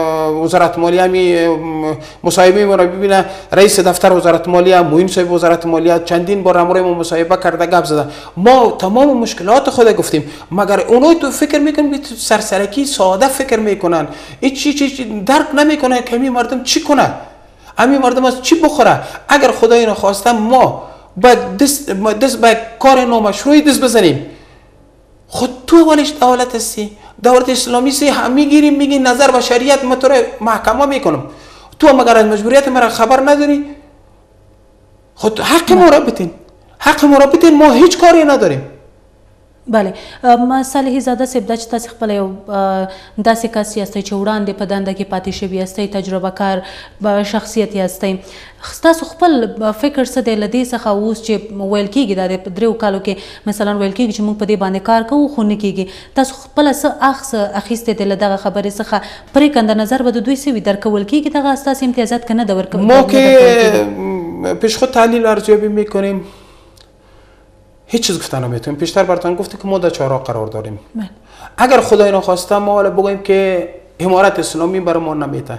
وزارت مالیه می مصاحبه ما رو ببینه، رئیس دفتر وزارت مالیه، معین صاحب وزارت مالیه چندین بار امروز ما مصاحبه کرده گپ زده، ما تمام مشکلات خود گفتیم، مگر اونایی تو فکر میکنن سرسرکی ساده فکر میکنن، هیچ چیز درک نمیکنه که می مردم چی کنه، امی مردم از چی بخوره. اگر خدای نخواسته ما باید دست, دست به کار نامشروعی دست بزنیم. خود تو اولش دولت هستی، دولت اسلامی سی هم میگیریم میگی نظر به شریعت ما تو رو محکمه میکنم، تو مگر از مجبوریت مرا خبر نداری؟ خود حق ما را بتین، حق ما را بتین، ما هیچ کاری نداریم.
بله صالح زاده صاحب دا چې تاسې خپله یو داسې کس یاستئ چې وړاندې په دنده کې پاتې شوي یاستئ، تجربه کار شخصیت یاستئ، ستاسو خپل فکر څه دی له دې څخه اوس چې ویل کېږي دا د دریو کالو کې مثلا ویل کېږي چې موږ په دې باندې کار کوو خو نه کېږي، تاسو خپله څه اخذ اخیستی دی له دغه خبرې څخه؟ پرېکنده نظر به د دوی څه وي؟ درکول کېږي دغه ستاسې امتیازات که نه ده ورکول؟
ما که پیش خود تحلیل ارزیابی میکنیم هیچ چیز گفتن نمیتونیم. پیشتر براتون گفته که ما در چهارراه قرار داریم. اگر خدای نخواسته ما ولی بگوییم که امارت اسلامی برای ما نمیته،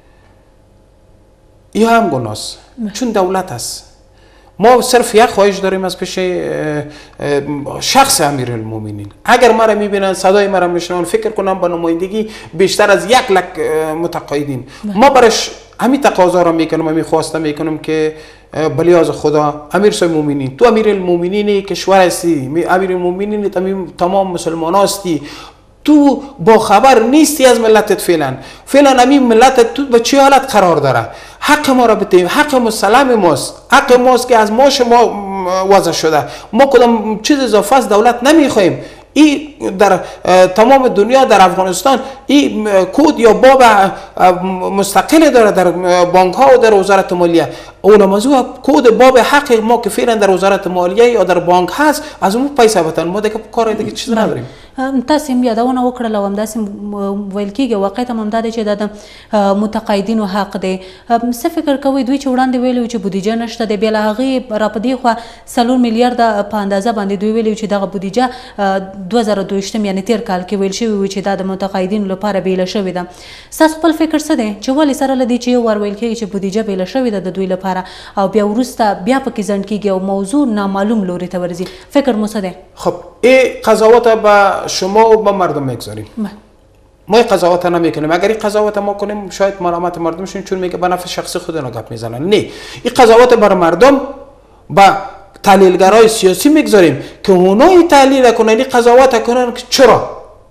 این هم گناست، چون دولت است. ما صرف یک خواهش داریم از پیش شخص امیرالمومنین. اگر ما را میبینن، صدای ما را میشنون، فکر کنم با نمایندگی بیشتر از یک لک متقاعدین، ما برش همین تقاضا را میکنم، همین خواسته میکنم که بلیاز خدا امیر صاحب مومنین، تو امیرالمومنین کشور هستی، امیرالمومنین تمام مسلمان هستی، تو با خبر نیستی از ملتت. فعلا فعلا همین ملت تو به چه حالت قرار داره؟ حق ما را بتیم، حق مسلم ماست، حق ماست که از ما شما وضع شده. ما کدام چیز اضافه از دولت نمیخوایم. این در تمام دنیا، در افغانستان این کد یا باب مستقل داره در بانک ها و در وزارت مالیه. اون موضوع کد باب حق ما که فعلا در وزارت مالیه یا در بانک هست، از اون پیسه بتن. ما دیگه کار دیگه چیز نداریم.
تاسو هم یادونه وکړله او همداسې ویل کېږي، واقعیت هم همدا دی چې دا د متقاعدینو حق دی. څه فکر کوئ دوی چې وړاندې ویلي وو چې بودیجه نشته دی، بیا له هغې را په دې خوا څلور میلیارده په اندازه باندې دوی ویلي وو چې دغه بودیجه دوه زره دویشتم یعنې تېر کال کې ویل شوي وو چې دا د متقاعدینو لپاره بیله شوې ده. ستاسو خپل فکر څه دی چې ولې سره له دې چې یو وار ویل کېږي چې بودیجه بیله شوې ده د دوی لپاره او بیا وروسته بیا پکې ځنډ کېږي او موضوع نامعلوم لوري ته ورځي؟ فکر مو څه دی؟
خب این قضاوت به شما و به مردم میگذاریم. ما این قضاوت نمیکنیم. اگر این قضاوت ما کنیم شاید ملامت مردم شیم، چون میگه به نفع شخصی خودنا گپ میزنن. نه، این قضاوت بر مردم با تحلیلگرای سیاسی میگذاریم که اونایی تحلیل کنن، این قضاوت کنن که چرا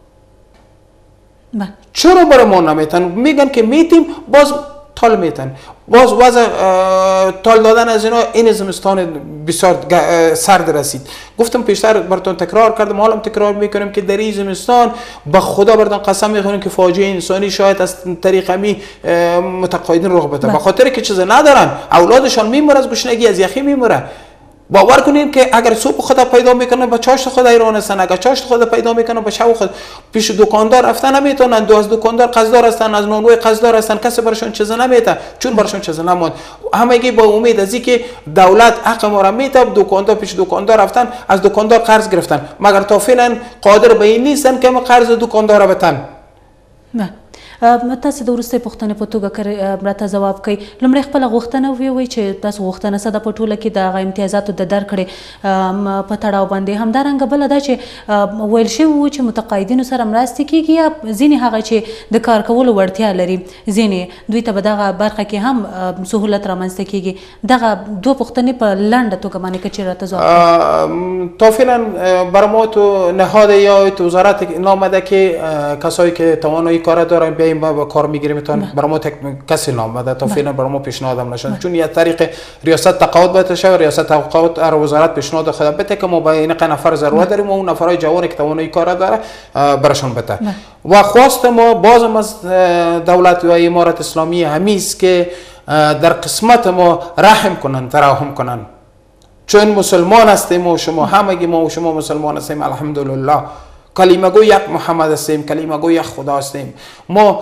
چرا برای ما نمیتن. میگن که میتیم، باز تال میتن، باز وضع تال دادن از اینا این زمستان بسیار سرد رسید. گفتم پیشتر براتون تکرار کردم، حالا تکرار میکنیم که در این زمستان به خدا براتون قسم میخوریم که فاجعه انسانی شاید از طریق می متقاعدین رخ بده، به خاطر که چیز ندارن، اولادشان میمره از گشنگی، از یخی میمره. باور کنیم که اگر صبح خدا پیدا میکنه به چاشت خدا ایران هستن، اگر چاشت خدا پیدا میکنه به شب خود پیش دکاندار رفتن نمیتونن، دو از دکاندار قصدار هستن، از نانوی قصدار هستن، کسی برشون چیز نمیته، چون برشون چیز نموند. همگی با امید از اینکه دولت حق ما را میته، دکاندار پیش دکاندار رفتن، از دکاندار قرض گرفتن، مگر تا فعلا قادر به این نیستن که ما قرض دکاندار را بتن.
نه تاسو د وروستۍ پوښتنې په توګه راته ځواب کوئ. لومړی خپله غوښتنه ووایئ چې تاسو غوښتنه څه ده په ټوله کې د هغه امتیازاتو د درکړې په تړاو باندې. همدارنګه بله دا چې ویل شوي وو چې متقاعدینو سره مرستې کېږي یا ځینې هغه چې د کار کولو وړتیا لري ځینې دوی ته به دغه برخه کې هم سهولت رامنځته کېږي. دغه دوه پوښتنې په لنډه توګه باندې که چېرې راته ځواب
تا فعلا برای ما تو نهاد یا تو وزارت نامده که کسایی که توانایی کار دارن بیایم با کار میگیریم، تا برای ما کسی نامده تا فعلا برای ما پیشنهاد هم نشد، چون یه طریق ریاست تقاعد باید شه، ریاست تقاعد هر وزارت پیشنهاد خود بده که ما با این نفر ضرورت داریم و اون نفرای جوانی که توانایی کار داره برشون بده. و خواست ما بازم از دولت و امارت اسلامی همیست که در قسمت ما رحم کنن، ترحم کنن، چون مسلمان هستیم و شما همگی ما و شما مسلمان هستیم الحمدلله. کلمه گو یک محمد هستیم، کلمه گو یک خدا هستیم. ما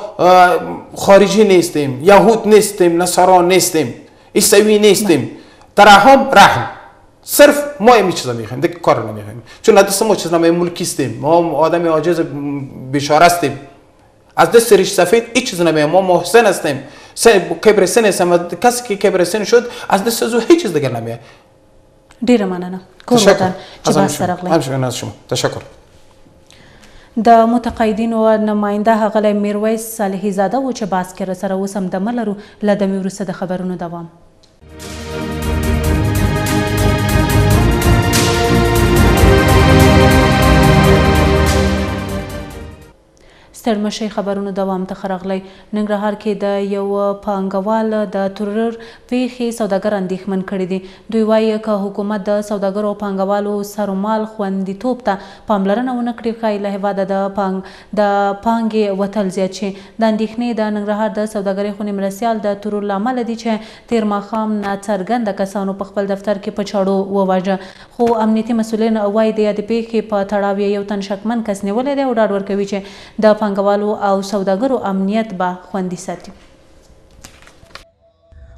خارجی نیستیم، یهود نیستیم، نصارا نیستیم، عیسوی نیستیم. ترحم رحم، صرف ما این چیزا میخوایم، دیگه کار نمیخوایم، چون دست ما چیز نمی ملکی هستیم، ما آدم عاجز بیچاره هستیم، از دست ریش سفید هیچ چیز نمی، ما محسن هستیم، کبر سن هستیم، کسی که کبر سن شد از دست زو هیچ چیز دیگه نمی.
ډیره مننه. کور وطن چې باز سره غلی.
همشکر از شما. تشکر.
د متقاعدینو نماینده ښاغلی میرویس صالحي زاده و چې باز کې راسره اوس هم دمه لرو. له دمې وروسته د خبرونو دوام. ستړ مشئ خبرونو دوام ته راغلی. ننګرهار کې د یو پانګوال د ترور پیښې سوداګر اندېښمن کړي دي. دوی وایي که حکومت د سوداګرو او پانګوالو سرومال خوندیتوب ته پاملرنه ونه کړي ښایي له هېواده د پانګ د پانګې وتل زیات شي. د اندېښنې د ننګرهار د سوداګرۍ خونې مرستیال د ترور له امله دي چې تېر ماښام ناڅرګنده کسانو په خپل دفتر کې په چاړو وواژه، خو امنیتي مسؤلین وایي د یادې پیښې په تړاو یو تن شکمن کس نیولی دی او ډاډ ورکوي چې د پانګوالو او سوداګرو امنیت به خوندي ساتي.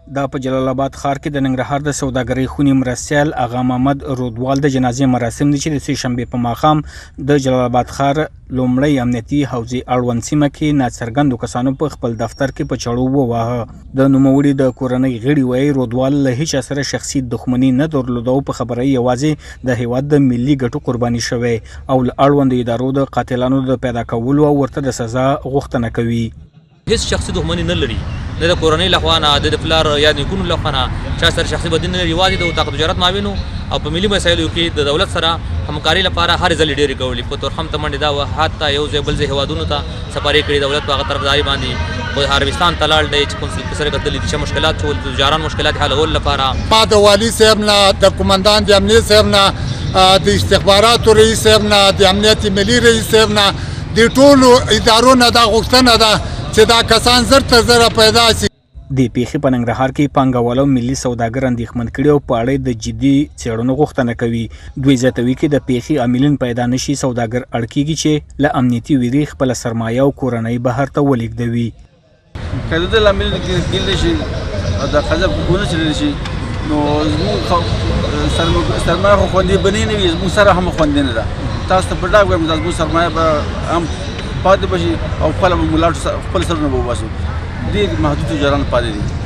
دا په جلال آباد ښار کې د ننګرهار د سوداګرۍ خونې مرستیال اغا محمد رودوال د جنازې مراسم دي چې د سې شنبې په ماښام د جلال آباد ښار لومړی امنیتي حوزې اړوند سیمه کې ناڅرګندو کسانو په خپل دفتر کې په چړو وواهه. د نوموړي د کورنۍ غړي وایي رودوال له هیچا سره شخصي دښمني نه درلوده او په خبره یوازې د هیواد د ملي ګټو قرباني شوی او له اړوندو ادارو د قاتلانو د پیدا کولو او ورته د سزا غوښتنه کوي.
هیڅ شخصي دښمني نه لري، نه د کورنۍ لخوا نه، د پلار یا نیکونو لخوا نه چا سره شخصي بدي نه لري. یوازې د اتاق تجارت معاون او په ملي مسایلو کې د دولت سره همکاري لپاره هر ځل ډېرې کولې. په تورخم ته منډې دا وه، حتی یو ځای بل ځای هېوادونو ته سفرې کړي دولت په هغه طرفداري باندې. په عربستان ته لاړ دی چې کوم سره کتلي دي چې مشکلات شول د تجاران مشکلات حلولو لپاره.
ما د والي صاحب نه، د قمندان د امنیت صاحب نه، د استخباراتو رئیس صاحب نه، د امنیت ملي رئیس صاحب نه، د ټولو ادارو نه دا غوښتنه ده چې دا کسان زر تر زره پیدا شي.
د پیښې په ننګرهار کې پانګوالو ملي سوداګر اندېښمن کړي او په اړه د جدي څېړنو غوښتنه کوي. دوی زیاتوي چې د پیښې عاملین پیدا نشي سوداګر اړ کېږي چې له امنیتي ویرې خپله سرمایه او کورنۍ بهر ته ولېږدوي.
که د دې لامل ګیل شي او د قضا ونه چللی شي نو زموږ سرمایه خو خوندي بنې نه وي، زموږ سره هم خوندي نه ده. تاسو ته په ډاګ وایم دا زموږ سرمایه به هم پاتې به شي او خپله به مو لاړ خپل سرونه به وباسو. ډېر محدود تجاران پاتې دي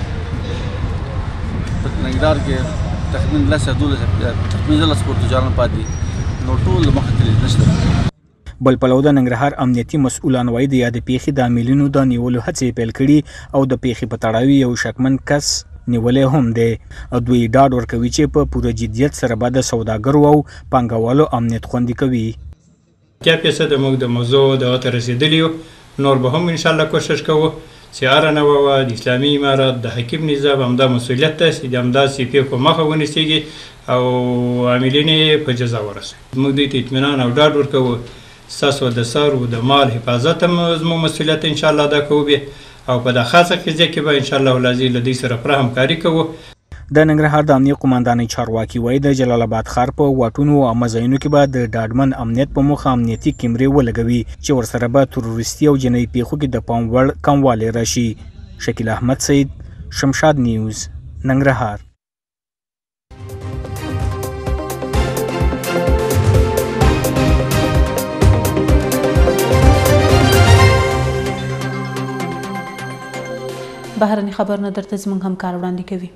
په ننګرهار کې، تقریبا لس یا دولس پنځلس پورې تجاران پاتې دي، نو ټول د مخه تللي نشته.
بل پلو د ننګرهار امنیتي مسؤلان وایي د یادې پیښې د عاملینو د نیولو هڅې پیل کړي او د پیښې په تړاو یو شکمن کس نیولی هم دی. دوی ډاډ ورکوي چې په پوره جدیت سره به د سوداګرو او پانګوالو امنیت خوندي کوي.
اتیا فیصده موږ د موضوع دغه ته رسېدلي یو، نور به هم انشاءالله کوشش کوو چې هره نوه د اسلامي امارت د حکیم نظام همدا مسؤلیت ده چې د همداسې پیښو مخه ونیسېږي او عاملین یې په جزا ورسوي. موږ دوی ته اطمینان او ډاډ ورکوو ستاسو د سر او د مال حفاظت هم زموږ مسؤلیت انشاءالله ادا کوو او په دا خاصه قضیه کې به انشاءالله العزیز له دوی سره پوره همکاري کوو.
د ننګرهار د امنیت قمندانۍ چارواکي وایي د جلال آباد ښار په واټونو او عامه ځایونو کې به د ډاډمن امنیت په موخه امنیتي کیمرې ولګوي چې ورسره به تروریستي او جنایي پیښو کې د پام وړ کموالی راشي. شکیل احمد سید، شمشاد نیوز، ننګرهار.
بهرني خبرونه درته زموږ همکار وړاندې کوي.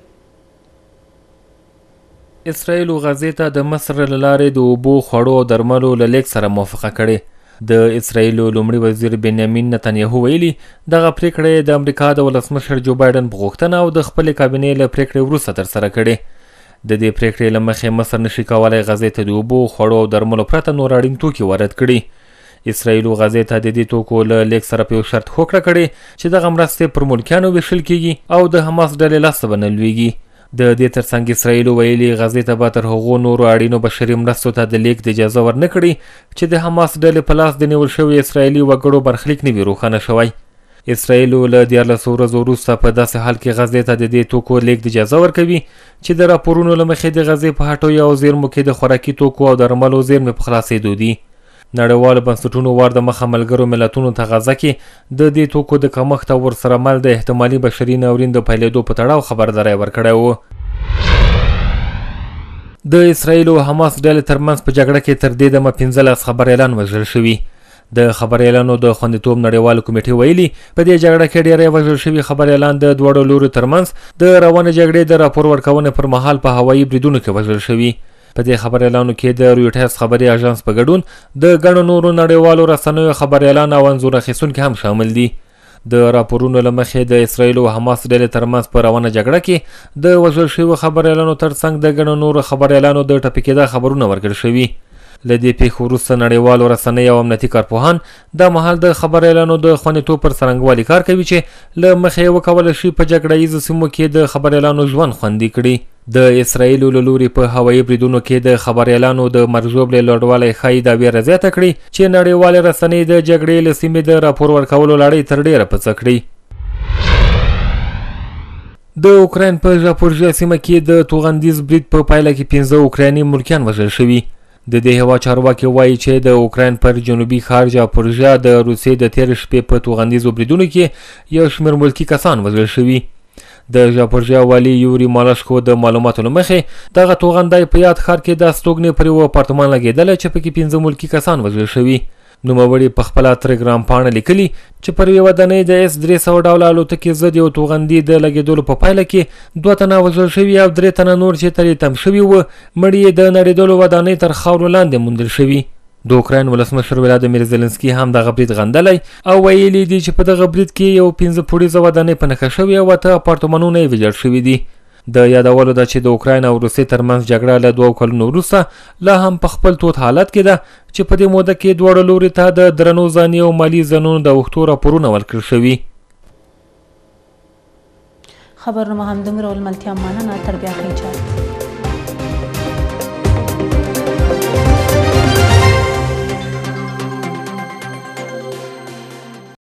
اسرائیل غزې ته د مصر له لارې د اوبو، خوړو او درملو له لیږد سره موافقه کړې. د اسرائیل لومړي وزیر بنیامین نتنیاهو ویلي دغه پریکړه د امریکا د ولسمشر جو بایدن په غوښتنه او د خپلې کابینې له پریکړې وروسته ترسره کړې. د دې پریکړې له مخې مصر نشي کولی غزې ته د اوبو، خوړو او درملو پرته نور اړین توکي وارد کړي. اسرائیل غزې ته د دې توکو له لیږد سره په یو شرط هوکړه کړې چې دغه مرستې پر ملکیانو ویشل کیږي او د حماس ډلې لاسته به نه لویږي. د دې ترڅنګ اسرائیل ویلي غزې ته به تر هغو نورو اړینو بشري مرستو ته د لیږد اجازه ورنه کړي چې د حماس ډلې په لاس د نیول شوي اسرائیلي وګړو برخلیک نه وي روښانه شوی. اسرائیل له دیارلسو ورځو وروسته په داسې حال کې غزې ته د دې توکو لیږد اجازه ورکوي چې د راپورونو له مخې د غزې په هټیو او زیرمو کې د خوراکي توکو او درملو زیرمې په خلاصېدو دي. نړیوالو بنسټونو وار د مخه ملګرو ملتونو ته غزه کې د دې توکو د کمښت او ورسره مل د احتمالي بشري ناورین د پیلېدو په تړاو خبرداری ورکړی و. د اسرائیل او حماس ډلې ترمنځ په جګړه کې تر دې دمه پنځلس خبریالان وژل شوي. د خبریالانو د خوندیتوب نړیوالو کمیټې ویلي په دې جګړه کې ډېری وژل شوي خبریالان د دواړو لورو ترمنځ د روانې جګړې د راپور ورکونې پر مهال په هوایي بریدونو کې وژل شوي. په دې خبریالانو کې د رویټرز خبري اژانس په ګډون د ګڼو نورو نړیوالو رسنیو خبریالان او انځور اخیستونکي هم شامل دي. د راپورونو له مخې د اسرائیل او حماس ډلې ترمنځ په روانه جګړه کې د وژل شویو خبریالانو ترڅنګ د ګڼو نورو خبریالانو د ټپي کېدا خبرونه ورکړل شوي. له دې پیښو وروسته نړیوالو رسنیو او امنیتي کارپوهان دا مهال د خبریالانو د خوندیتوب پر څرنګوالي کار کوي چې له مخې وکولی شي په جګړه ییزو سیمو کې د خبریالانو ژوند خوندي کړي. د اسرائیلو له لوري په هوایي بریدونو کې د خبریالانو د مرګ ژوبلې لوړوالی ښایي دا ویره زیاته کړي چې نړیوالې رسنۍ د جګړې له سیمې د راپور ورکولو لړۍ تر ډېره پڅه کړي. د اوکراین په ژاپورژیا سیمه کې د توغندیز برید په پایله کې پنځه اوکرایني ملکیان وژل شوي. د دې هېواد چارواکي وایي چې د اوکراین پر جنوبي ښار ژاپورژیا د روسیې د تېرې شپې په توغندیزو بریدونو کې یو شمېر ملکي کسان وژل شوي. د ژاپورژیا والي یوري مالشکو د معلوماتو له مخې دغه توغندی په یاد ښار کې د استوګنې پر یوه اپارتمان لګېدلی چې پکې پنځه ملکي کسان وژل شوي. نوموړي په خپله تلګرام پاڼه لیکلي چې پر یوه ودانۍ د اس درې سوه ډوله الوتکې ضد یو توغندي د لګېدلو په پایله کې دوه تنه وژل شوي او درې تنه نور چې ترې تم شوي وو مړي یې د نړېدلو ودانۍ تر خاورو لاندې موندل شوي. د اوکراین ولسمشر ولادیمیر زیلنسکي هم دغه برید غندلی او ویلي دي چې په دغه برید کې یو پنځه پوړیزه ودانۍ په نښه شوې او اته اپارتمانونه یې ویجاړ شوي دي. د یادولو ده چې د اوکراین او روسیې ترمنځ جګړه له دوو کلونو وروسته لا هم په خپل تود حالت کې ده چې په دې موده کې دواړو لوري ته د درنو ځاني او مالي زیانونو د اوښتو راپورونه ورکړل شوي.
خبرنامه همدومره ولملتیا مننه تر بیا ښه چا